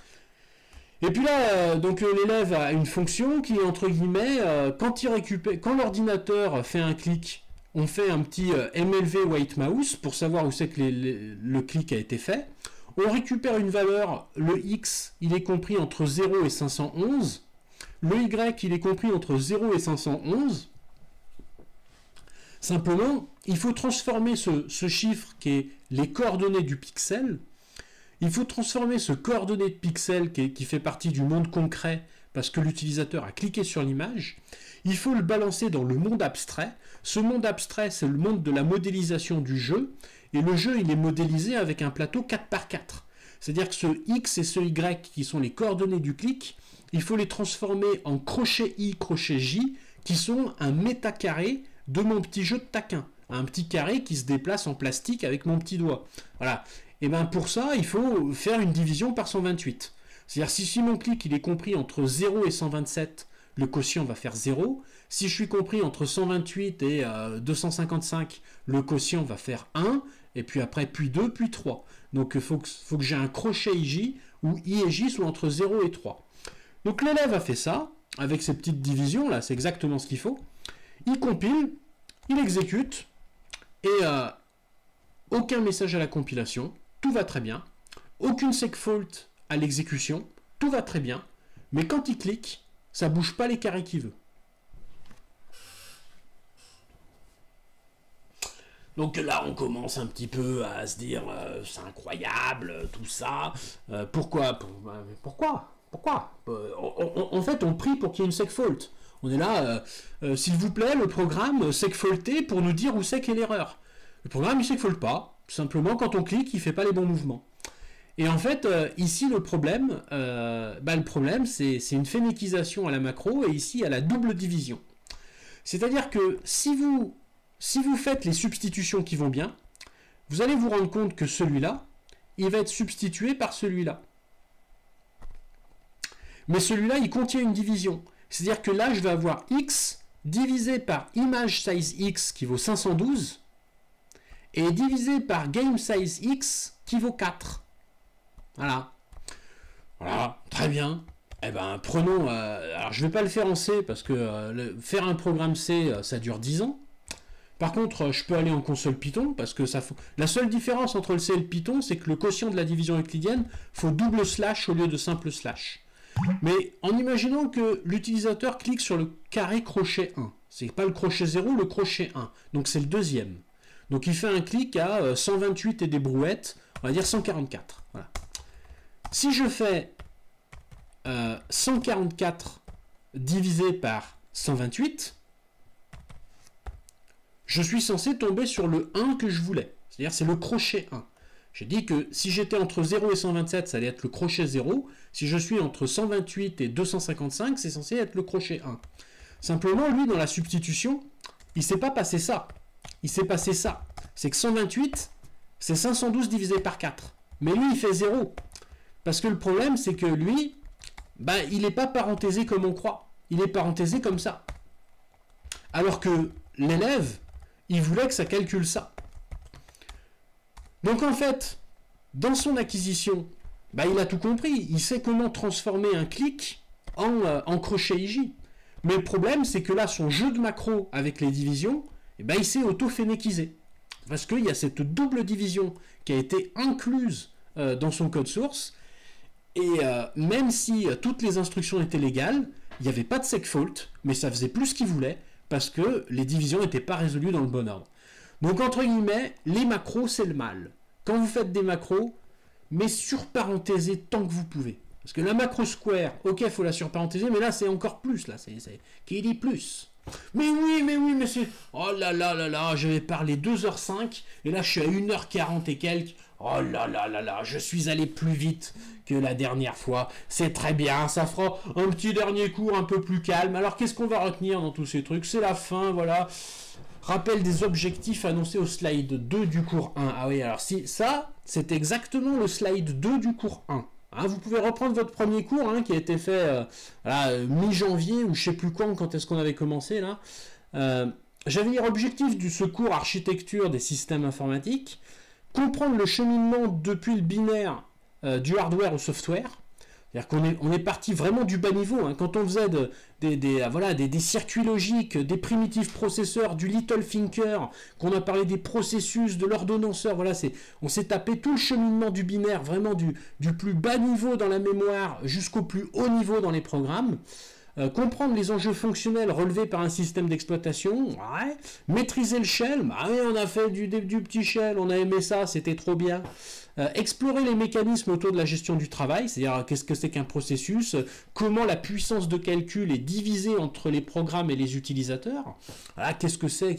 Et puis là, donc l'élève a une fonction qui est entre guillemets, quand l'ordinateur fait un clic, on fait un petit MLV white mouse pour savoir où c'est que le clic a été fait. On récupère une valeur, le X, il est compris entre 0 et 511. Le Y, il est compris entre 0 et 511. Simplement, il faut transformer ce chiffre qui est les coordonnées du pixel. Il faut transformer ce coordonné de pixel qui fait partie du monde concret parce que l'utilisateur a cliqué sur l'image. Il faut le balancer dans le monde abstrait. Ce monde abstrait, c'est le monde de la modélisation du jeu. Et le jeu, il est modélisé avec un plateau 4 par 4. C'est-à-dire que ce X et ce Y, qui sont les coordonnées du clic, il faut les transformer en crochet I, crochet J, qui sont un métacarré de mon petit jeu de taquin. Un petit carré qui se déplace en plastique avec mon petit doigt. Voilà. Et bien pour ça, il faut faire une division par 128. C'est-à-dire si mon clic il est compris entre 0 et 127, le quotient va faire 0. Si je suis compris entre 128 et 255, le quotient va faire 1. Et puis après, puis 2, puis 3. Donc il faut que j'ai un crochet IJ où I et J soient entre 0 et 3. Donc l'élève a fait ça, avec ces petites divisions, là, c'est exactement ce qu'il faut. Il compile, il exécute, et aucun message à la compilation. Tout va très bien. Aucune segfault à l'exécution. Tout va très bien. Mais quand il clique, ça ne bouge pas les carrés qu'il veut. Donc là, on commence un petit peu à se dire c'est incroyable, tout ça. Pourquoi En fait, on prie pour qu'il y ait une segfault. On est là, s'il vous plaît, le programme segfaulté pour nous dire où c'est qu'est l'erreur. Le programme, il segfault pas. Simplement, quand on clique, il ne fait pas les bons mouvements. Et en fait, ici, le problème, c'est une fénéquisation à la macro, et ici, à la double division. C'est-à-dire que si vous faites les substitutions qui vont bien, vous allez vous rendre compte que celui-là, il va être substitué par celui-là. Mais celui-là, il contient une division. C'est-à-dire que là, je vais avoir x divisé par image size x qui vaut 512, et divisé par game size x qui vaut 4. Voilà. Voilà, très bien. Eh ben, prenons... alors, je ne vais pas le faire en C, parce que faire un programme C, ça dure 10 ans. Par contre, je peux aller en console Python, parce que ça faut... La seule différence entre le C et le Python, c'est que le quotient de la division euclidienne, faut double slash au lieu de simple slash. Mais en imaginant que l'utilisateur clique sur le carré crochet 1. C'est pas le crochet 0, le crochet 1. Donc c'est le deuxième. Donc il fait un clic à 128 et des brouettes, on va dire 144. Voilà. Si je fais 144 divisé par 128, je suis censé tomber sur le 1 que je voulais. C'est-à-dire c'est le crochet 1. J'ai dit que si j'étais entre 0 et 127, ça allait être le crochet 0. Si je suis entre 128 et 255, c'est censé être le crochet 1. Simplement, lui, dans la substitution, il ne s'est pas passé ça. Il s'est passé ça. C'est que 128, c'est 512 divisé par 4. Mais lui, il fait 0. Parce que le problème, c'est que lui, il n'est pas parenthésé comme on croit. Il est parenthésé comme ça. Alors que l'élève, il voulait que ça calcule ça. Donc en fait, dans son acquisition, il a tout compris. Il sait comment transformer un clic en crochet IJ. Mais le problème, c'est que là, son jeu de macro avec les divisions, il s'est auto-fénéquisé. Parce qu'il y a cette double division qui a été incluse dans son code source. Et même si toutes les instructions étaient légales, il n'y avait pas de segfault, mais ça faisait plus ce qu'il voulait, parce que les divisions n'étaient pas résolues dans le bon ordre. Donc, entre guillemets, les macros, c'est le mal. Quand vous faites des macros, mais surparenthésez tant que vous pouvez. Parce que la macro square, ok, il faut la surparenthéser, mais là, c'est encore plus, là, c'est qui dit plus. Mais c'est... Oh là là là là, j'avais parlé 2h05, et là, je suis à 1h40 et quelques. Oh là là là là, je suis allé plus vite que la dernière fois. C'est très bien, ça fera un petit dernier cours un peu plus calme. Alors, qu'est-ce qu'on va retenir dans tous ces trucs? C'est la fin, voilà. Rappel des objectifs annoncés au slide 2 du cours 1. Ah oui, alors si ça, c'est exactement le slide 2 du cours 1. Hein, vous pouvez reprendre votre premier cours qui a été fait mi-janvier ou je sais plus quand est-ce qu'on avait commencé là. J'avais dire objectif de ce cours architecture des systèmes informatiques, comprendre le cheminement depuis le binaire du hardware au software. C'est-à-dire qu'on est parti vraiment du bas niveau. Quand on faisait des circuits logiques, des primitifs processeurs, du little thinker, qu'on a parlé des processus, de l'ordonnanceur, on s'est tapé tout le cheminement du binaire, vraiment du plus bas niveau dans la mémoire jusqu'au plus haut niveau dans les programmes. Comprendre les enjeux fonctionnels relevés par un système d'exploitation, ouais. Maîtriser le shell, on a fait du petit shell, on a aimé ça, c'était trop bien. Explorer les mécanismes autour de la gestion du travail, c'est-à-dire qu'est-ce que c'est qu'un processus, comment la puissance de calcul est divisée entre les programmes et les utilisateurs, qu'est-ce que c'est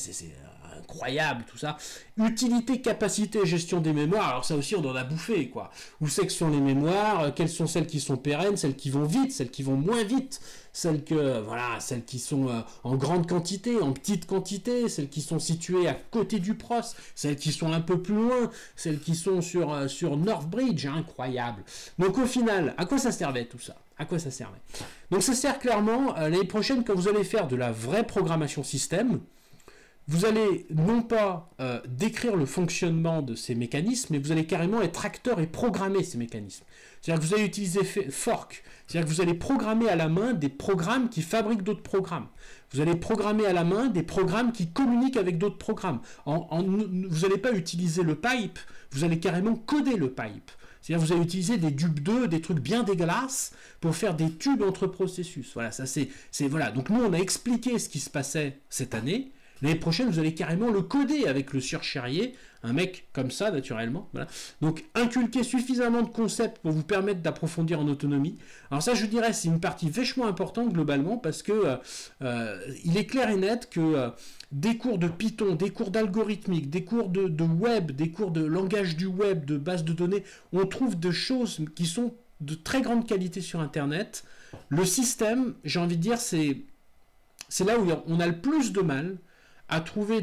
incroyable tout ça. Utilité, capacité, gestion des mémoires, alors ça aussi on en a bouffé quoi. Où c'est que sont les mémoires, quelles sont celles qui sont pérennes, celles qui vont vite, celles qui vont moins vite, celles qui sont en grande quantité, en petite quantité, celles qui sont situées à côté du pros, celles qui sont un peu plus loin, celles qui sont sur Northbridge, incroyable. Donc au final, à quoi ça servait tout ça? À quoi ça servait? Donc ça sert clairement l'année prochaine quand vous allez faire de la vraie programmation système. Vous allez non pas décrire le fonctionnement de ces mécanismes, mais vous allez carrément être acteur et programmer ces mécanismes. C'est-à-dire que vous allez utiliser fork, c'est-à-dire que vous allez programmer à la main des programmes qui fabriquent d'autres programmes. Vous allez programmer à la main des programmes qui communiquent avec d'autres programmes. Vous n'allez pas utiliser le pipe, vous allez carrément coder le pipe. C'est-à-dire que vous allez utiliser des dupes 2, des trucs bien dégueulasses pour faire des tubes entre processus. Voilà, ça voilà. Donc nous, on a expliqué ce qui se passait cette année. L'année prochaine, vous allez carrément le coder avec le surcharrier, un mec comme ça, naturellement. Voilà. Donc, inculquer suffisamment de concepts pour vous permettre d'approfondir en autonomie. Alors ça, je dirais, c'est une partie vachement importante globalement, parce que il est clair et net que des cours de Python, des cours d'algorithmique, des cours de web, des cours de langage du web, de base de données, on trouve des choses qui sont de très grande qualité sur Internet. Le système, j'ai envie de dire, c'est là où on a le plus de mal à trouver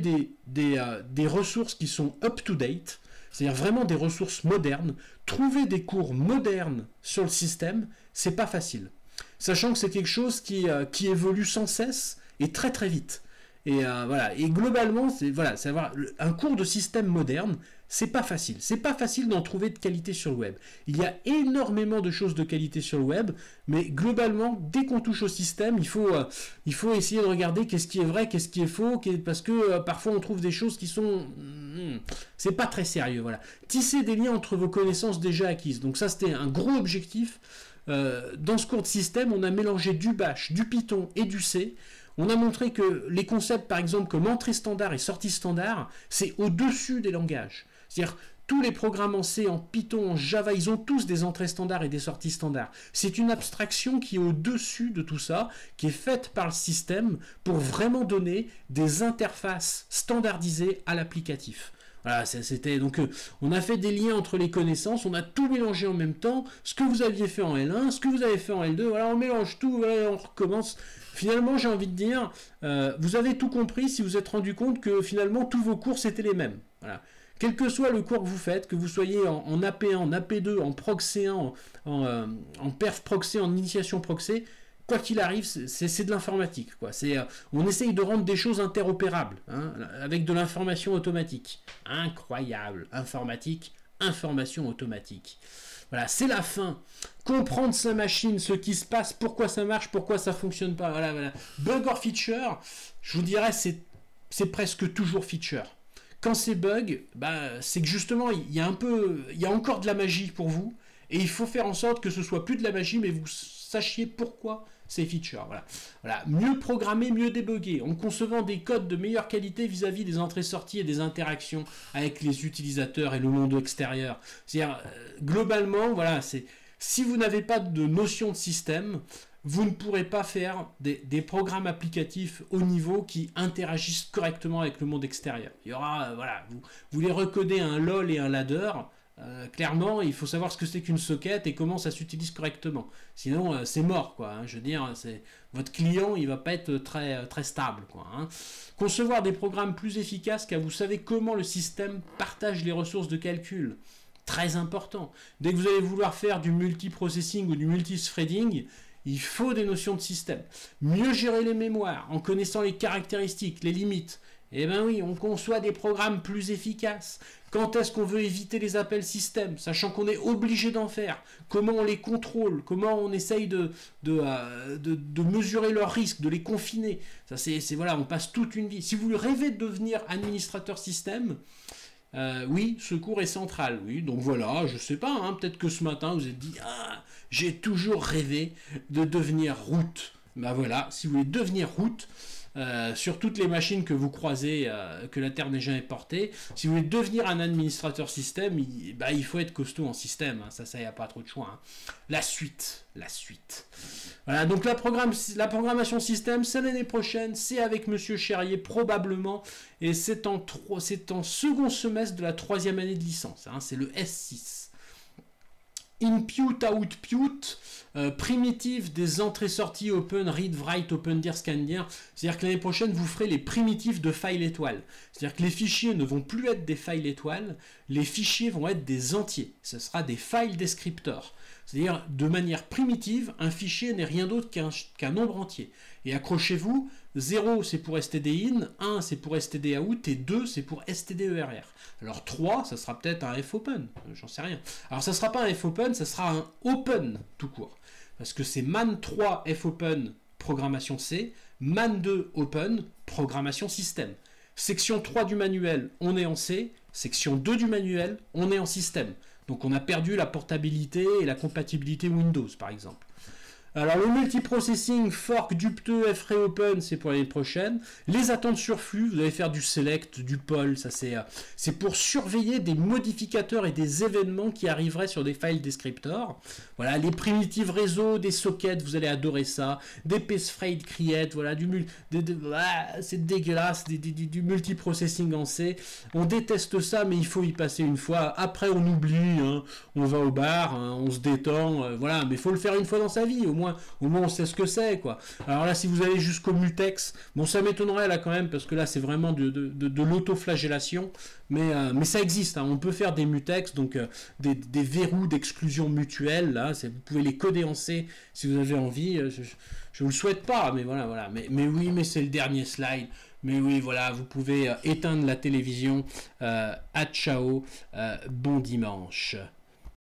des ressources qui sont up-to-date, c'est-à-dire vraiment des ressources modernes. Trouver des cours modernes sur le système, c'est pas facile. Sachant que c'est quelque chose qui évolue sans cesse et très très vite. Et Et globalement, c'est avoir un cours de système moderne, c'est pas facile. C'est pas facile d'en trouver de qualité sur le web. Il y a énormément de choses de qualité sur le web, mais globalement, dès qu'on touche au système, il faut essayer de regarder qu'est-ce qui est vrai, qu'est-ce qui est faux, parce que parfois on trouve des choses qui sont... c'est pas très sérieux, voilà. Tisser des liens entre vos connaissances déjà acquises. Donc ça, c'était un gros objectif. Dans ce cours de système, on a mélangé du Bash, du Python et du C. On a montré que les concepts, par exemple, comme entrée standard et sortie standard, c'est au-dessus des langages. C'est-à-dire, tous les programmes en C, en Python, en Java, ils ont tous des entrées standards et des sorties standards. C'est une abstraction qui est au-dessus de tout ça, qui est faite par le système pour vraiment donner des interfaces standardisées à l'applicatif. Voilà, c'était donc on a fait des liens entre les connaissances, on a tout mélangé en même temps, ce que vous aviez fait en L1, ce que vous avez fait en L2, voilà, on mélange tout, voilà, on recommence. Finalement, j'ai envie de dire, vous avez tout compris si vous êtes rendu compte que finalement tous vos cours c'était les mêmes. Voilà. Quel que soit le cours que vous faites, que vous soyez en AP1, en AP2, en Proc C1, en Perf Proc C, en Initiation Proc C, quoi qu'il arrive, c'est de l'informatique. On essaye de rendre des choses interopérables, hein, avec de l'information automatique. Incroyable. Informatique, information automatique. Voilà, c'est la fin. Comprendre sa machine, ce qui se passe, pourquoi ça marche, pourquoi ça fonctionne pas. Voilà, voilà. Bug or feature, je vous dirais, c'est presque toujours feature. Quand c'est bug, bah, c'est que justement, il y a encore de la magie pour vous, et il faut faire en sorte que ce soit plus de la magie, mais vous sachiez pourquoi c'est feature. Voilà. Voilà. Mieux programmer, mieux débugger, en concevant des codes de meilleure qualité vis-à-vis des entrées-sorties et des interactions avec les utilisateurs et le monde extérieur. C'est-à-dire, globalement, voilà, si vous n'avez pas de notion de système, vous ne pourrez pas faire des programmes applicatifs haut niveau qui interagissent correctement avec le monde extérieur. Il y aura, voilà, vous les recodez un LOL et un ladder. Clairement, il faut savoir ce que c'est qu'une socket et comment ça s'utilise correctement. Sinon, c'est mort, quoi. Hein. Je veux dire, votre client, il va pas être très, très stable, quoi. Hein. Concevoir des programmes plus efficaces car vous savez comment le système partage les ressources de calcul. Très important. Dès que vous allez vouloir faire du multiprocessing ou du multithreading, il faut des notions de système. Mieux gérer les mémoires en connaissant les caractéristiques, les limites. Eh bien oui, on conçoit des programmes plus efficaces. Quand est-ce qu'on veut éviter les appels système, sachant qu'on est obligé d'en faire? Comment on les contrôle? Comment on essaye de mesurer leurs risques, de les confiner? Ça, voilà, on passe toute une vie. Si vous rêvez de devenir administrateur système, oui, ce cours est central. Oui, donc voilà, je sais pas, hein, peut-être que ce matin vous vous êtes dit, ah, j'ai toujours rêvé de devenir root. Ben voilà, si vous voulez devenir root, sur toutes les machines que vous croisez, que la Terre n'ait jamais portées, si vous voulez devenir un administrateur système, il faut être costaud en système, hein, ça, il n'y a pas trop de choix. Hein. La suite. Voilà, donc la programmation système, c'est l'année prochaine, c'est avec Monsieur Cherrier probablement, et c'est en second semestre de la 3e année de licence, hein, c'est le S6. Input, output, primitive des entrées-sorties open, read, write, open, dir, scan, dir. C'est-à-dire que l'année prochaine, vous ferez les primitives de file étoile. C'est-à-dire que les fichiers ne vont plus être des files étoiles, les fichiers vont être des entiers. Ce sera des files descriptors. C'est-à-dire, de manière primitive, un fichier n'est rien d'autre qu'un nombre entier. Et accrochez-vous, 0 c'est pour stdin, 1 c'est pour stdout et 2 c'est pour stderr. Alors 3, ça sera peut-être un fopen, j'en sais rien. Alors ça sera pas un fopen, ça sera un open tout court. Parce que c'est man3 fopen programmation C, man2 open programmation système. Section 3 du manuel, on est en C, section 2 du manuel, on est en système. Donc on a perdu la portabilité et la compatibilité Windows par exemple. Alors le multiprocessing, fork, dupteux, FreeOpen, c'est pour l'année prochaine. Les attentes sur flux, vous allez faire du select, du poll, ça c'est pour surveiller des modificateurs et des événements qui arriveraient sur des files descriptors. Voilà, les primitives réseau, des sockets, vous allez adorer ça. Des psfraid create, voilà, c'est dégueulasse, du multiprocessing en C. On déteste ça, mais il faut y passer une fois. Après on oublie, hein, on va au bar, hein, on se détend, voilà, mais il faut le faire une fois dans sa vie, au moins on sait ce que c'est, quoi. Alors là, si vous allez jusqu'au mutex, bon, ça m'étonnerait là quand même, parce que là c'est vraiment de l'autoflagellation, mais ça existe, hein. On peut faire des mutex, donc des verrous d'exclusion mutuelle, là, vous pouvez les coder en C si vous avez envie. Je vous le souhaite pas, mais voilà. Mais oui, mais c'est le dernier slide. Mais oui, voilà, vous pouvez éteindre la télévision. À ciao, bon dimanche.